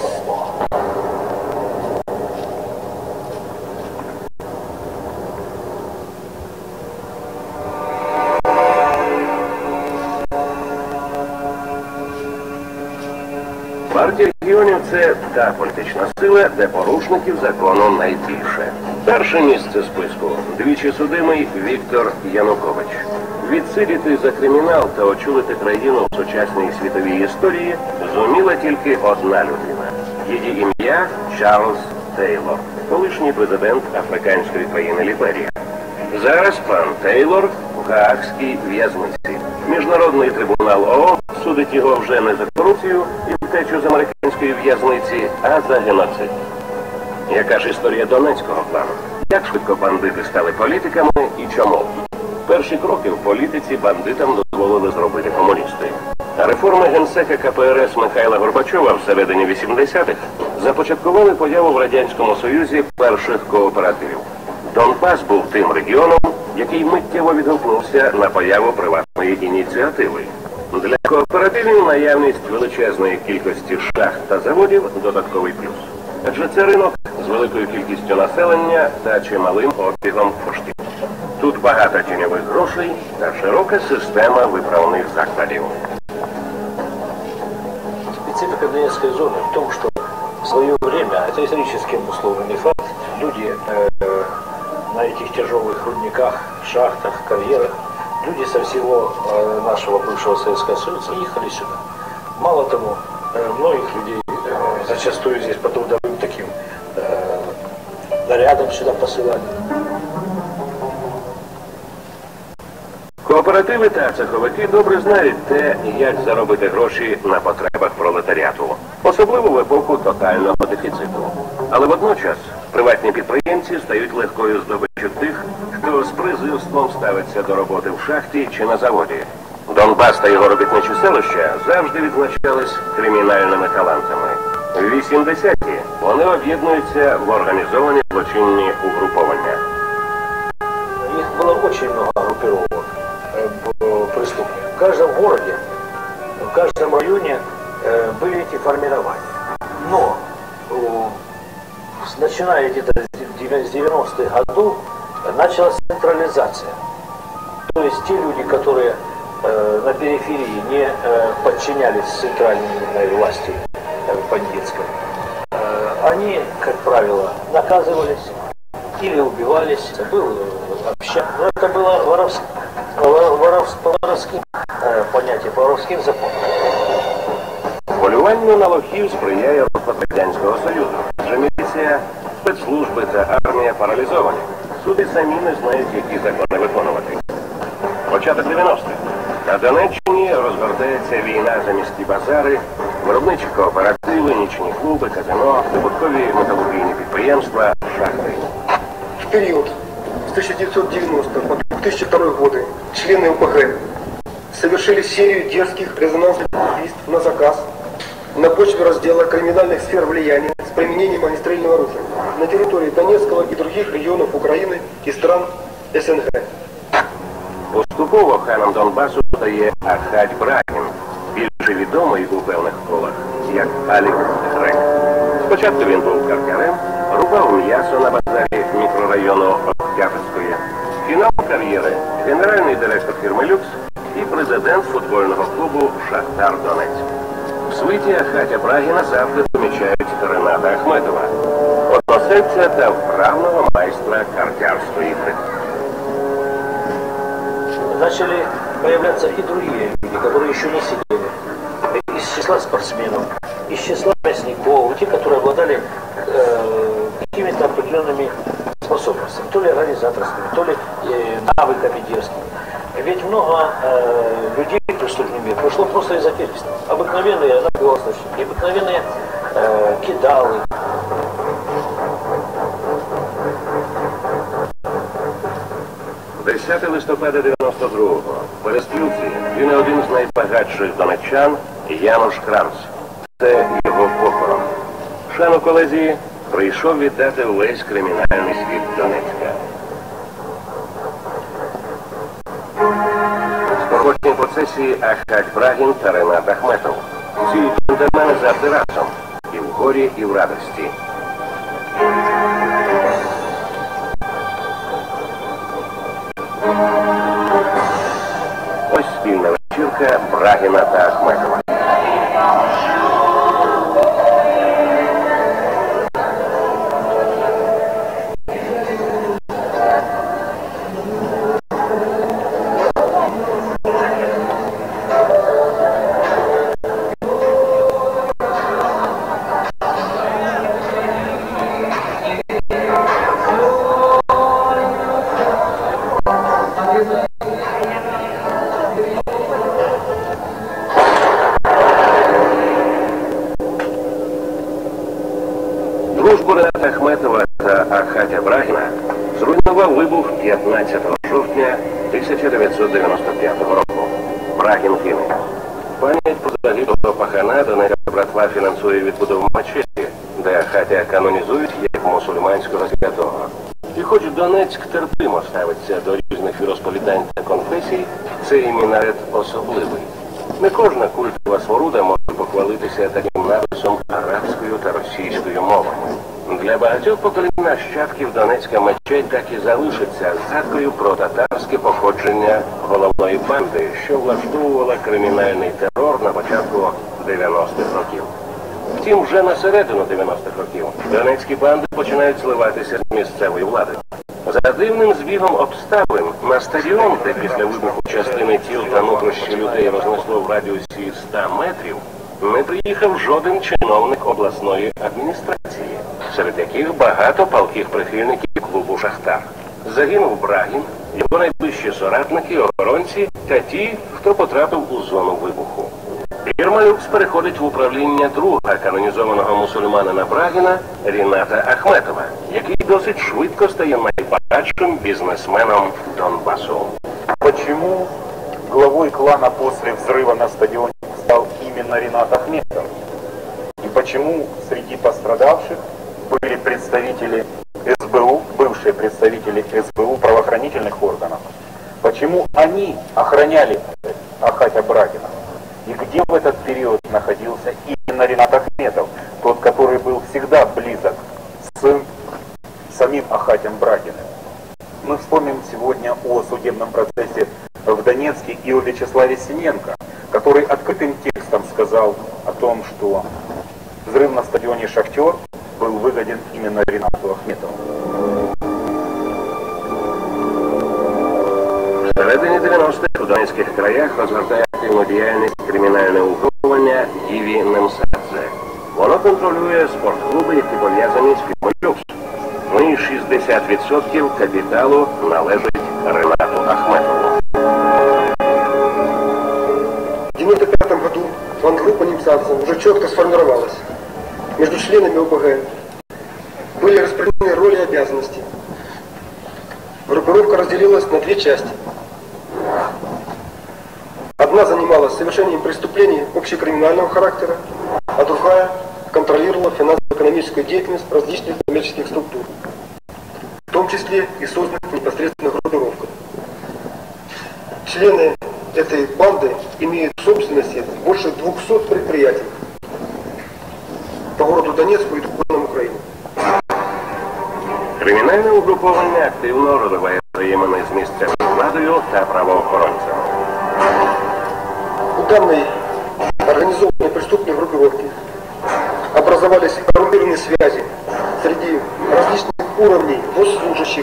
Партія регіонів – це та політична сила, де порушників закону найбільше. Перше місце списку – двічі судимий Віктор Янукович. Відсидіти за кримінал та очолити країну в сучасній світовій історії зуміла тільки одна людина. Її ім'я – Чарльз Тейлор, колишній президент африканської країни Ліберія. Зараз пан Тейлор в Гаагській в'язниці. Міжнародний трибунал ООН судить його вже не за корупцію і втечу з американської в'язниці, а за геноцид. Яка ж історія донецького плану? Як швидко бандити стали політиками і чому? Перші кроки в політиці бандитам дозволили зробити комуністи. А реформи генсека ка пе ер ес Михайла Горбачова в середині вісімдесятих започаткували появу в Радянському Союзі перших кооперативів. Донбас був тим регіоном, який миттєво відгукнувся на появу приватної ініціативи. Для кооперативів наявність величезної кількості шахт та заводів – додатковий плюс. Адже це ринок з великою кількістю населення та чималим обігом коштів. Тут багато тіньових грошей та широка система виправних закладів. Специфика Донецкой зоны в том, что в свое время, это исторически обусловленный факт, люди э, на этих тяжелых рудниках, шахтах, карьерах, люди со всего э, нашего бывшего Советского Союза ехали сюда. Мало того, э, многих людей э, зачастую здесь по трудовым таким э, нарядом сюда посылали. Кооперативи та цеховики добре знають те, як заробити гроші на потребах пролетаріату, особливо в епоху тотального дефіциту. Але водночас приватні підприємці стають легкою здобиччю тих, хто з презирством ставиться до роботи в шахті чи на заводі. Донбас та його робітничі селища завжди відзначались кримінальними талантами. В вісімдесяті вони об'єднуються в організовані злочинні угруповання. Их было очень много группировок э, преступных. В каждом городе, в каждом районе э, были эти формирования. Но э, начиная где-то с девяностых годов началась централизация. То есть те люди, которые э, на периферии не э, подчинялись центральной власти э, бандитской, э, они, как правило, наказывались или убивались. Был общак. Но это было воровск... воровск... воровским э, понятие, воровским законом. Полюванню на лохів сприяє розпад Радянського Союзу. Адже міліція, спецслужби та армія паралізовані. Суди самі не знають, які закони виконувати. Початок дев'яностих. На Донеччині розгортається війна за міські базари, виробничі кооперативи, нічні клуби, казино, прибуткові металургійні підприємства, шахти. В период с тысяча девятьсот девяностого по две тысячи второй годы члены ОПГ совершили серию дерзких резонансных убийств на заказ на почве раздела криминальных сфер влияния с применением огнестрельного оружия на территории Донецкого и других регионов Украины и стран СНГ. Поступово ханом Донбасу стає Ахать Брагін, більше відомий у певних колах як Алік Грек. Спочатку він був каркарем, рубав м'ясо на базарі мікрорайону Октябрьської. Фінал кар'єри – генеральний директор фірми «Люкс» і президент футбольного клубу «Шахтар Донецьк». В свиті Ахатя Брагіна завжди помічають Рената Ахметова, односельця та вправного майстра картярської гри. Начали появляться и другие люди, которые еще не сидели. Из числа спортсменов, из числа мясников, те, которые обладали э, какими-то определенными способностями, то ли организаторскими, то ли э, навыками дерзкими. Ведь много э, людей в преступный мир пришло просто из отечества. Обыкновенные наборщики, обыкновенные э, кидалы. десятого листопада дев'яносто другого в Переспілці він один з найбагатших донеччан Януш Крамц. Це його похорон. Шану колезі прийшов віддати увесь кримінальний світ Донецька. В похоронній процесії Ахать Брагін та Ренат Ахметов. Ці джентльмени завжди разом. І в горі, і в радості. Ось спільна вечірка Брагіна та Ахметова. Дружбу Рената Ахметова та Ахатя Брагіна зруйнував вибух п'ятнадцятого жовтня тисяча дев'ятсот дев'яносто п'ятого року. Брагін кинув. Пам'ять про загиблого пахана Донецька братва фінансує відбудову мечеті, де Ахатя канонізують як мусульманського святого. І хоч Донецьк терпимо ставиться до різних віросповідань та конфесій, цей мінарет особливий. Не кожна культова споруда може похвалитися таким написом арабською та російською мовами. Для багатьох поколінь нащадків Донецька мечеть так і залишиться згадкою про татарське походження головної банди, що влаштовувала кримінальний терор на початку дев'яностих років. Втім, вже на середину дев'яностих років донецькі банди починають зливатися з місцевою владою. За дивним збігом обставин на стадіон, де після вибуху частини тіл та нутрощі людей рознесло в радіусі ста метрів, не приїхав жоден чиновник обласної адміністрації, серед яких багато палких прихильників клубу «Шахтар». Загинув Брагін, його найближчі соратники, охоронці та ті, хто потрапив у зону вибуху. Єрмолюкс переходить в управління друга канонізованого мусульманина Брагіна Ріната Ахметова, який досить швидко стає найбагатшим бізнесменом Донбасу. Почему главой клана после взрыва на стадионе стал именно Ринат Ахметов? И почему среди пострадавших были представители эс бэ у, бывшие представители эс бэ у правоохранительных органов? Почему они охраняли Ахатя Брагина? И где в этот период находился именно Ринат Ахметов, тот, который был всегда близок с самим Ахатем Брагиным? Мы вспомним сегодня о судебном процессе в Донецке и о Вячеславе Синенко, который открытым текстом сказал о том, что взрыв на стадионе «Шахтер» был выгоден именно Ринату Ахметову. В середині дев'яностих у Донецьких краях розгортає активну діяльність кримінальне угруповання Гіві Немсадзе. Воно контролює спортклуби, які пов'язані з фірмою «Люкс». Ну і шістдесят відсотків капіталу належить Ринату Ахметову. В девяносто пятом году фан-группа Немсадзе уже четко сформировалась. Между членами о бэ гэ были распределены роли и обязанности. Группировка разделилась на две части. Одна занималась совершением преступлений общекриминального характера, а другая контролировала финансово-экономическую деятельность различных коммерческих структур, в том числе и созданных непосредственно группировках. Члены этой банды имеют в собственности больше двухсот предприятий по городу Донецку и другим Украине. Кримінальне угруповання активно розвиває взаємини з місцевою владою та правоохоронцями. У данной организованной преступной группировки образовались коррумпированные связи среди различных уровней госслужащих,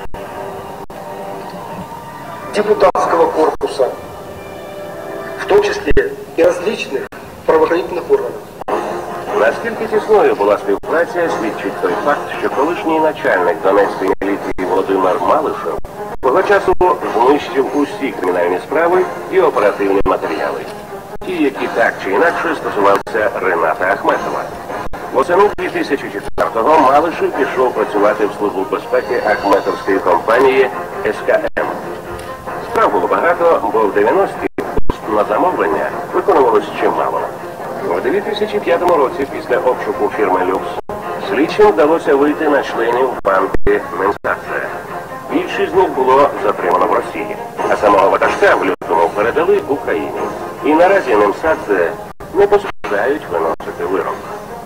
депутатского корпуса, в том числе и различных правоохранительных органов. Наскільки тісною була співпраця, свідчить той факт, що колишній начальник Донецької міліції Володимир Малишев того часу знищив усі кримінальні справи і оперативні матеріали. Ті, які так чи інакше стосувалися Рината Ахметова. Восени дві тисячі четвертого Малишев пішов працювати в Службу безпеки Ахметовської компанії ес ка ем. Справ було багато, бо в дев'яності на замовлення виконувалось чимало. У дві тисячі п'ятому році, після обшуку фірми «Люкс», слідчим вдалося вийти на членів банди Немсадзе. Більшість з них було затримано в Росії, а самого ватажка в лютому передали Україні. І наразі Немсадзе не поспішають виносити вирок.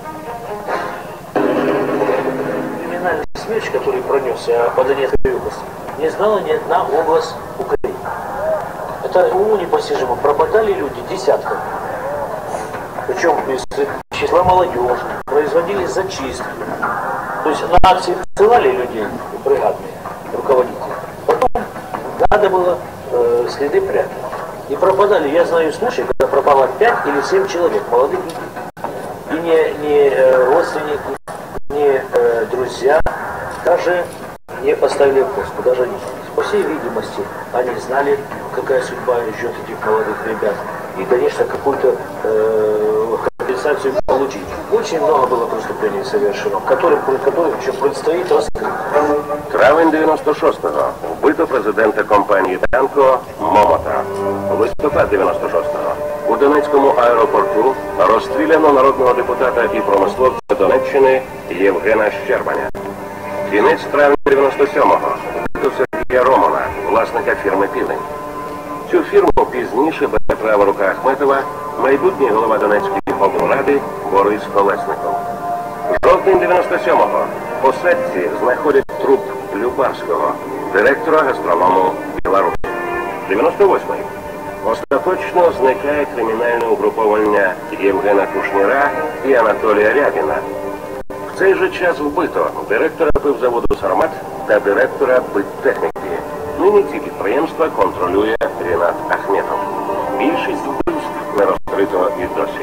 Криминальный смерч, который пронесся по Донецкой области, не знала ни одна область Украины. Это уму непостижимо. Пропадали люди десятками. Причем из числа молодежи, производили зачистки. То есть на акции ссылали людей, бригадные руководители. Потом надо было э, следы прятать. И пропадали, я знаю случаи, когда пропало пять или семь человек, молодых людей. И не, не э, родственники, не э, друзья, даже не поставили подпись, даже не. По всей видимости, они знали, какая судьба ждет этих молодых ребят. И, конечно, какую-то э, компенсацию получить. Очень много было преступлений совершено, которым, которым еще предстоит раскрыть. Травень дев'яносто шостого. Вбито президента компанії «Данко» Момота. Листопад дев'яносто шостого. У Донецькому аеропорту розстріляно народного депутата і промисловця Донеччини Євгена Щербаня. Кінець травня дев'яносто сьомого. Вбито Сергія Романа, власника фірми «Південь». Цю фірму пізніше бере права рука Ахметова майбутній голова Донецької облради Борис Колесников. Жовтень дев'яносто сьомого. По сетці знаходять труп Любарського, директора гастроному Білорусі. дев'яносто восьмий. Остаточно зникає кримінальне угруповання Євгена Кушніра і Анатолія Рябіна. В цей же час вбито директора пивзаводу «Сармат» та директора биттехніки. Нині ці підприємства контролює Ринат Ахметов. Більшість вбивств не розкрито і досі.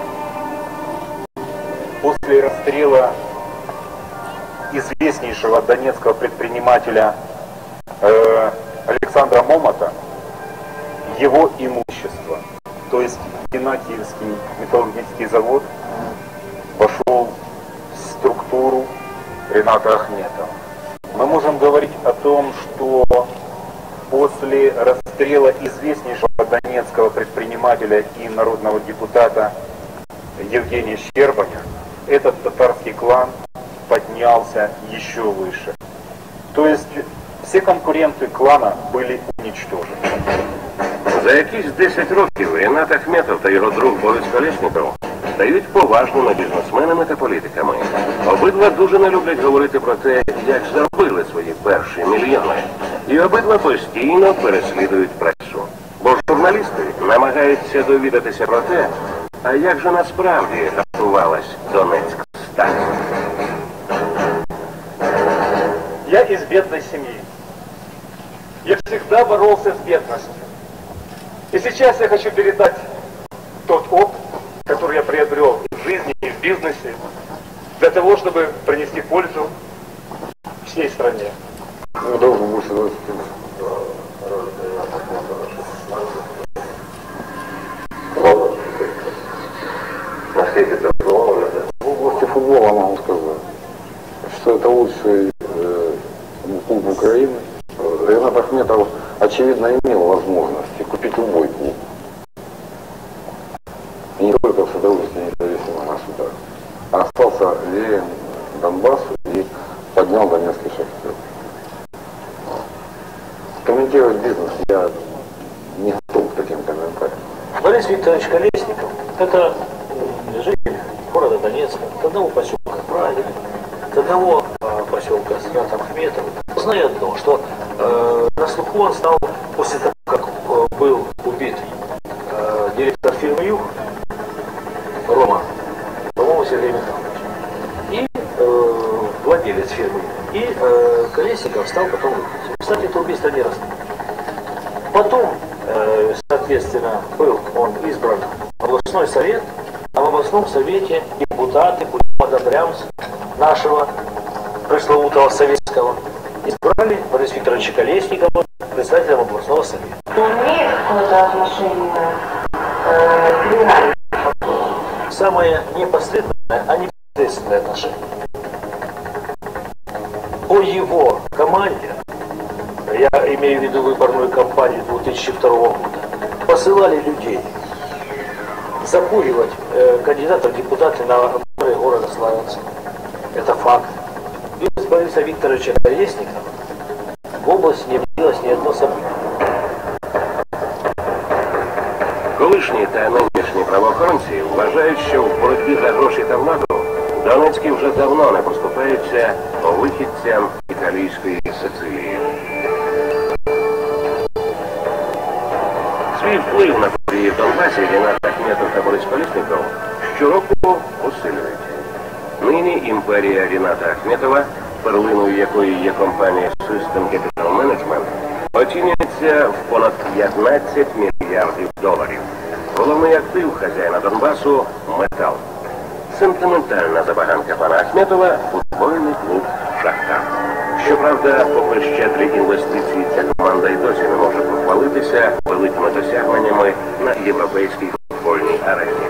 После расстрела известнейшего донецкого предпринимателя э, Александра Момота его имущество. То есть Янакиевский металлургический завод вошел в структуру Рената Ахметова. Мы можем говорить о том, что после расстрела известнейшего донецкого предпринимателя и народного депутата Евгения Щербаня этот татарский клан поднялся еще выше. То есть все конкуренты клана были уничтожены. За якісь десять років Рінат Ахметов та його друг Борис Колєсніков стають поважними бізнесменами та політиками. Обидва дуже не люблять говорити про те, як заробили свої перші мільйони. І обидва постійно переслідують пресу. Бо журналісти намагаються довідатися про те, а як же насправді готувалась Донецька сталь. Я из бедной семьи. Я всегда боролся с бедностью. И сейчас я хочу передать тот опыт, который я приобрел в жизни и в бизнесе, для того, чтобы принести пользу всей стране. Ну, должен больше двадцать. В области футбола могу сказать, что это лучший э, клуб Украины. Ринат Ахметов, очевидно, имел возможность купить любой клуб. И не только в Содружестве независимых государств. А остался верен Донбассу и поднял Донецкий Шахтер. Комментировать бизнес я не готов к таким комментариям. Борис Викторович Колесников – это житель города Донецка, от одного поселка Правильно, от одного э, поселка с Ринатом Ахметовым. Знаю одно, что э, на слуху он стал после того, как э, был убит э, директор фирмы «Юг» Рома, по-моему, Сергей Михайлович, и э, владелец фирмы. И э, Колесников стал потом убийцей. Кстати, это убийство не раскрыто. Потом, э, соответственно, был он избран в областной совет, а в областном совете депутаты подобрямс нашего пресловутого советского избрали Бориса Викторовича Колесникова председателем областного совета. Имеет какое-то отношение э, к криминальному? Самое непосредственное, а непосредственное отношение. По его команде, я имею в виду выборную кампанию две тысячи второго года, посылали людей закуривать э, кандидатов в депутаты на выборы города Славянска. Это факт. Без Бориса Викторовича Колесникова в области не явилось ни одно событие. Колишні та нинішні правоохоронці вважають, що в боротьбі за гроші та владу Донецькі вже давно не поступаються вихідцям італійської Сицилії. Свій вплив на події в Донбасі Рінат Ахметов та Борис Колєсніков щороку посилюють. Нині імперія Ріната Ахметова, перлиною якої є компанія System Capital Management, оцінюється в понад п'ятнадцять мільярдів доларів. Головний актив хазяїна Донбасу – метал. Сентиментальна забаганка пана Ахметова – футбольний клуб «Шахтар». Щоправда, попри щедрі інвестиції, ця команда й досі не може похвалитися великими досягненнями на європейській футбольній арені.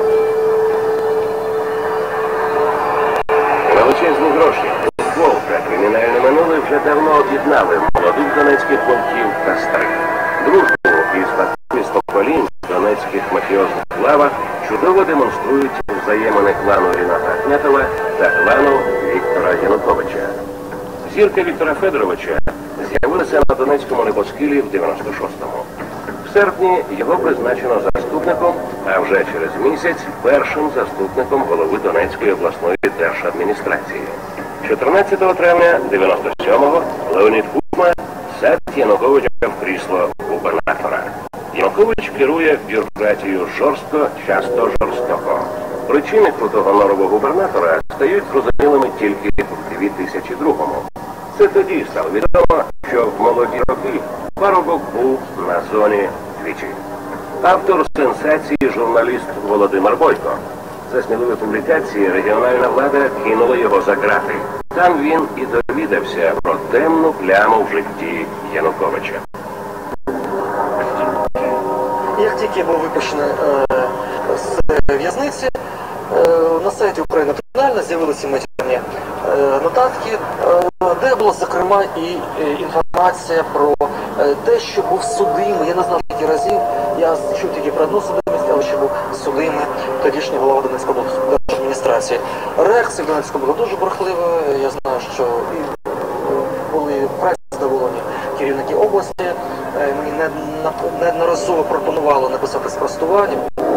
Величезні гроші, футбол та кримінальне минуле вже давно об'єднали молодих донецьких вовків та старих. Дружбу і спадковість поколінь донецьких мафіозних лавах чудово демонструють взаємини клану Ріната Ахметова та клану Віктора Януковича. Зірка Віктора Федоровича з'явилася на Донецькому небосхилі в дев'яносто шостому. В серпні його призначено заступником, а вже через місяць першим заступником голови Донецької обласної держадміністрації. чотирнадцятого травня дев'яносто сьомого Леонід Кучма садить Януковича в крісло губернатора. Янукович керує бюрократією жорстко, часто жорстоко. Причини крутого нового губернатора стають зрозумілими тільки в дві тисячі другому. Це тоді стало відомо, що в молоді роки парубок був на зоні двічі. Автор сенсації журналіст Володимир Бойко. За сміливі публікації регіональна влада кинула його за грати. Там він і довідався про темну пляму в житті Януковича. Як тільки я був випущений е, з в'язниці, е, на сайті Україна Кримінальна з'явилися матеріальні е, нотатки, е, де була, зокрема, і е, інформація про е, те, що був судимий. Я не знав скільки разів, я чув тільки про одну судимість, але що був судимий тодішній голова Донецької адміністрації. Реакція в Донецьку була дуже бурхлива. Я знаю, що і були пресі задоволені керівники області. Мені неодноразово пропонували написати спростування.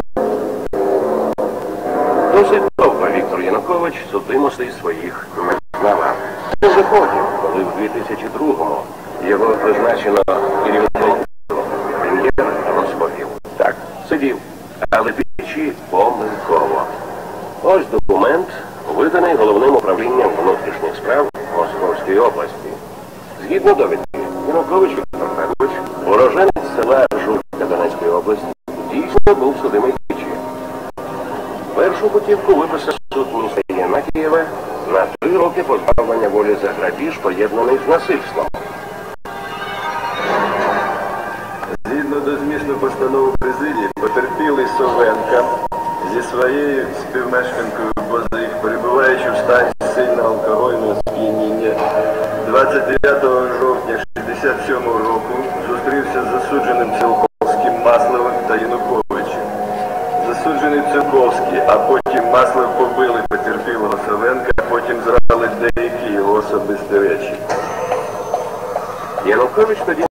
Досить довго Віктор Янукович судимостей своїх не знавав. Уже потім, коли в дві тисячі другому його призначено керівником, прем'єр розповів. Так, сидів, але двічі помилково. Ось документ, виданий Головним управлінням внутрішніх справ Московської області. Згідно довідки, Янукович Віктор Федорович, уроженець села Журка Донецької області, дійсно був судимий двічі. Першу путівку виписав суд міста Єнакієва на три роки позбавлення волі за грабіж, поєднаний з насильством. Згідно до змісту постанови президії, потерпілий Совенка зі своєю співмешканкою Бозих, перебуваючи в стані сильного алкогольного сп'яніння, двадцять дев'ятого жовтня шістдесят сьомого року зустрівся з засудженим Цілковським, Масловим та Януковичем. Засуджений Цілковський, а потім Маслов побили потерпілого Совенка, а потім зрали деякі його особисті речі. Янукович тоді